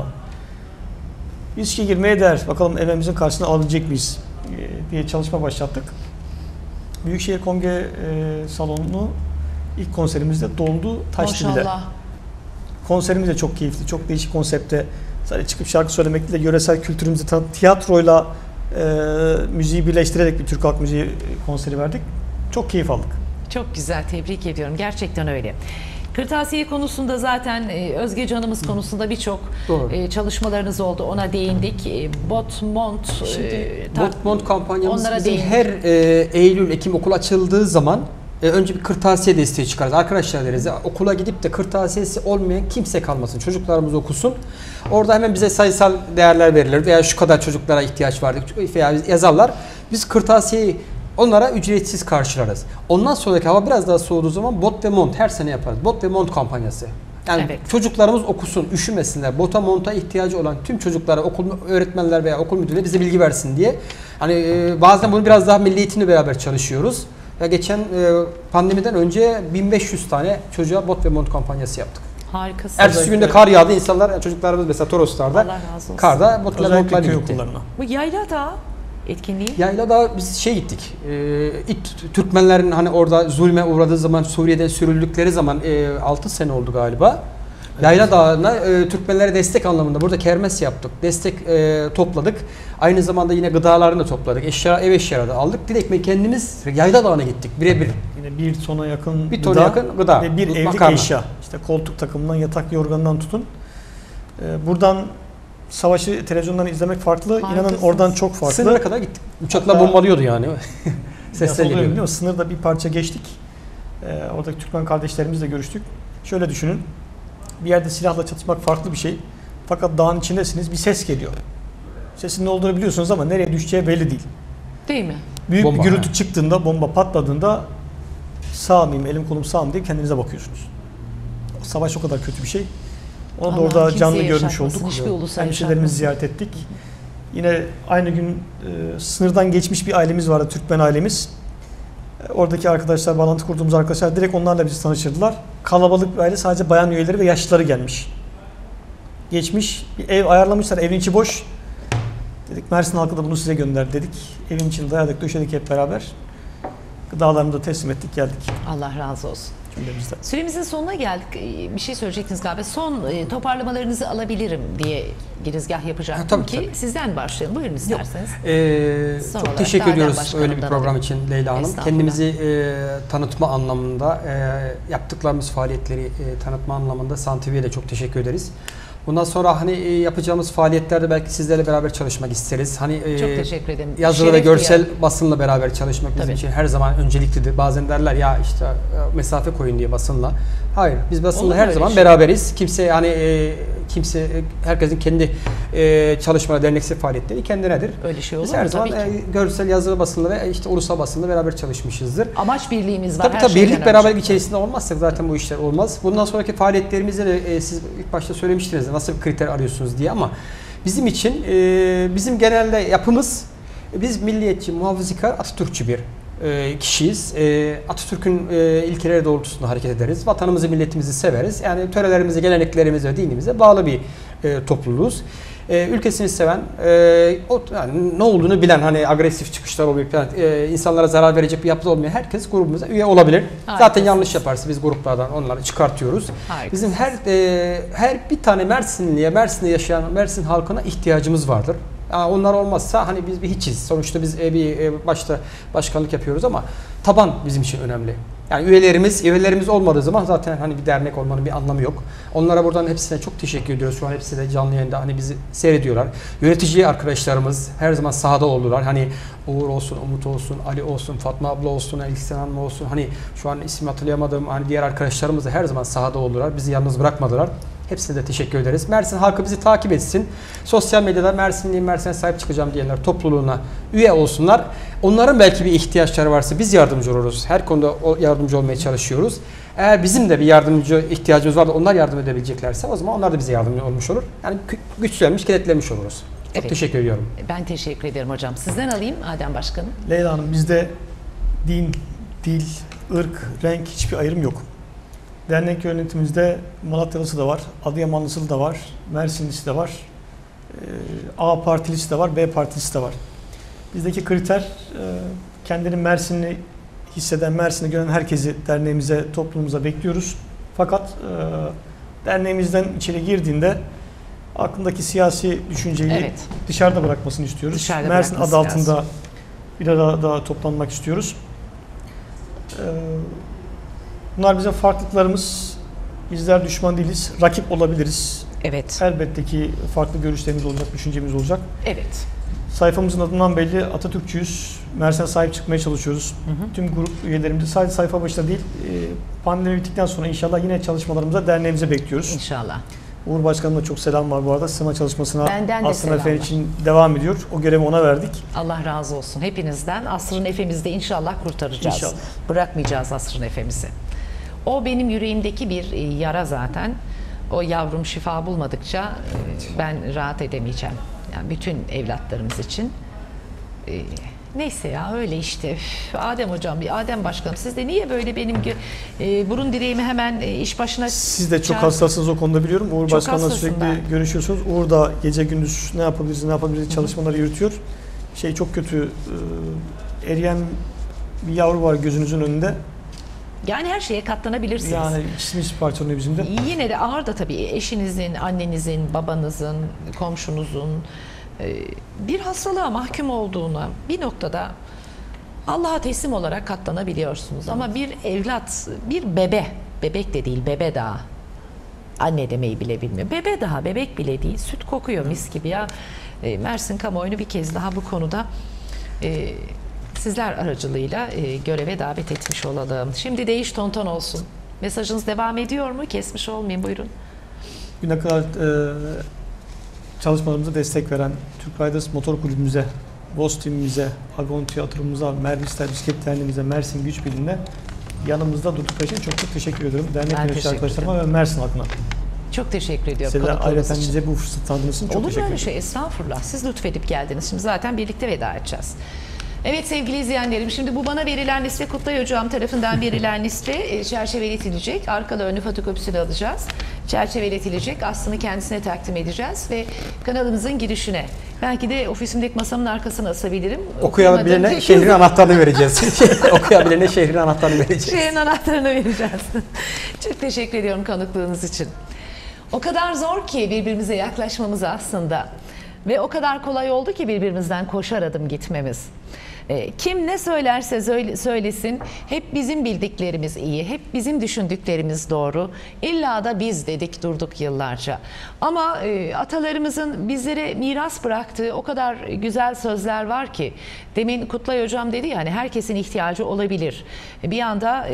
Biz işe girmeye değer. Bakalım emeğimizin karşılığını alabilecek miyiz e, diye çalışma başlattık. Büyükşehir Kongre e, salonunu ilk konserimizde doldu, taştı bile. Maşallah. Konserimiz de çok keyifli, çok değişik konsepte. Sadece çıkıp şarkı söylemek değil de yöresel kültürümüzü tanı- tiyatroyla e, müziği birleştirerek bir Türk halk müziği konseri verdik. Çok keyif aldık. Çok güzel, tebrik ediyorum. Gerçekten öyle. Kırtasiye konusunda zaten e, Özge Canımız konusunda birçok Doğru. e, çalışmalarınız oldu. Ona değindik. E, bot, mont, e, ta- Bot Mont kampanyamız onlara bizim değindik. her e, Eylül, Ekim okul açıldığı zaman e, önce bir kırtasiye desteği çıkarız. Arkadaşlar deriz, okula gidip de kırtasiyesi olmayan kimse kalmasın. Çocuklarımız okusun. Orada hemen bize sayısal değerler verilir veya şu kadar çocuklara ihtiyaç vardı veya yazarlar. Biz kırtasiyeyi onlara ücretsiz karşılarız. Ondan sonraki hava biraz daha soğuduğu zaman bot ve mont her sene yaparız. Bot ve mont kampanyası. Yani Evet. çocuklarımız okusun, üşümesinler. Bota, monta ihtiyacı olan tüm çocuklara okul öğretmenler veya okul müdürleri bize bilgi versin diye. Hani e, bazen bunu biraz daha milli eğitimle beraber çalışıyoruz. Ya geçen e, pandemiden önce bin beş yüz tane çocuğa bot ve mont kampanyası yaptık. Harikasın. Ertesi günde kar yağdı, insanlar, yani çocuklarımız mesela Toroslar'da Allah razı olsun. karda bot ve Özellikle montlarla köy gitti. okullarına. Bu yayla da etkinliği. Yayla da biz şey gittik. E, ilk Türkmenlerin hani orada zulme uğradığı zaman, Suriye'den sürüldükleri zaman e, altı sene oldu galiba. Yayla Dağı'na e, Türkmenlere destek anlamında burada kermes yaptık. Destek e, topladık. Aynı zamanda yine gıdalarını da topladık. Eşya, ev eşyaları da aldık. Direkt kendimiz Yayla Dağı'na gittik birebir. Yine bir tona yakın Bir tona yakın gıda, ve bir evlilik makarna. eşya. İşte koltuk takımından, yatak yorganından tutun. Ee, buradan savaşı televizyondan izlemek farklı. İnanın Harikasınız. oradan çok farklı. Sınıra kadar gittik. Uçakla Hatta- bombalıyordu yani. Sesler Sesler biliyor geliyor. musun? Sınırda bir parça geçtik. Ee, oradaki Türkmen kardeşlerimizle görüştük. Şöyle düşünün. Bir yerde silahla çatışmak farklı bir şey. Fakat dağın içindesiniz. Bir ses geliyor. Sesin ne olduğunu biliyorsunuz ama nereye düşeceği belli değil. Değil mi? Büyük Bomba, bir gürültü he. çıktığında, bomba patladığında sağ mıyım, elim kolum sağ mı diye kendinize bakıyorsunuz. Savaş o kadar kötü bir şey. Onu da Allah orada kimseye canlı görmüş yaşatmasın, olduk. hiçbir ulusa Hemşehrilerimizi ziyaret ettik. Yine aynı gün e, sınırdan geçmiş bir ailemiz vardı, Türkmen ailemiz. E, oradaki arkadaşlar, bağlantı kurduğumuz arkadaşlar direkt onlarla bizi tanıştırdılar. Kalabalık bir aile, sadece bayan üyeleri ve yaşlıları gelmiş. Geçmiş, bir ev ayarlamışlar, evin içi boş. Dedik Mersin halkı da bunu size gönder dedik. Evin içini dayadık, döşedik hep beraber. Gıdalarını da teslim ettik, geldik. Allah razı olsun. gündemimizde. Süremizin sonuna geldik. Bir şey söyleyecektiniz galiba. Son e, toparlamalarınızı alabilirim diye girizgah yapacaktım Ha, tabii, ki tabii. sizden başlayalım. Buyurun isterseniz. Ee, Son çok olarak teşekkür da ediyoruz Adem Başkanım'dan öyle bir program alayım. için Leyla Hanım. Estağfurullah. Kendimizi e, tanıtma anlamında, e, yaptıklarımız faaliyetleri e, tanıtma anlamında San T V'ye de çok teşekkür ederiz. Bundan sonra hani e, yapacağımız faaliyetlerde belki sizlerle beraber çalışmak isteriz. Hani e, Çok teşekkür ederim. yazılı ve Şeref görsel duyarım. basınla beraber çalışmak bizim Tabii. için her zaman önceliklidir. Bazen derler ya işte e, mesafe koyun diye basınla. Hayır, biz basınla Olur her öyle zaman şey. beraberiz. Kimse yani e, kimse e, herkesin kendi e, çalışma derneksel faaliyetleri kendinedir. Öyle şey olur Biz her mu? zaman Tabii ki. e, görsel yazılı basınla ve işte ulusal basınla beraber çalışmışızdır. Amaç birliğimiz var. Tabii her tabii şeyden birlik önce. beraberlik içerisinde olmazsak zaten bu işler olmaz. Bundan sonraki faaliyetlerimizde de e, siz ilk başta söylemiştiniz nasıl bir kriter arıyorsunuz diye ama bizim için e, bizim genelde yapımız e, biz milliyetçi, muhafazakar, Atatürkçü bir e, kişiyiz. E, Atatürk'ün e, ilkeleri doğrultusunda hareket ederiz. Vatanımızı, milletimizi severiz. Yani törelerimize, geleneklerimize ve dinimize bağlı bir e, topluluğuz. E, ülkesini seven, e, o, yani ne olduğunu bilen, hani agresif çıkışlar oluyor falan, e, insanlara zarar verecek bir yapıda olmayan herkes grubumuza üye olabilir. Harikasınız. Zaten yanlış yaparsa biz gruplardan onları çıkartıyoruz. Harikasınız. Bizim her e, her bir tane Mersinli'ye, Mersin'de yaşayan Mersin halkına ihtiyacımız vardır. Yani onlar olmazsa hani biz bir hiçiz. Sonuçta biz e, bir e, başta başkanlık yapıyoruz ama taban bizim için önemli. Yani üyelerimiz, üyelerimiz olmadığı zaman zaten hani bir dernek olmanın bir anlamı yok. Onlara buradan hepsine çok teşekkür ediyoruz. Şu an hepsi de canlı yayında hani bizi seyrediyorlar. Yönetici arkadaşlarımız her zaman sahada oldular. Hani Uğur olsun, Umut olsun, Ali olsun, Fatma abla olsun, Elkisen Hanım olsun. Hani şu an ismi hatırlayamadığım hani diğer arkadaşlarımız da her zaman sahada oldular. Bizi yalnız bırakmadılar. Hepsine de teşekkür ederiz. Mersin halkı bizi takip etsin. Sosyal medyada Mersinliyim, Mersin'e sahip çıkacağım diyenler topluluğuna üye olsunlar. Onların belki bir ihtiyaçları varsa biz yardımcı oluruz. Her konuda yardımcı olmaya çalışıyoruz. Eğer bizim de bir yardımcı ihtiyacımız var da onlar yardım edebileceklerse o zaman onlar da bize yardımcı olmuş olur. Yani güçlenmiş, kilitlenmiş oluruz. Çok Evet. teşekkür ediyorum. Ben teşekkür ederim hocam. Sizden alayım Adem Başkanım. Leyla Hanım, bizde din, dil, ırk, renk hiçbir ayrım yok. Dernek yönetimimizde Malatyalısı da var, Adıyamanlısı da var, Mersinlisi de var, A partilisi de var, B partilisi de var. Bizdeki kriter kendini Mersinli hisseden, Mersin'i gören herkesi derneğimize, toplumumuza bekliyoruz. Fakat derneğimizden içeri girdiğinde aklındaki siyasi düşünceyi Evet. dışarıda bırakmasını istiyoruz. Dışarıda Mersin adı bırakması altında lazım. bir arada daha toplanmak istiyoruz. Bunlar bizim farklılıklarımız. Bizler düşman değiliz, rakip olabiliriz. Evet. Elbette ki farklı görüşlerimiz olacak, düşüncemiz olacak. Evet. Sayfamızın adından belli Atatürkçüyüz. Mersin'e sahip çıkmaya çalışıyoruz. Hı hı. Tüm grup üyelerimizi sadece sayfa başında değil, pandemi bittikten sonra inşallah yine çalışmalarımıza, derneğimize bekliyoruz. İnşallah. Uğur Başkanım'a çok selam var bu arada. Sima çalışmasına Benden de Aslan Efe selamlar. için devam ediyor. O görevi ona verdik. Allah razı olsun hepinizden. Asrın Efe'mizi de inşallah kurtaracağız. İnşallah. Bırakmayacağız Asrın Efe'mizi. O benim yüreğimdeki bir e, yara zaten. O yavrum şifa bulmadıkça e, ben rahat edemeyeceğim. Yani bütün evlatlarımız için. E, Neyse ya öyle işte. Üf, Adem hocam, bir Adem başkanım siz de niye böyle benim gö- e, burun direğimi hemen e, iş başına Siz de çok çağır- hassasınız o konuda biliyorum. Uğur Çok Başkan'la hassasım sürekli ben. görüşüyorsunuz. Uğur da gece gündüz ne yapabiliriz, ne yapabiliriz çalışmaları yürütüyor. Şey çok kötü, e, eriyen bir yavru var gözünüzün önünde. Yani her şeye katlanabilirsiniz. Yani içimiz parçalanıyor bizim de. Yine de ağır da tabii eşinizin, annenizin, babanızın, komşunuzun e, bir hastalığa mahkum olduğuna bir noktada Allah'a teslim olarak katlanabiliyorsunuz. Ama bir evlat, bir bebe, bebek de değil bebe daha, anne demeyi bile bilmiyor. Bebe daha, bebek bile değil, süt kokuyor mis gibi ya. E, Mersin kamuoyunu bir kez daha bu konuda e, sizler aracılığıyla e, göreve davet etmiş olalım. Şimdi değiş tonton olsun. Mesajınız devam ediyor mu? Kesmiş olmayayım, buyurun. Güne kadar e, çalışmalarımıza destek veren Türk Riders Motor Kulübümüze, Boz Team'imize, Agon Tiyatromuza, Mervisler Bisiklet Derneğimize, Mersin Güç Birliği'ne yanımızda durdukları için çok çok teşekkür ediyorum. Dernek Ben yönetici teşekkür arkadaşlarıma ve Mersin halkına. Çok teşekkür ediyorum Size de konuklarınız ayrıca için. bize bu fırsatı tanıdığınız için çok Olur mu teşekkür öyle ederim. şey? Estağfurullah. Siz lütfedip geldiniz. Şimdi zaten birlikte veda edeceğiz. Evet sevgili izleyenlerim, şimdi bu bana verilen liste Kutlay Hocam tarafından verilen liste e, çerçeveletilecek. Arkalı önlü fotokopisini alacağız. çerçeveletilecek. Aslını kendisine takdim edeceğiz ve kanalımızın girişine. Belki de ofisimdeki masamın arkasına asabilirim. Okuyabilene şehrin anahtarını vereceğiz. Okuyabilene şehrin anahtarını vereceğiz. Şehrin anahtarını vereceğiz. Çok teşekkür ediyorum konukluğunuz için. O kadar zor ki birbirimize yaklaşmamız aslında. Ve o kadar kolay oldu ki birbirimizden koşar adım gitmemiz. Kim ne söylerse söylesin hep bizim bildiklerimiz iyi, hep bizim düşündüklerimiz doğru. İlla da biz dedik durduk yıllarca. Ama atalarımızın bizlere miras bıraktığı o kadar güzel sözler var ki. Demin Kutlay Hocam dedi ya, hani herkesin ihtiyacı olabilir. Bir anda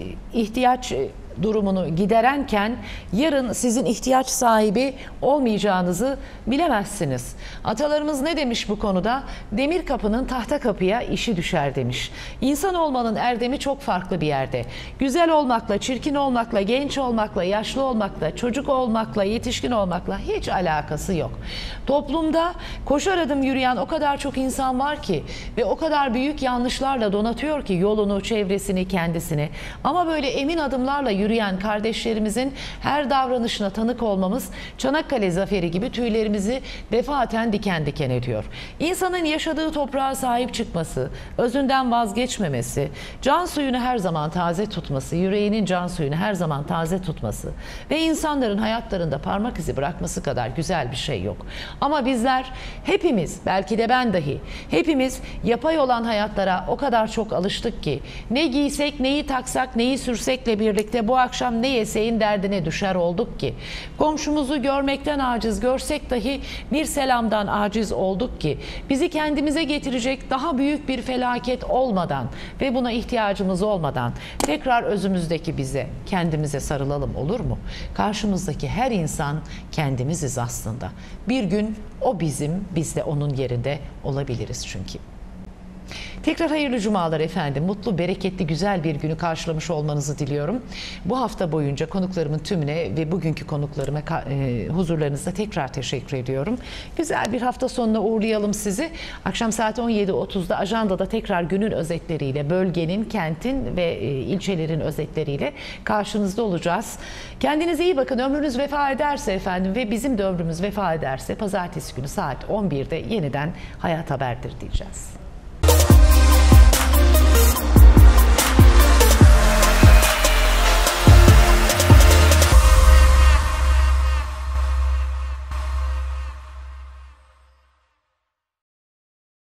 ihtiyaç durumunu giderenken yarın sizin ihtiyaç sahibi olmayacağınızı bilemezsiniz. Atalarımız ne demiş bu konuda? Demir kapının tahta kapıya işi düşer demiş. İnsan olmanın erdemi çok farklı bir yerde. Güzel olmakla, çirkin olmakla, genç olmakla, yaşlı olmakla, çocuk olmakla, yetişkin olmakla hiç alakası yok. Toplumda koşar adım yürüyen o kadar çok insan var ki ve o kadar büyük yanlışlarla donatıyor ki yolunu, çevresini, kendisini. Ama böyle emin adımlarla yürüyen kardeşlerimizin her davranışına tanık olmamız Çanakkale zaferi gibi tüylerimizi defaten diken diken ediyor. İnsanın yaşadığı toprağa sahip çıkması, özünden vazgeçmemesi, can suyunu her zaman taze tutması, yüreğinin can suyunu her zaman taze tutması ve insanların hayatlarında parmak izi bırakması kadar güzel bir şey yok. Ama bizler hepimiz, belki de ben dahi, hepimiz yapay olan hayatlara o kadar çok alıştık ki ne giysek, neyi taksak, neyi sürsekle birlikte bu akşam ne yeseğin derdine düşer olduk ki. Komşumuzu görmekten aciz, görsek dahi bir selamdan aciz olduk ki. Bizi kendimize getirecek daha büyük bir felaket olmadan ve buna ihtiyacımız olmadan tekrar özümüzdeki bize, kendimize sarılalım, olur mu? Karşımızdaki her insan kendimiziz aslında. Bir gün o bizim, biz de onun yerinde olabiliriz çünkü. Tekrar hayırlı cumalar efendim. Mutlu, bereketli, güzel bir günü karşılamış olmanızı diliyorum. Bu hafta boyunca konuklarımın tümüne ve bugünkü konuklarıma e, huzurlarınızda tekrar teşekkür ediyorum. Güzel bir hafta sonuna uğurlayalım sizi. Akşam saat on yedi otuzda ajandada tekrar günün özetleriyle, bölgenin, kentin ve e, ilçelerin özetleriyle karşınızda olacağız. Kendinize iyi bakın. Ömrünüz vefa ederse efendim ve bizim de ömrümüz vefa ederse pazartesi günü saat on birde yeniden Hayat Haber'dir diyeceğiz.